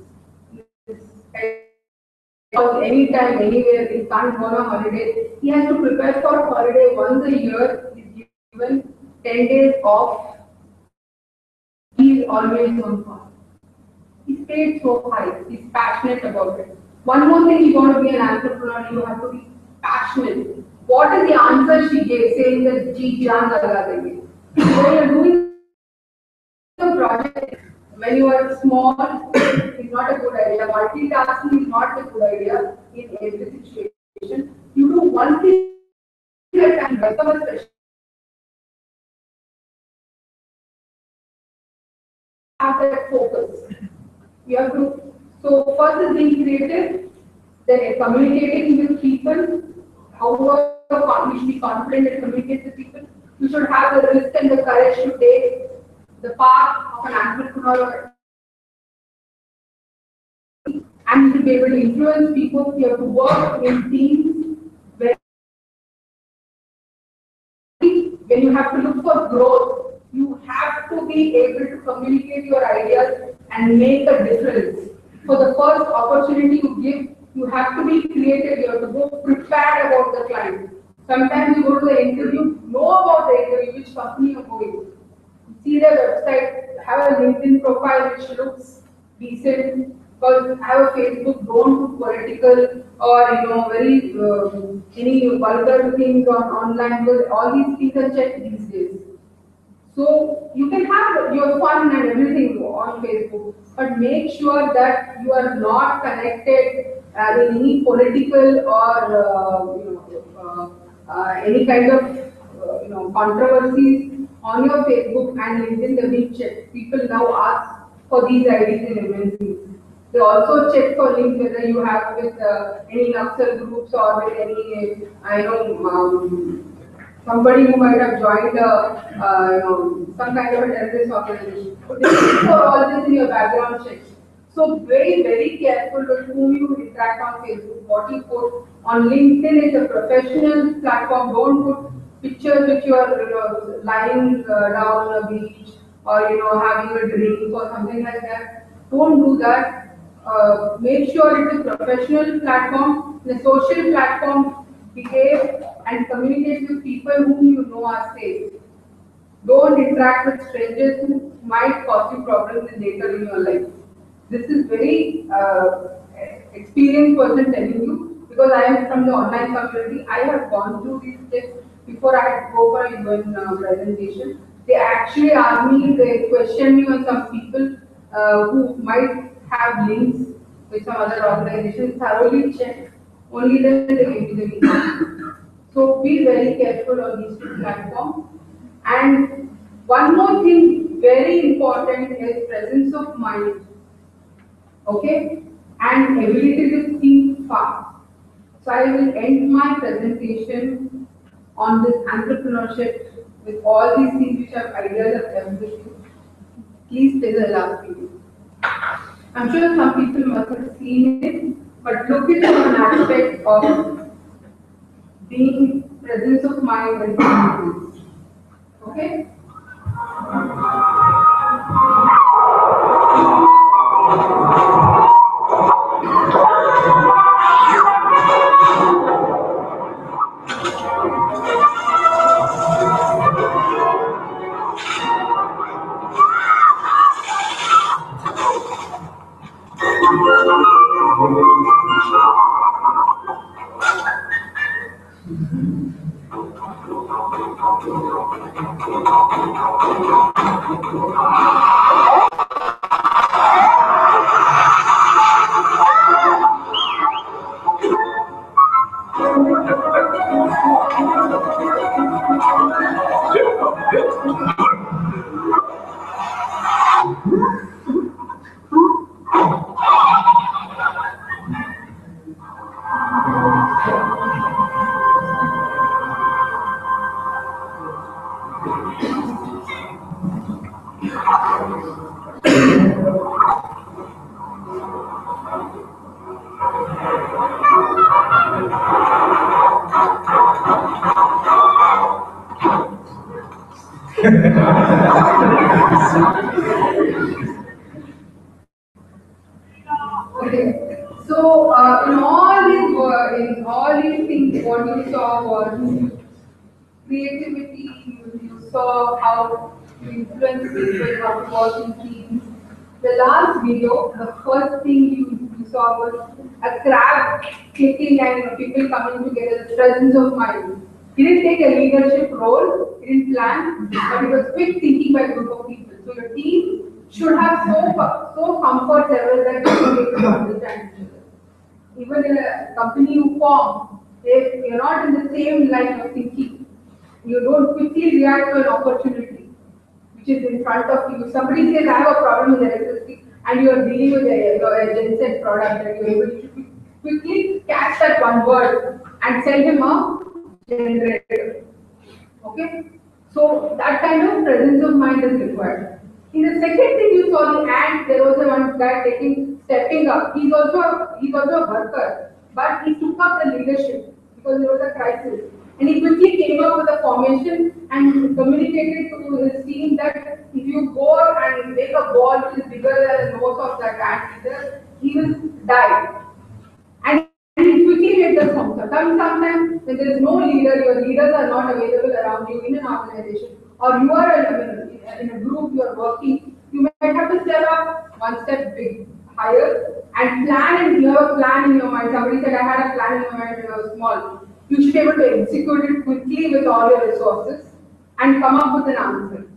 Anytime, anywhere, he can't go on a holiday. He has to prepare for a holiday once a year. He's given ten days off. He is always on call. He's paid so high. He's passionate about it. One more thing, you want to be an entrepreneur, you have to be passionate. What is the answer she gave, saying that G jaan laga denge? When you're doing a project, when you are small, it's not a good idea. Multitasking is not a good idea in every situation. You do one thing at a time, become a specialist. Have that focus. You have to, so first is being creative, then communicating with people, how you should be confident and communicate with people. You should have the risk and the courage to take the path of an entrepreneur, and you should be able to influence people. You have to work in teams where when you have to look for growth, you have to be able to communicate your ideas and make a difference. For the first opportunity you give, you have to be creative. You have to go prepared about the client. Sometimes you go to the interview, know about the interview, which company you're going. See their website, have a LinkedIn profile which looks decent. Because have a Facebook, don't put political or you know very uh, any vulgar things on online. Because all these things are checked these days. So you can have your fun and everything on Facebook, but make sure that you are not connected uh, in any political or uh, you know uh, uh, any kind of uh, you know controversies on your Facebook and LinkedIn. The big check. People now ask for these I Ds in M N Cs. They also check for links whether you have with uh, any Naxal groups or with any I know. Um, Somebody who might have joined a, uh, you know, some kind of a terrorist organization. So they look for all this in your background check. So very, very careful with whom you interact on Facebook, what you put. On LinkedIn, it's a professional platform. Don't put pictures which you are you know, lying uh, down on a beach or you know having a drink or something like that. Don't do that. Uh, make sure it is a professional platform, the social platform. Behave and communicate with people whom you know are safe. Don't interact with strangers who might cause you problems later in your life. This is very uh, experienced person telling you because I am from the online community. I have gone through these steps before I had to go for even uh, presentation. They actually asked me, they questioned me on some people uh, who might have links with some other organizations. Thoroughly checked. Only then they give me the meeting. So be very careful on these two platforms. And one more thing very important is presence of mind. Okay? And ability to think fast. So I will end my presentation on this entrepreneurship with all these things which are ideas of everything. Please play the last video. I'm sure some people must have seen it, but look at it from an aspect of being presence of mind and confidence. Okay? Okay. So uh, in all these wo- in all these things, what you saw was creativity. You, you saw how you influence people, how to work in teams. The last video, the first thing you, you saw was a crab clicking and people coming together, the presence of mind. He didn't take a leadership role, he didn't plan, but it was quick thinking by a group of people. So your team should have so, so comfort level that you can able to understand each other. Even in a company you form, if you're not in the same line of thinking, you don't quickly react to an opportunity which is in front of you. Somebody says, I have a problem with electricity, and you are dealing with a, a genset product, and you're able to quickly catch that one word and sell him a generator. Okay? So that kind of presence of mind is required. In the second thing you saw the ant, there was a one guy taking stepping up. He's also a, he's also a worker, but he took up the leadership because there was a crisis. And he quickly came up with a formation and communicated to his team that if you go and make a ball which is bigger than the nose of that ant leader, he will die. And he quickly made the sponsor. Sometimes when there is no leader, your leaders are not available around you in an organization, or you are in a, in a group you are working, you might have to step up one step big, higher, and plan. And you have a plan in your mind. Somebody said, I had a plan in my mind when I was small. You should be able to execute it quickly with all your resources and come up with an answer.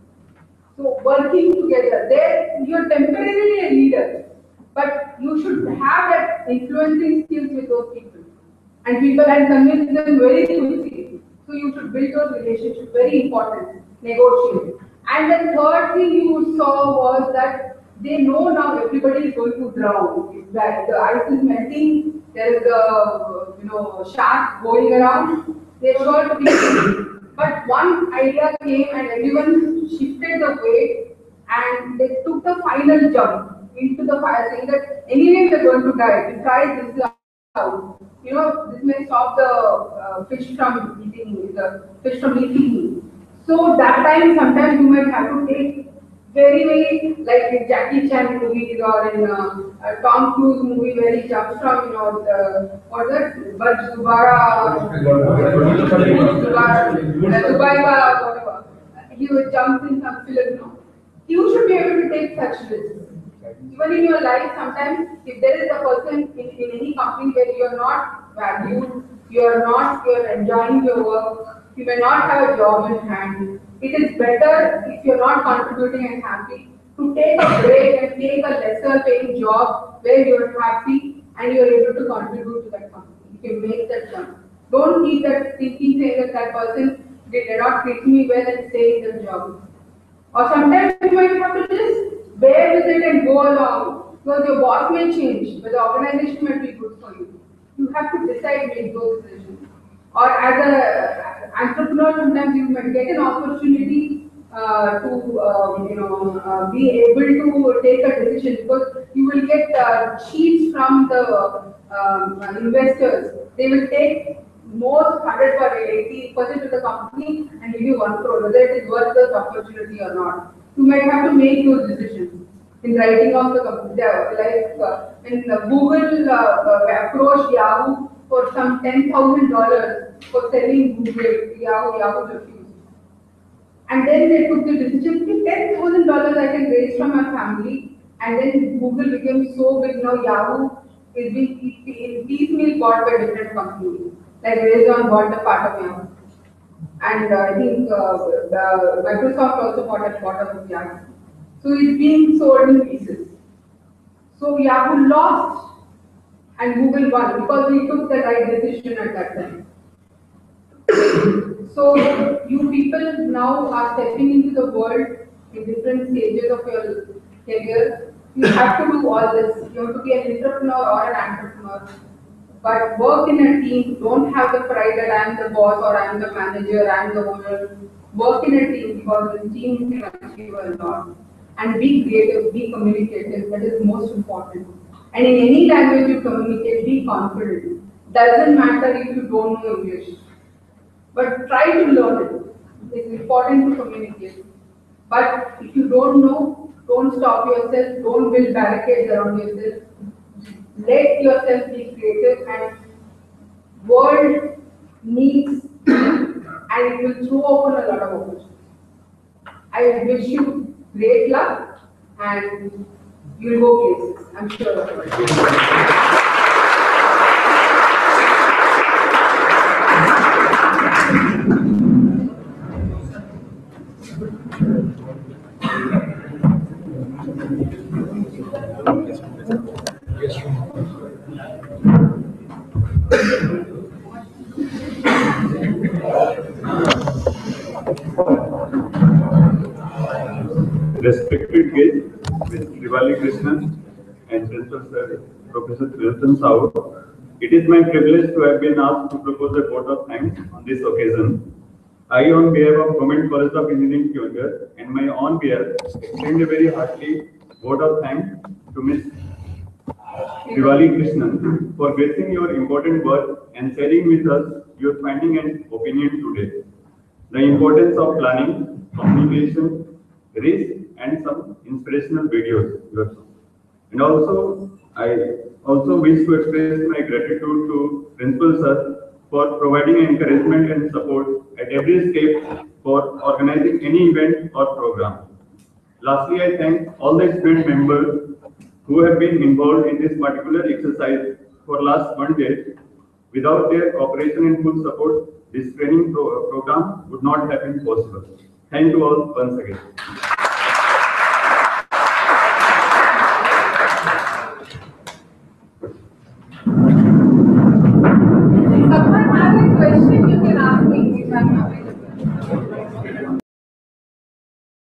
So working together, there you're temporarily a leader, but you should have that influencing skills with those people, and people and convince them very quickly. So you should build those relationships. Very important. Negotiate. And the third thing you saw was that they know now everybody is going to drown. If that the ice is melting, there is a you know shark going around. They're sure to be. But one idea came and everyone shifted the weight and they took the final jump into the fire, saying that anyway we're going to die. We try this out. You know, this may stop the uh, fish from eating the fish from eating. So that time sometimes you might have to take very, very like in Jackie Chan movies or in uh, uh, Tom Cruise movie where he jumps from, you know, the, what's that? But Dubara, Dubai, whatever. He would jump in some film, you know. You should be able to take such risks. Even in your life, sometimes if there is a person in, in any company where you are not valued, you are not, you are enjoying your work, you may not have a job in hand. It is better if you are not contributing and happy to take a break and take a lesser paying job where you are happy and you are able to contribute to that company. You can make that jump. Don't keep that thinking saying that that person they did not treat me well and stay in the job. Or sometimes you might have to just bear with it and go along because your boss may change, but the organization might be good for you. You have to decide, make those decisions. Or as an entrepreneur, sometimes you might get an opportunity uh, to um, you know uh, be able to take a decision because you will get uh, sheets from the um, investors. They will take most one hundred or eighty percent of the company and give you one crore, whether it is worth the opportunity or not. You might have to make those decisions in writing off the company. Like uh, when uh, Google uh, uh, approached Yahoo for some ten thousand dollars for selling Google, Yahoo, Yahoo refused. And then they took the decision, ten thousand dollars I can raise from my family, and then Google became so big now, Yahoo is being in piecemeal bought by different companies. Like Amazon bought a part of Yahoo. And uh, I think uh, the Microsoft also bought a part of Yahoo. So it's being sold in pieces. So Yahoo lost and Google won because we took the right decision at that time. So you people now are stepping into the world in different stages of your career. You have to do all this. You have to be an entrepreneur or an entrepreneur. But work in a team. Don't have the pride that I am the boss or I am the manager, I am the owner. work in a team, because in team you can achieve a lot. And be creative, be communicative, that is most important. And in any language you communicate, be confident. Doesn't matter if you don't know English, but try to learn it. It's important to communicate. But if you don't know, don't stop yourself, don't build barricades around yourself. Let yourself be creative, and world needs and it will throw open a lot of opportunities. I wish you great luck and you'll go places, I'm sure of it.
Respected guests, Miz Srivalli Krishnan and Principal Sir, Professor Trilton Saur, it is my privilege to have been asked to propose a vote of thanks on this occasion. I, on behalf of Government College of Engineering Keonjhar, and my own behalf, extend a very hearty vote of thanks to Miz Srivalli Krishnan for gracing your important work and sharing with us your finding and opinion today. The importance of planning, communication, risk, and some inspirational videos. And also, I also wish to express my gratitude to Principal Sir for providing encouragement and support at every step for organizing any event or program. Lastly, I thank all the student members who have been involved in this particular exercise for last one day. Without their cooperation and full support, this training pro program would not have been possible. Thank you all once again.